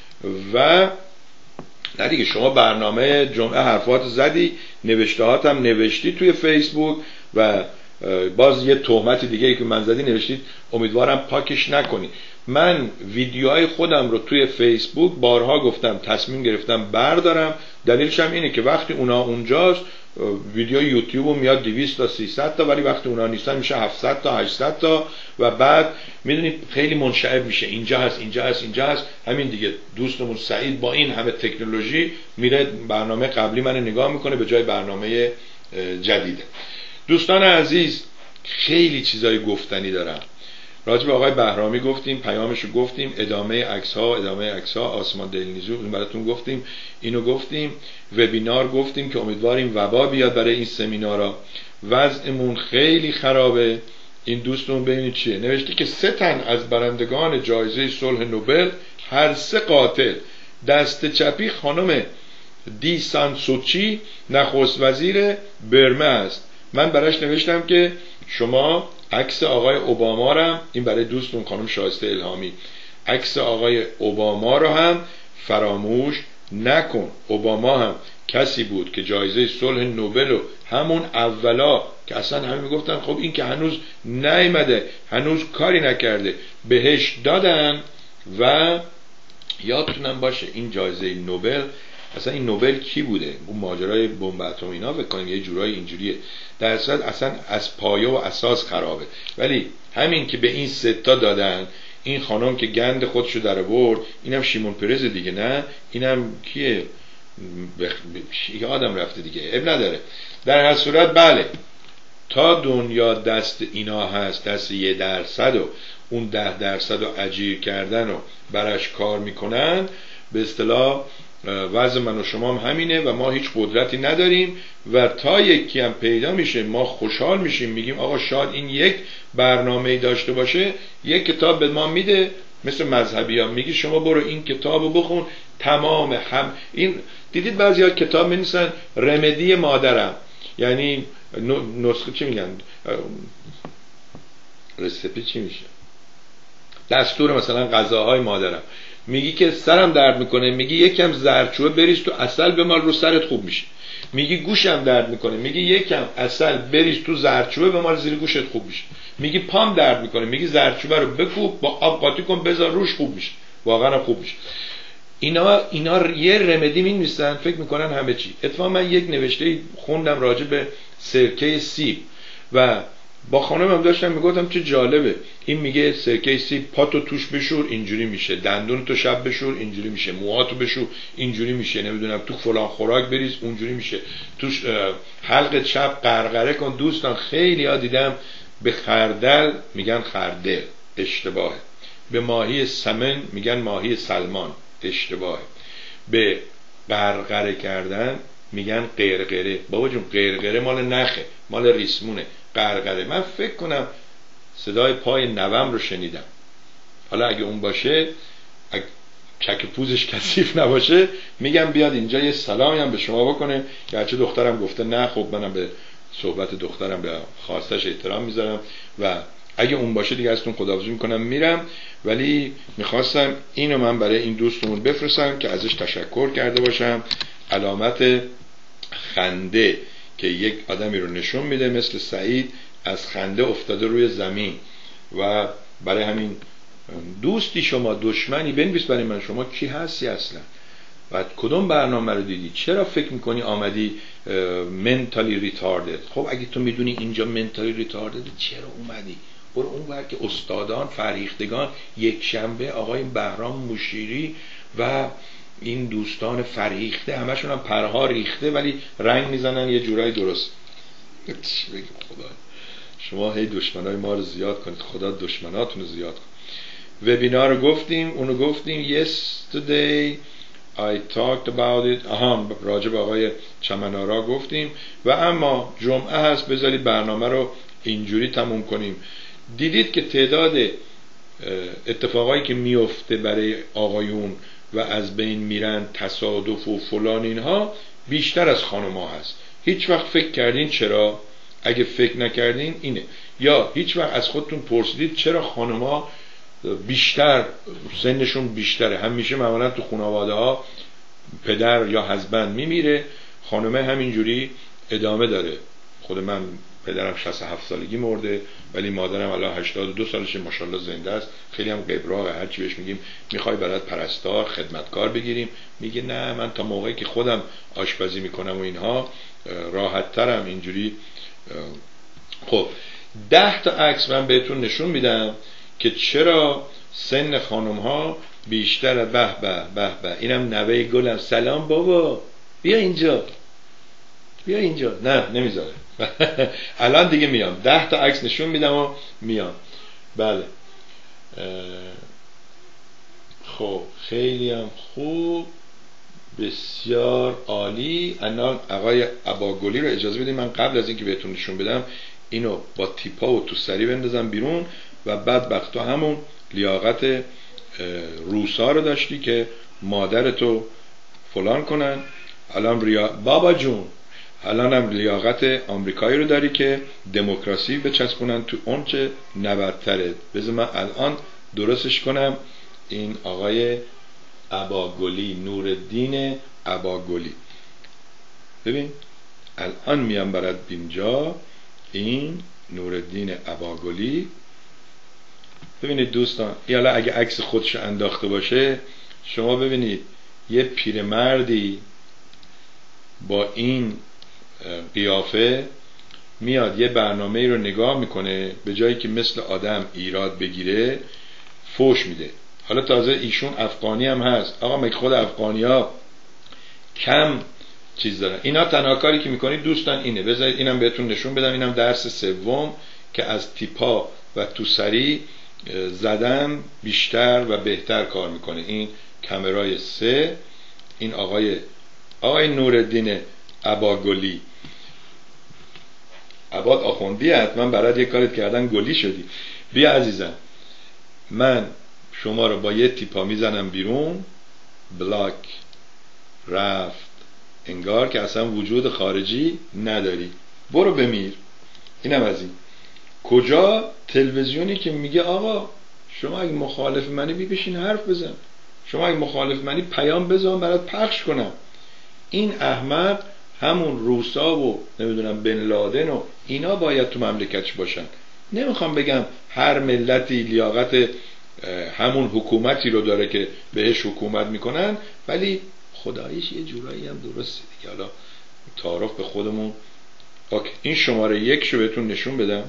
و نه دیگه شما برنامه جمعه حرفات زدی، نوشتهات هم نوشتی توی فیسبوک و باز یه تهمت دیگه ای که من زدی نوشتید، امیدوارم پاکش نکنی. من ویدیوهای خودم رو توی فیسبوک بارها گفتم تصمیم گرفتم بردارم. دلیلش هم اینه که وقتی اونا اونجاست ویدیو یوتیوب میاد 200 تا 300 تا، ولی وقتی اونا نیستن میشه 700 تا 800 تا و بعد میدونید خیلی منشعب میشه، اینجا هست اینجا هست اینجا هست. همین دیگه دوستمون سعید با این همه تکنولوژی میره برنامه قبلی من نگاه میکنه به جای برنامه جدیده. دوستان عزیز خیلی چیزای گفتنی دارم. راجع به آقای بهرامی گفتیم، پیامشو گفتیم، ادامه عکس ها آسمان دلنیزو اون براتون گفتیم، اینو گفتیم، وبینار گفتیم که امیدواریم وبا بیاد برای این سمینارا. وضعمون خیلی خرابه. این دوستمون ببینید چیه نوشته که 3 تن از برندگان جایزه صلح نوبل هر 3 قاتل. دست چپی خانم دی سان سوچی نخست وزیر برمه است. من براش نوشتم که شما عکس آقای اوباما رو هم، این برای دوستون خانم شایسته الهامی، عکس آقای اوباما رو هم فراموش نکن. اوباما هم کسی بود که جایزه صلح نوبل رو همون اولا که اصلا همه میگفتن خب این که هنوز نیامده، هنوز کاری نکرده، بهش دادن. و یادتونم باشه این جایزه نوبل، اصلا این نوبل کی بوده؟ اون ماجرای بمب اتم اینا بکنیم یه جورایی اینجوریه، در اصلا از پایه و اساس خرابه. ولی همین که به این 3 تا دادن، این خانم که گند خودشو در آورد، اینم شیمون پرز دیگه، نه اینم کیه؟ یه آدم رفته دیگه، اب نداره. در هر صورت بله، تا دنیا دست اینا هست، دست 1% و اون 10% رو اجیر کردن و براش کار میکنن، به اصطلاح وضع من و شما هم همینه و ما هیچ قدرتی نداریم و تا یکی هم پیدا میشه ما خوشحال میشیم، میگیم آقا شاید این یک برنامه‌ای داشته باشه، یک کتاب به ما میده، مثل مذهبی ها میگی شما برو این کتابو بخون، تمام هم این دیدید بعضی ها کتاب می‌نویسن رمدی مادرم، یعنی نسخه چی میگن، رسیپی چی میشه، دستور مثلا غذاهای مادرم، میگی که سرم درد میکنه، میگی یکم زردچوبه بریز تو عسل بمال رو سرت خوب میشه. میگی گوشم درد میکنه، میگی یکم عسل بریز تو زردچوبه بمال زیر گوشت خوب میشه. میگی پام درد میکنه، میگی زردچوبه رو بکوب با آب قاطی کن بذار روش خوب میشه، واقعا خوب میشه. اینا یه رمدی می‌نویسن فکر میکنن همه چی. اتفاقا من یک نوشته خوندم راجع به سرکه سیب و با خانمم داشتم میگفتم چه جالبه، این میگه سرکه سیب پاتو توش بشور اینجوری میشه، دندون تو شب بشور اینجوری میشه، موهاتو بشور اینجوری میشه، نمیدونم تو فلان خوراک بریز اونجوری میشه، توش حلقت شب غرغره کن. دوستان خیلی ها دیدم به خردل میگن خردل، اشتباهه. به ماهی سمن میگن ماهی سلمان، اشتباهه. به غرغره کردن میگن قرقره. بابا جون قرقره مال نخه، مال ریسمونه. غرغره من فکر کنم صدای پای نوام رو شنیدم، حالا اگه اون باشه، اگه چک پوزش کثیف نباشه، میگم بیاد اینجا یه سلامی هم به شما بکنه. گرچه دخترم گفته نه، خب منم به صحبت دخترم به خواستش احترام میذارم و اگه اون باشه دیگه ازتون خداحافظی میکنم میرم. ولی میخواستم اینو من برای این دوستمون بفرستم که ازش تشکر کرده باشم. علامت خنده که یک آدمی رو نشون میده، مثل سعید از خنده افتاده روی زمین و برای همین دوستی شما دشمنی بنویس برای من، شما کی هستی اصلا و کدوم برنامه رو دیدی، چرا فکر میکنی آمدی منتالی ریتاردد؟ خب اگه تو میدونی اینجا منتالی ریتاردد چرا اومدی؟ برو اون ور که استادان فریختگان، یک شنبه آقای بهرام مشیری و این دوستان فریخته همشون هم پرها ریخته ولی رنگ میزنن یه جورایی درست. خدا شما هی دشمنای ما رو زیاد کنید، خدا دشمناتون رو زیاد کن. وبینار رو گفتیم، اونو گفتیم. yesterday I talked about it. راجب آقای چمنارا گفتیم و اما جمعه هست، بذارید برنامه رو اینجوری تموم کنیم. دیدید که تعداد اتفاقایی که میفته برای آقایون و از بین میرن، تصادف و فلان، اینها بیشتر از خانم‌ها هست. هیچ وقت فکر کردین چرا؟ اگه فکر نکردین اینه. یا هیچ وقت از خودتون پرسیدید چرا خانم‌ها بیشتر سنشون بیشتره؟ همیشه معمولا تو خانواده ها پدر یا هزبند میمیره، خانمه همینجوری ادامه داره. خود من پدرم 67 سالگی مرده ولی مادرم الان 82 سالشه، ماشاءالله زنده است، خیلی هم قبراقه. هر چی بهش میگیم میخوای برات پرستار خدمتکار بگیریم، میگه نه من تا موقعی که خودم آشپزی میکنم و اینها راحت ترم اینجوری. خب 10 تا عکس من بهتون نشون میدم که چرا سن خانم ها بیشتره. به به به به، اینم نوه گلم. سلام بابا، بیا اینجا، بیا اینجا. نه نمیذاره. الان دیگه میام 10 تا عکس نشون میدم و میام. بله خب خیلی هم خوب، بسیار عالی. الان آقای اباگلی رو اجازه بدید من قبل از اینکه بهتون نشون بدم اینو با تیپا و تو سری بندازم بیرون و بعد وقتا همون لیاقت روسا رو داشتی که مادرتو فلان کنن. الان بابا جون الان هم لیاقت آمریکایی رو داری که دموکراسی بچسبونن تو اون چه نبردتره. بذار من الان درستش کنم. این آقای اباگلی، نورالدین اباگلی، ببین الان میام برات اینجا. این نورالدین اباگلی، ببینید دوستان، حالا اگه عکس خودش انداخته باشه شما ببینید یه پیرمردی با این قیافه میاد یه برنامه رو نگاه میکنه، به جایی که مثل آدم ایراد بگیره فوش میده. حالا تازه ایشون افغانی هم هست. آقا مگه خود افغانی ها کم چیز دارن؟ اینا تنها کاری که میکنید دوستان اینه. بذارید اینم بهتون نشون بدم. اینم درس سوم که از تیپا و تو سری زدن بیشتر و بهتر کار میکنه. این کامرای 3، این آقای نورالدین عباگلی، عباد آخوندی، حتما برات یه کارت کردن گلی شدی. بیا عزیزم، من شما رو با یه تیپا میزنم بیرون، بلاک، رفت، انگار که اصلا وجود خارجی نداری، برو بمیر. اینم از این. کجا؟ تلویزیونی که میگه آقا شما اگه مخالف منی بشین حرف بزن، شما اگه مخالف منی پیام بزن برات پخش کنم. این احمق همون روسا و نمیدونم بن لادن و اینا باید تو مملکتش باشن. نمیخوام بگم هر ملتی لیاقت همون حکومتی رو داره که بهش حکومت میکنن، ولی خداییش یه جورایی هم درسته دیگه. حالا تعارف به خودمون. اوکی. این شماره 1 رو بهتون نشون بدم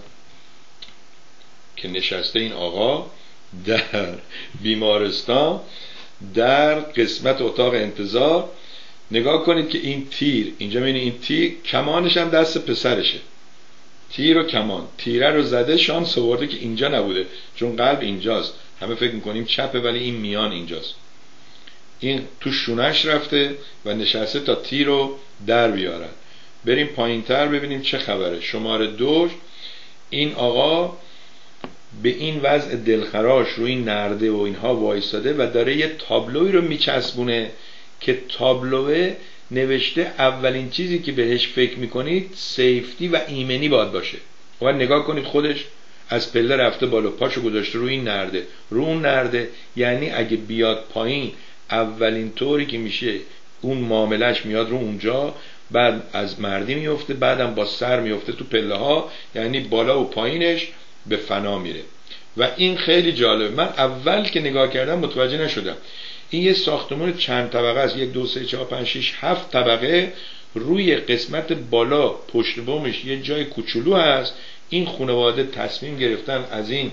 که نشسته این آقا در بیمارستان در قسمت اتاق انتظار. نگاه کنید که این تیر اینجا، میبینید این تیر کمانش هم دست پسرشه. تیر و کمان، تیره رو زده، شانس آورده که اینجا نبوده چون قلب اینجاست. همه فکر میکنیم چپه ولی این میان اینجاست. این تو شونش رفته و نشسته تا تیر رو در بیارن. بریم پایین تر ببینیم چه خبره. شماره 2 این آقا به این وضع دلخراش روی این نرده و اینها وایساده و داره یه تابلوی رو میچسبونه که تابلوه نوشته اولین چیزی که بهش فکر میکنید سیفتی و ایمنی باید باشه. و نگاه کنید خودش از پله رفته بالا، پاشو گذاشته روی این نرده، رو اون نرده. یعنی اگه بیاد پایین اولین طوری که میشه اون معاملش میاد رو اونجا، بعد از مردی میفته، بعدم با سر میفته تو پله ها، یعنی بالا و پایینش به فنا میره. و این خیلی جالبه. من اول که نگاه کردم متوجه نشدم. این یه ساختمان چند طبقه است، 1 2 3 4 5 6 7 طبقه. روی قسمت بالا پشت بومش یه جای کوچولو هست. این خانواده تصمیم گرفتن از این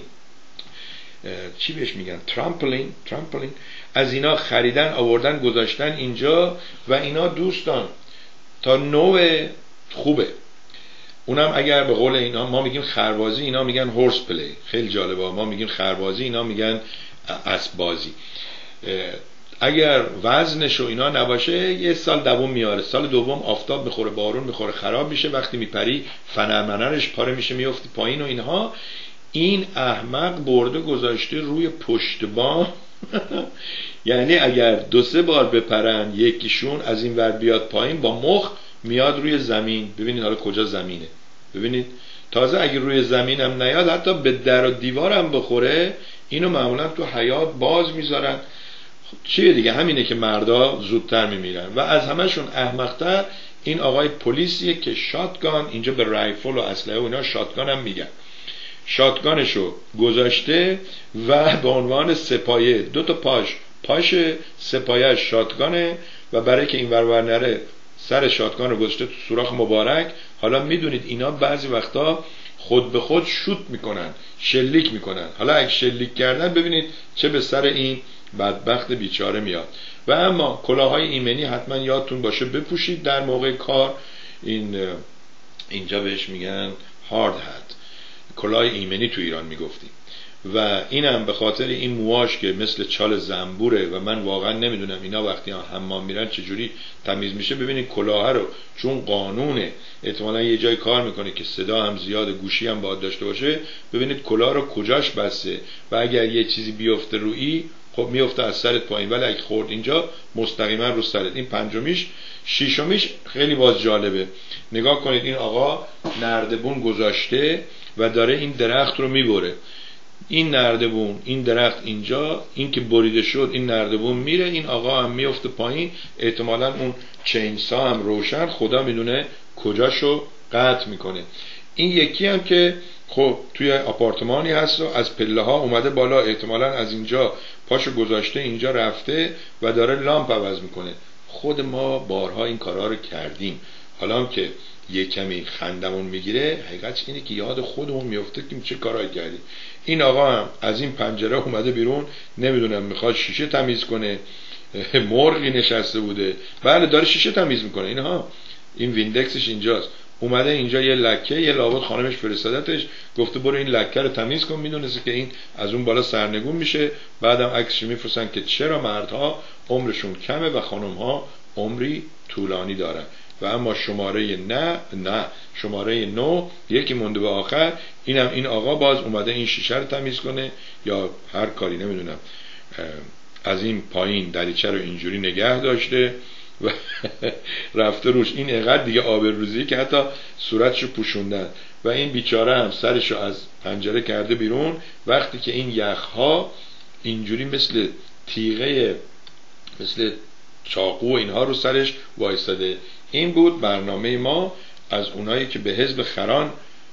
چی بهش میگن، ترامپلین از اینا خریدن، آوردن گذاشتن اینجا. و اینا دوستان تا نوع خوبه. اونم اگر به قول اینا ما میگیم خربازی، اینا میگن هورس پلی. خیلی جالبه، ما میگیم خربازی، اینا میگن اسب بازی. اگر وزنش و اینا نباشه یه سال دوم میاره، سال دوم آفتاب میخوره، بارون میخوره، خراب میشه، وقتی میپری فنرمنرش پاره میشه، میفتی پایین و اینها. این احمق برده گذاشته روی پشت بام یعنی اگر 2-3 بار بپرن یکیشون از این ور بیاد پایین، با مخ میاد روی زمین. ببینید حالا کجا زمینه، ببینید. تازه اگر روی زمین هم نیاد، حتی به در و دیوار هم بخوره، اینو معمولا تو حیاط باز میذارن. چیه دیگه؟ همینه که مردا زودتر میمیرن. و از همشون احمق‌تر این آقای پلیسیه که شاتگان، اینجا به رایفل و اسلحه و اینا شاتگان هم میگن، شاتگانشو گذاشته و به عنوان سپایه 2 تا پاش سپایه شاتگانه و برای که این ور نره سر شاتگان رو گذاشته تو سوراخ مبارک. حالا میدونید اینا بعضی وقتا خود به خود شوت میکنن، شلیک میکنن. حالا اگه شلیک کردن ببینید چه به سر این بدبخت بیچاره میاد. و اما کلاههای ایمنی حتما یادتون باشه بپوشید در موقع کار. اینجا بهش میگن هارد هات، کلاه ایمنی تو ایران میگفتیم. و اینم به خاطر این موهاش که مثل چال زنبوره و من واقعا نمیدونم اینا وقتی حمام میرن چجوری تمیز میشه. ببینید کلاه رو چون قانونه، احتمالا یه جای کار میکنه که صدا هم زیاد، گوشی هم باید داشته باشه. ببینید کلاه رو کجاش بسته و اگر یه چیزی بیفته روی، خب میفته از سرت پایین، ولی اگه خورد اینجا مستقیما رو سرت. این پنجمیش. ششمیش خیلی باز جالبه. نگاه کنید این آقا نردبون گذاشته و داره این درخت رو میبره. این نردبون، این درخت اینجا، این که بریده شد، این نردبون میره، این آقا هم میفته پایین. احتمالا اون چینسا هم روشن، خدا میدونه کجاشو قطع میکنه. این یکی هم که خب توی آپارتمانی هست و از پله ها اومده بالا، احتمالا از اینجا پاشو گذاشته اینجا رفته و داره لامپ عوض میکنه. خود ما بارها این کارها رو کردیم. حالا که یه کمی خندمون میگیره، حقیقت اینه که یاد خودمون میفته که چه کارهایی کردیم. این آقا هم از این پنجره اومده بیرون، نمیدونم میخواد شیشه تمیز کنه، مرغی نشسته بوده، بله داره شیشه تمیز میکنه. اینها این ویندکسش اینجاست. اومده اینجا یه لکه، یه لابد خانمش فرستادتش گفته برو این لکه رو تمیز کن، میدونسته که این از اون بالا سرنگون میشه. بعدم عکسش میفرستن که چرا مردها عمرشون کمه و خانمها عمری طولانی دارن. و اما شماره شماره 9 یکی مونده به آخر، اینم این آقا باز اومده این شیشه رو تمیز کنه یا هر کاری نمیدونم، از این پایین دریچه رو اینجوری نگه داشته و رفته روش. این اینقدر دیگه آبروریزی که حتی صورتشو پوشوندن و این بیچاره هم سرشو از پنجره کرده بیرون. وقتی که این یخها اینجوری مثل تیغه، مثل چاقو و اینها رو سرش وایستاده. این بود برنامه ما. از اونایی که به حزب خران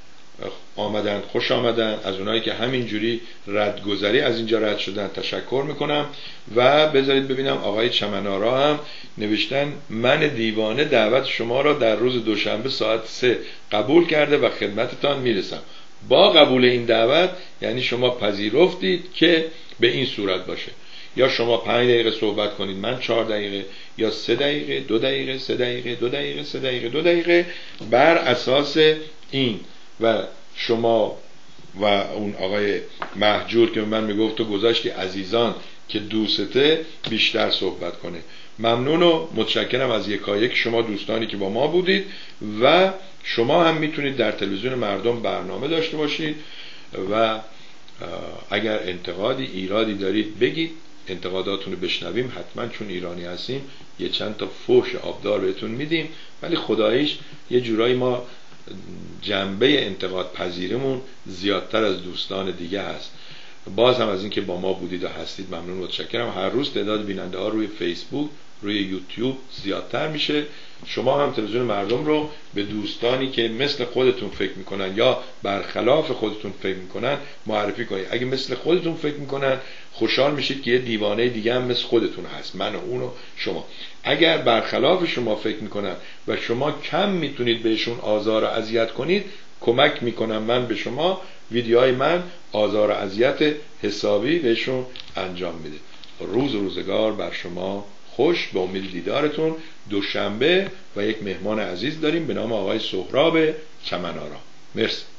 آمدن خوش آمدن، از اونایی که همینجوری ردگذری از اینجا رد شدن تشکر میکنم. و بذارید ببینم آقای چمنارا هم نوشتن من دیوانه دعوت شما را در روز دوشنبه ساعت 3 قبول کرده و خدمتتان میرسم. با قبول این دعوت یعنی شما پذیرفتید که به این صورت باشه، یا شما 5 دقیقه صحبت کنید من 4 دقیقه، یا 3 دقیقه 2 دقیقه 3 دقیقه 2 دقیقه 3 دقیقه 2 دقیقه، بر اساس این. و شما و اون آقای مهجور که من میگفت تو گذاشتی عزیزان که دوسته بیشتر صحبت کنه. ممنون و متشکرم از یکایک شما دوستانی که با ما بودید. و شما هم میتونید در تلویزیون مردم برنامه داشته باشید و اگر انتقادی ایرادی دارید بگید، انتقاداتونو بشنویم حتما، چون ایرانی هستیم یه چند تا فوش آبدار بهتون میدیم. ولی خداییش یه جورایی ما جنبه انتقاد پذیرمون زیادتر از دوستان دیگه هست. باز هم از اینکه با ما بودید و هستید ممنون و متشکرم. هر روز تعداد بیننده ها روی فیسبوک، روی یوتیوب زیادتر میشه. شما هم تلویزیون مردم رو به دوستانی که مثل خودتون فکر میکنن یا برخلاف خودتون فکر میکنن معرفی کنید. اگه مثل خودتون فکر میکنن خوشحال میشید که یه دیوانه دیگه هم مثل خودتون هست، من و اون و شما. اگر برخلاف شما فکر میکنن و شما کم میتونید بهشون آزار و اذیت کنید، کمک میکنم من به شما، ویدیوهای من آزار و اذیت حسابی بهشون انجام میده. روز و روزگار بر شما خوش. به امید دیدارتون دوشنبه و یک مهمان عزیز داریم به نام آقای سهراب چمنارا. مرسی.